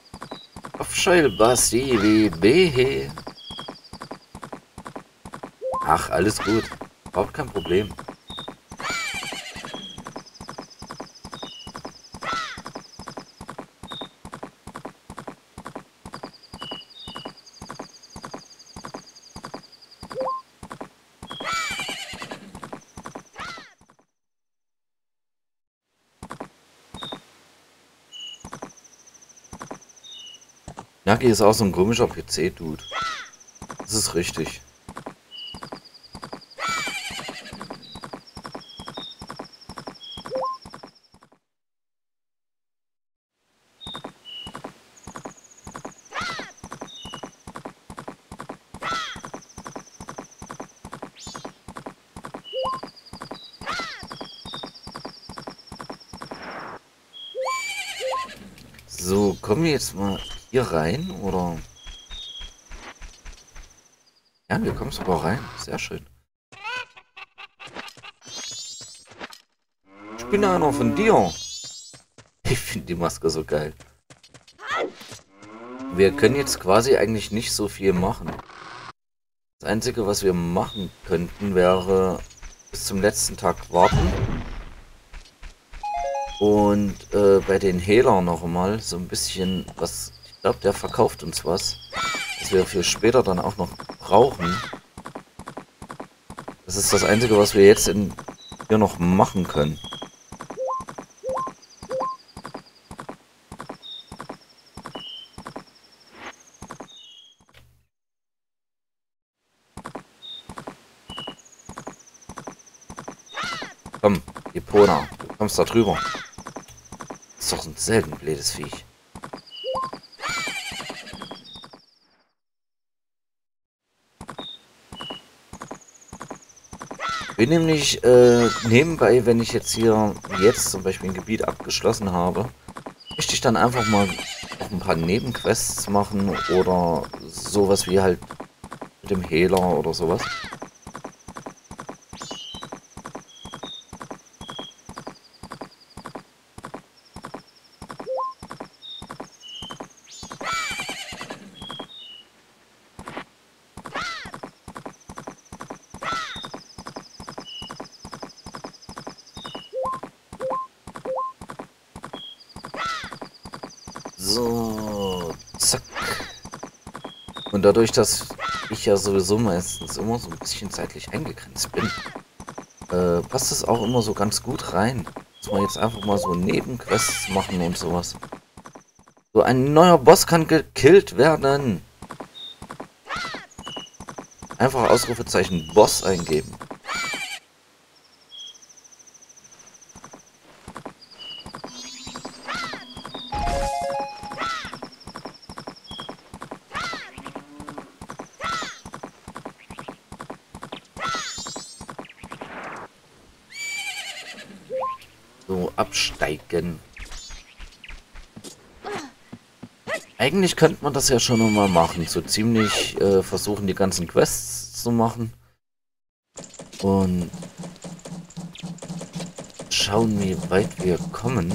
Aufschall Basti W B. Ach, alles gut. Überhaupt kein Problem. Nagi ist auch so ein komischer P C-Dude. Das ist richtig. So, kommen wir jetzt mal hier rein, oder? Ja, wir kommen sogar rein. Sehr schön. Ich bin einer von dir. Ich finde die Maske so geil. Wir können jetzt quasi eigentlich nicht so viel machen. Das Einzige, was wir machen könnten, wäre bis zum letzten Tag warten. Und äh, bei den Hehlern noch mal so ein bisschen was. Ich glaube, der verkauft uns was, was wir für später dann auch noch brauchen. Das ist das Einzige, was wir jetzt in, hier noch machen können. Komm, Epona, du kommst da drüber. Das ist doch ein selten blödes Viech. Ich bin nämlich äh, nebenbei, wenn ich jetzt hier jetzt zum Beispiel ein Gebiet abgeschlossen habe, möchte ich dann einfach mal noch ein paar Nebenquests machen oder sowas wie halt mit dem Hehler oder sowas. So, zack. Und dadurch, dass ich ja sowieso meistens immer so ein bisschen zeitlich eingegrenzt bin, äh, passt es auch immer so ganz gut rein. Dass wir jetzt einfach mal so Nebenquests machen und sowas. So, ein neuer Boss kann gekillt werden. Einfach Ausrufezeichen Boss eingeben. So, absteigen. Eigentlich könnte man das ja schon noch mal machen. So ziemlich äh, versuchen, die ganzen Quests zu machen. Und schauen, wie weit wir kommen.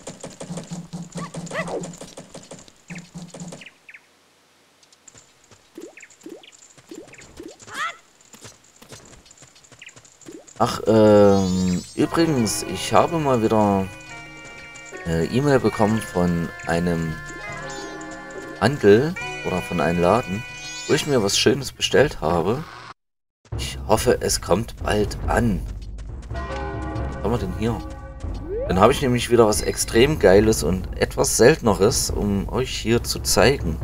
Ach, ähm, übrigens, ich habe mal wieder eine E-Mail bekommen von einem Handel oder von einem Laden, wo ich mir was Schönes bestellt habe. Ich hoffe, es kommt bald an. Was haben wir denn hier? Dann habe ich nämlich wieder was extrem Geiles und etwas Selteneres, um euch hier zu zeigen.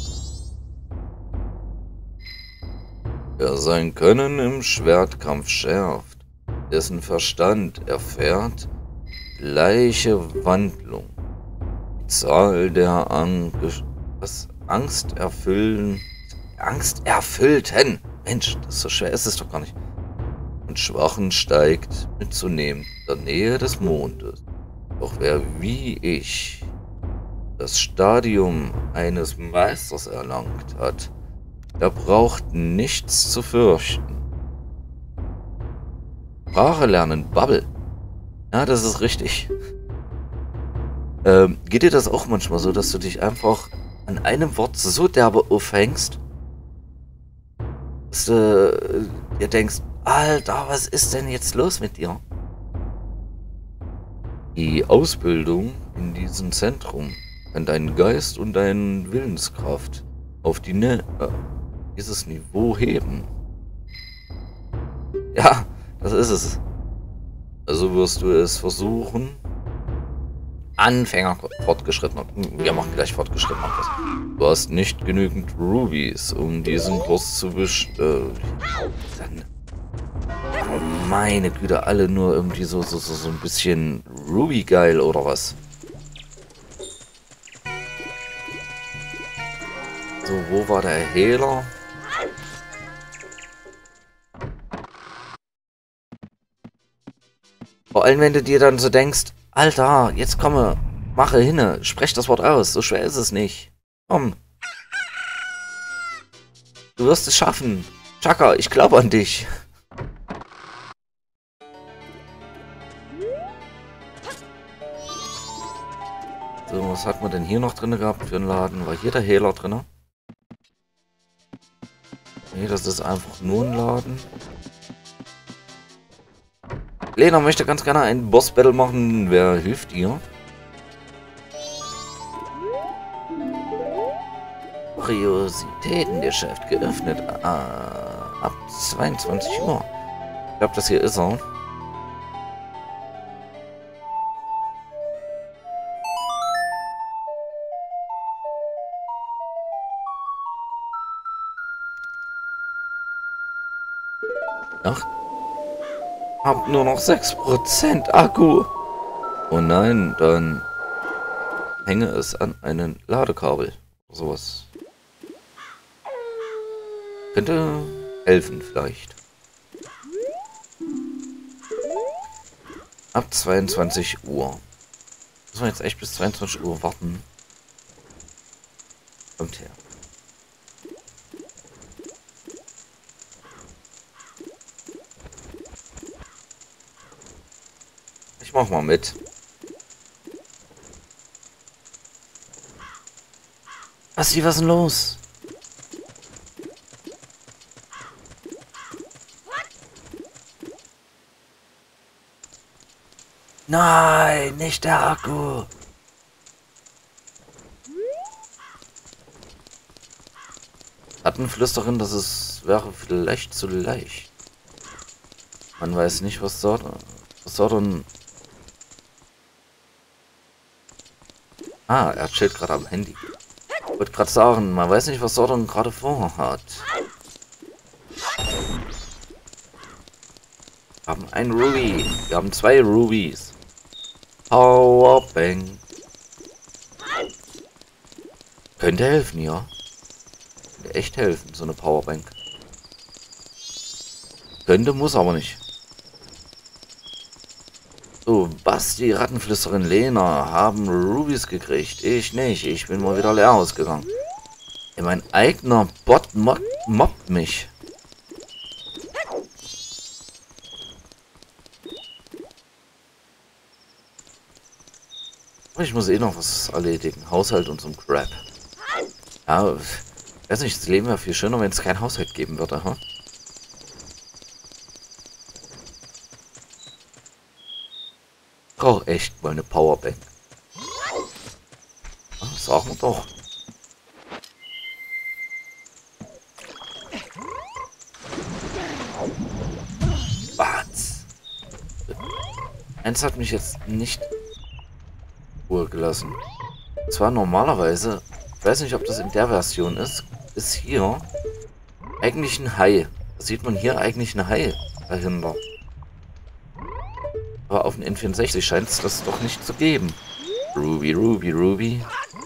Wer sein Können im Schwertkampf schärft, dessen Verstand erfährt gleiche Wandlung. Die Zahl der Ang was Angst erfüllen, Angsterfüllten, Mensch, das ist so schwer, ist es doch gar nicht. Und Schwachen steigt mit zunehmender Nähe des Mondes. Doch wer wie ich das Stadium eines Meisters erlangt hat, der braucht nichts zu fürchten. Sprache lernen, Bubble. Ja, das ist richtig. Ähm, geht dir das auch manchmal so, dass du dich einfach an einem Wort so derbe aufhängst, dass du dir denkst, Alter, was ist denn jetzt los mit dir? Die Ausbildung in diesem Zentrum kann deinen Geist und deine Willenskraft auf die ne äh, dieses Niveau heben. Ja, das ist es. Also wirst du es versuchen. Anfänger, fortgeschrittener. Wir machen gleich fortgeschrittener. Du hast nicht genügend Rubies, um diesen Kurs zu bestehen. Äh, oh meine Güte, alle nur irgendwie so, so, so, so ein bisschen Ruby-geil oder was? So, wo war der Hehler? Vor allem, wenn du dir dann so denkst, Alter, jetzt komme, mache hinne, sprech das Wort aus, so schwer ist es nicht. Komm. Du wirst es schaffen. Chaka, ich glaube an dich. So, was hat man denn hier noch drin gehabt für einen Laden? War hier der Hehler drin? Nee, das ist einfach nur ein Laden. Lena möchte ganz gerne ein Boss-Battle machen. Wer hilft ihr? Kuriositätengeschäft geöffnet. Äh, ab zweiundzwanzig Uhr. Ich glaube, das hier ist er. Ach. Hab nur noch sechs Prozent Akku. Oh nein, dann hänge es an einen Ladekabel. Sowas. Könnte helfen vielleicht. Ab zweiundzwanzig Uhr. Müssen wir jetzt echt bis zweiundzwanzig Uhr warten? Kommt her. Ich mach mal mit. Was ist, was ist denn los? Nein, nicht der Akku. Rattenflüsterin, das ist, wäre vielleicht zu leicht. Man weiß nicht, was dort, was dort und... Ah, er chillt gerade am Handy. Ich wollte gerade sagen, man weiß nicht, was Sordon gerade vorhat. Wir haben ein Ruby. Wir haben zwei Rubies. Powerbank. Könnte helfen, ja. Könnte echt helfen, so eine Powerbank. Könnte, muss aber nicht. So, Basti, Rattenflüsterin, Lena haben Rubies gekriegt. Ich nicht. Ich bin mal wieder leer ausgegangen. Ja, mein eigener Bot mob mobbt mich. Ich muss eh noch was erledigen. Haushalt und so ein Crap. Ja, ich weiß nicht, das Leben wäre viel schöner, wenn es keinen Haushalt geben würde, hm? Brauche echt mal eine Powerbank. Ah, sagen wir doch. Was? Eins hat mich jetzt nicht Ruhe gelassen. Und zwar normalerweise, ich weiß nicht, ob das in der Version ist, ist hier eigentlich ein Hai. Da sieht man hier eigentlich ein Hai dahinter. Aber auf dem N vierundsechzig scheint es das doch nicht zu geben. Ruby, Ruby, Ruby.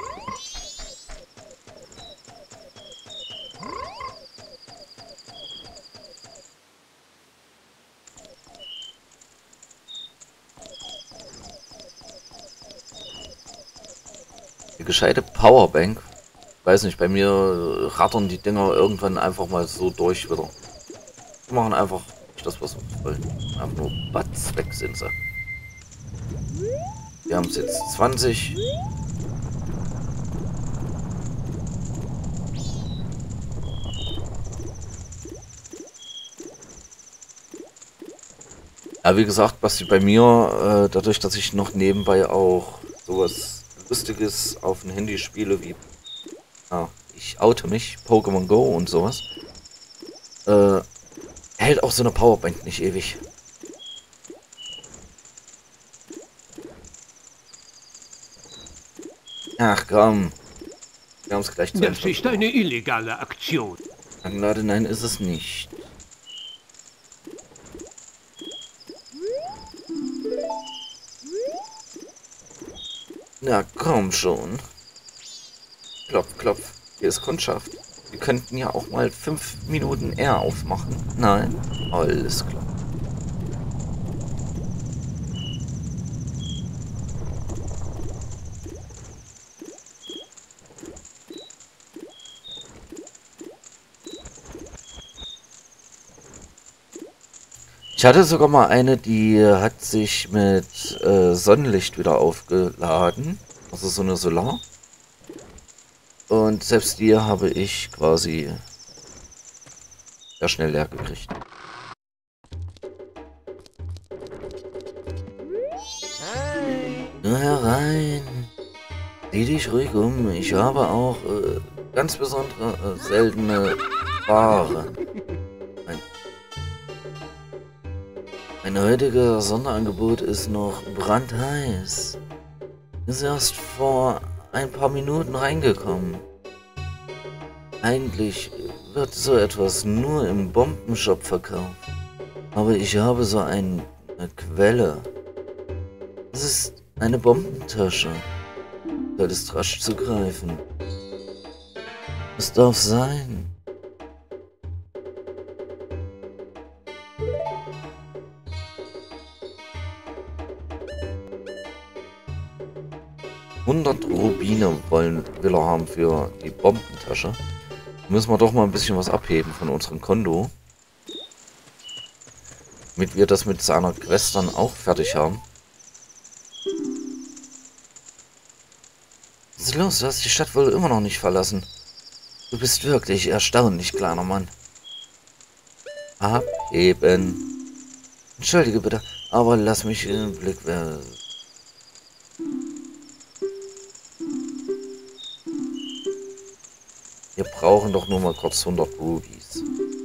Die gescheite Powerbank. Weiß nicht, bei mir rattern die Dinger irgendwann einfach mal so durch wieder. Die machen einfach nicht das, was wir wollen. Einfach nur Batz, weg sind sie. Wir haben es jetzt zwanzig. Ja, wie gesagt, Basti, bei mir, äh, dadurch, dass ich noch nebenbei auch sowas Lustiges auf dem Handy spiele, wie, ja, ich oute mich, Pokémon Go und sowas, äh, hält auch so eine Powerbank nicht ewig. Ach komm, wir haben es gleich Das zweiundzwanzig ist Uhr. eine illegale Aktion. Anlade, nein, ist es nicht. Na komm schon. Klopf, klopf. Hier ist Kundschaft. Wir könnten ja auch mal fünf Minuten eher aufmachen. Nein? Alles klar. Ich hatte sogar mal eine, die hat sich mit äh, Sonnenlicht wieder aufgeladen. Also so eine Solar. Und selbst die habe ich quasi sehr schnell leer gekriegt. Nur herein. Sieh dich ruhig um. Ich habe auch äh, ganz besondere, äh, seltene Ware. Mein, mein heutiges Sonderangebot ist noch brandheiß. Ist erst vor ein paar Minuten reingekommen. Eigentlich wird so etwas nur im Bombenshop verkauft. Aber ich habe so ein, eine Quelle. Es ist eine Bombentasche. Du solltest rasch zugreifen. Es darf sein. hundert Rubine wollen will er haben für die Bombentasche. Müssen wir doch mal ein bisschen was abheben von unserem Konto. Damit wir das mit seiner Quest dann auch fertig haben. Was ist los? Du hast die Stadt wohl immer noch nicht verlassen. Du bist wirklich erstaunlich, kleiner Mann. Abheben. Entschuldige bitte, aber lass mich in den Blick werfen. Wir brauchen doch nur mal kurz hundert Rubies.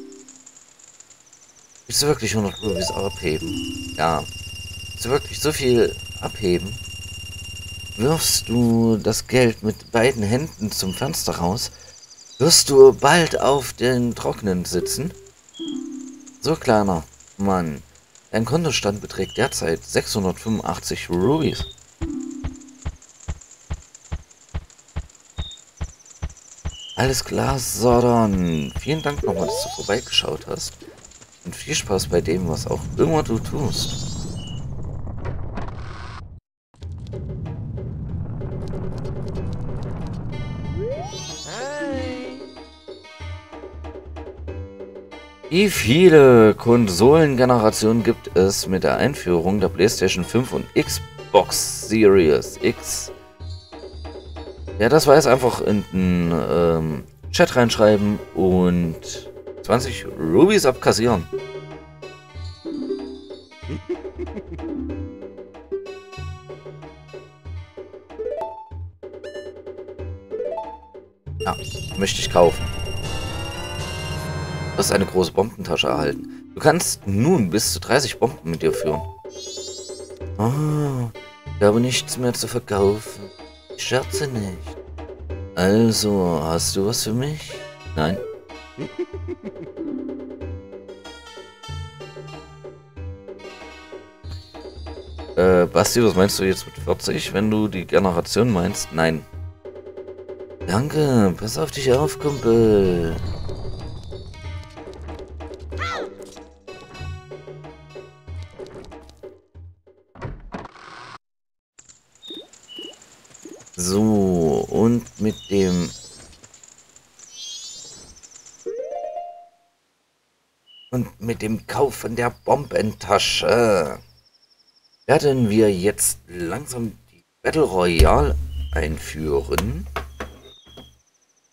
Willst du wirklich hundert Rubies abheben? Ja. Willst du wirklich so viel abheben? Wirfst du das Geld mit beiden Händen zum Fenster raus, wirst du bald auf den Trocknen sitzen. So, kleiner Mann. Dein Kontostand beträgt derzeit sechshundertfünfundachtzig Rubies. Alles klar, Sodon. Vielen Dank nochmal, dass du vorbeigeschaut hast. Und viel Spaß bei dem, was auch immer du tust. Wie viele Konsolengenerationen gibt es mit der Einführung der PlayStation fünf und Xbox Series X? Ja, das weiß, einfach in den ähm, Chat reinschreiben und zwanzig Rubies abkassieren. Ja, möchte ich kaufen. Du hast eine große Bombentasche erhalten. Du kannst nun bis zu dreißig Bomben mit dir führen. Oh, ich habe nichts mehr zu verkaufen. Ich scherze nicht. Also, hast du was für mich? Nein? äh, Basti, was meinst du jetzt mit vierzig, wenn du die Generation meinst? Nein. Danke, pass auf dich auf, Kumpel. So, und mit dem... Und mit dem Kauf von der Bombentasche werden wir jetzt langsam die Battle Royale einführen.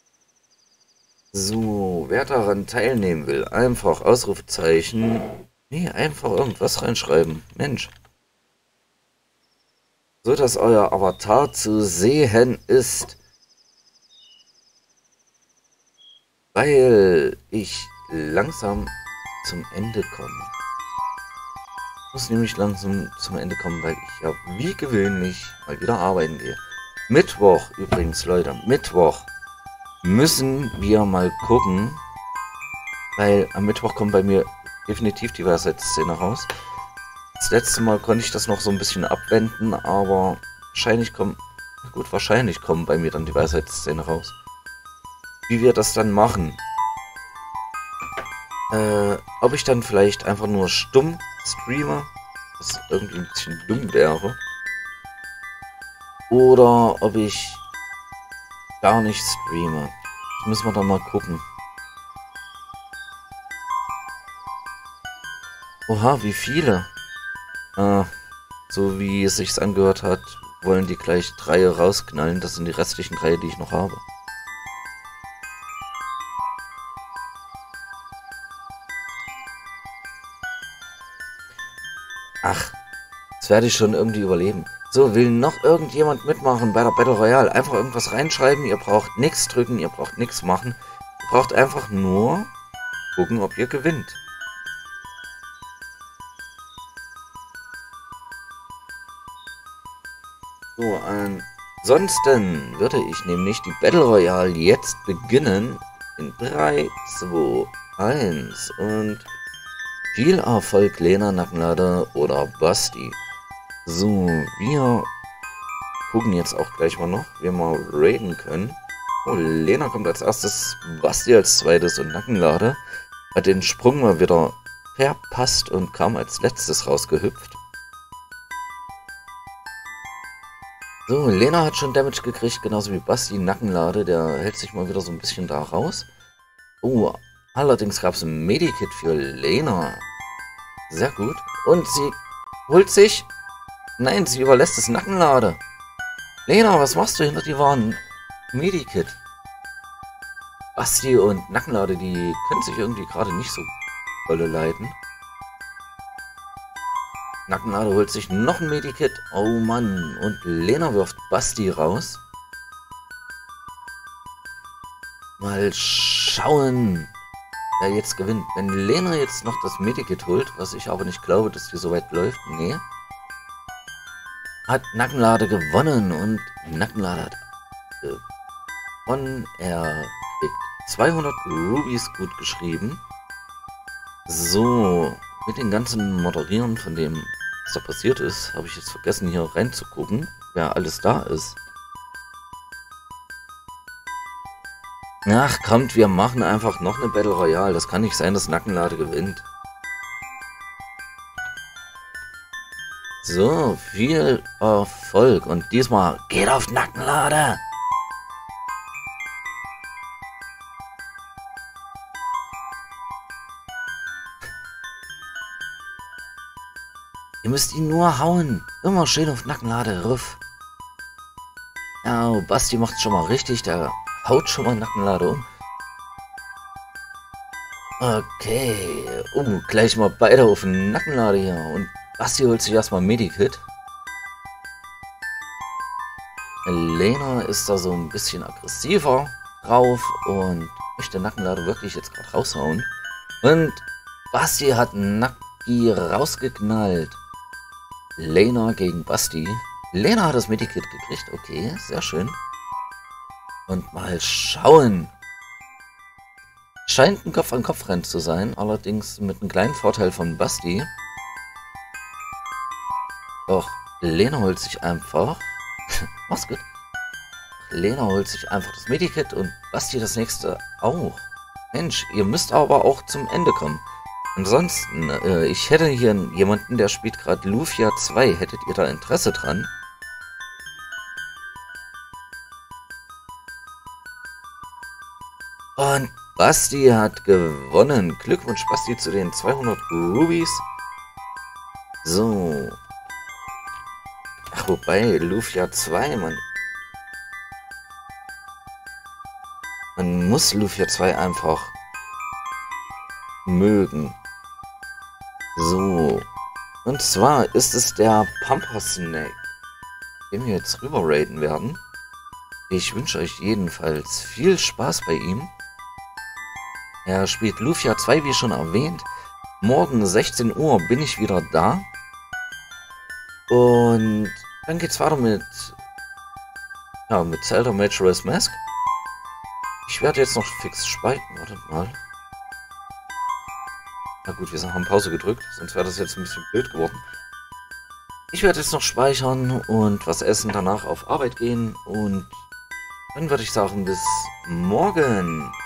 So, wer daran teilnehmen will, einfach Ausrufezeichen Nee, einfach irgendwas reinschreiben. Mensch. So, dass euer Avatar zu sehen ist. Weil ich langsam zum Ende komme. Ich muss nämlich langsam zum Ende kommen, weil ich ja wie gewöhnlich mal wieder arbeiten gehe. Mittwoch übrigens, Leute, Mittwoch müssen wir mal gucken, weil am Mittwoch kommt bei mir definitiv die Weisheitsszene raus. Das letzte Mal konnte ich das noch so ein bisschen abwenden, aber wahrscheinlich kommen, gut, wahrscheinlich kommen bei mir dann die Weisheitsszene raus. Wie wir das dann machen. Äh, ob ich dann vielleicht einfach nur stumm streame, was irgendwie ein bisschen dumm wäre. Oder ob ich gar nicht streame. Das müssen wir dann mal gucken. Oha, wie viele? Äh, so wie es sich angehört hat, wollen die gleich drei rausknallen. Das sind die restlichen drei, die ich noch habe. Ach, das werde ich schon irgendwie überleben. So, will noch irgendjemand mitmachen bei der Battle Royale? Einfach irgendwas reinschreiben. Ihr braucht nichts drücken, ihr braucht nichts machen. Ihr braucht einfach nur gucken, ob ihr gewinnt. So, ansonsten würde ich nämlich die Battle Royale jetzt beginnen. In drei, zwei, eins und viel Erfolg, Lena, Nackenlade oder Basti. So, wir gucken jetzt auch gleich mal noch, wie wir mal raiden können. Oh, Lena kommt als erstes, Basti als zweites und Nackenlade hat den Sprung mal wieder verpasst und kam als letztes rausgehüpft. So, Lena hat schon Damage gekriegt, genauso wie Basti. Nackenlade, der hält sich mal wieder so ein bisschen da raus. Oh, allerdings gab es ein Medikit für Lena. Sehr gut. Und sie holt sich... Nein, sie überlässt das Nackenlade. Lena, was machst du hinter die Waren? Medikit. Basti und Nackenlade, die können sich irgendwie gerade nicht so dolle leiden. Nackenlade holt sich noch ein Medikit. Oh Mann. Und Lena wirft Basti raus. Mal schauen, wer jetzt gewinnt. Wenn Lena jetzt noch das Medikit holt, was ich aber nicht glaube, dass die so weit läuft. Nee. Hat Nackenlade gewonnen. Und Nackenlade hat gewonnen. Er kriegt zweihundert Rubies gut geschrieben. So. Mit den ganzen Moderieren von dem, was da passiert ist, habe ich jetzt vergessen, hier reinzugucken, wer alles da ist. Ach, kommt, wir machen einfach noch eine Battle Royale. Das kann nicht sein, dass Nackenlade gewinnt. So, viel Erfolg. Und diesmal geht auf Nackenlade. Ihr müsst ihn nur hauen. Immer schön auf Nackenlade, Ruff. Ja, oh, Basti macht schon mal richtig. Der haut schon mal Nackenlade um. Okay. Uh, gleich mal beide auf Nackenlade hier. Und Basti holt sich erstmal Medikit. Lena ist da so ein bisschen aggressiver drauf und möchte Nackenlade wirklich jetzt gerade raushauen. Und Basti hat Nacki rausgeknallt. Lena gegen Basti. Lena hat das Medikit gekriegt. Okay, sehr schön. Und mal schauen. Scheint ein Kopf-an-Kopf-Rennen zu sein. Allerdings mit einem kleinen Vorteil von Basti. Doch Lena holt sich einfach... Mach's gut. Lena holt sich einfach das Medikit und Basti das nächste auch. Mensch, ihr müsst aber auch zum Ende kommen. Ansonsten, äh, ich hätte hier jemanden, der spielt gerade Lufia zwei. Hättet ihr da Interesse dran? Und Basti hat gewonnen. Glückwunsch, Basti, zu den zweihundert Rubies. So. Ach, wobei, Lufia zwei, man... Man muss Lufia zwei einfach mögen. So. Und zwar ist es der Pampa Snack, den wir jetzt rüber raiden werden. Ich wünsche euch jedenfalls viel Spaß bei ihm. Er spielt Lufia zwei, wie schon erwähnt. Morgen sechzehn Uhr bin ich wieder da. Und dann geht's weiter mit, ja, mit Zelda Majora's Mask. Ich werde jetzt noch fix speichern. Wartet mal. Na gut, wir haben Pause gedrückt, sonst wäre das jetzt ein bisschen blöd geworden. Ich werde jetzt noch speichern und was essen, danach auf Arbeit gehen und dann würde ich sagen, bis morgen.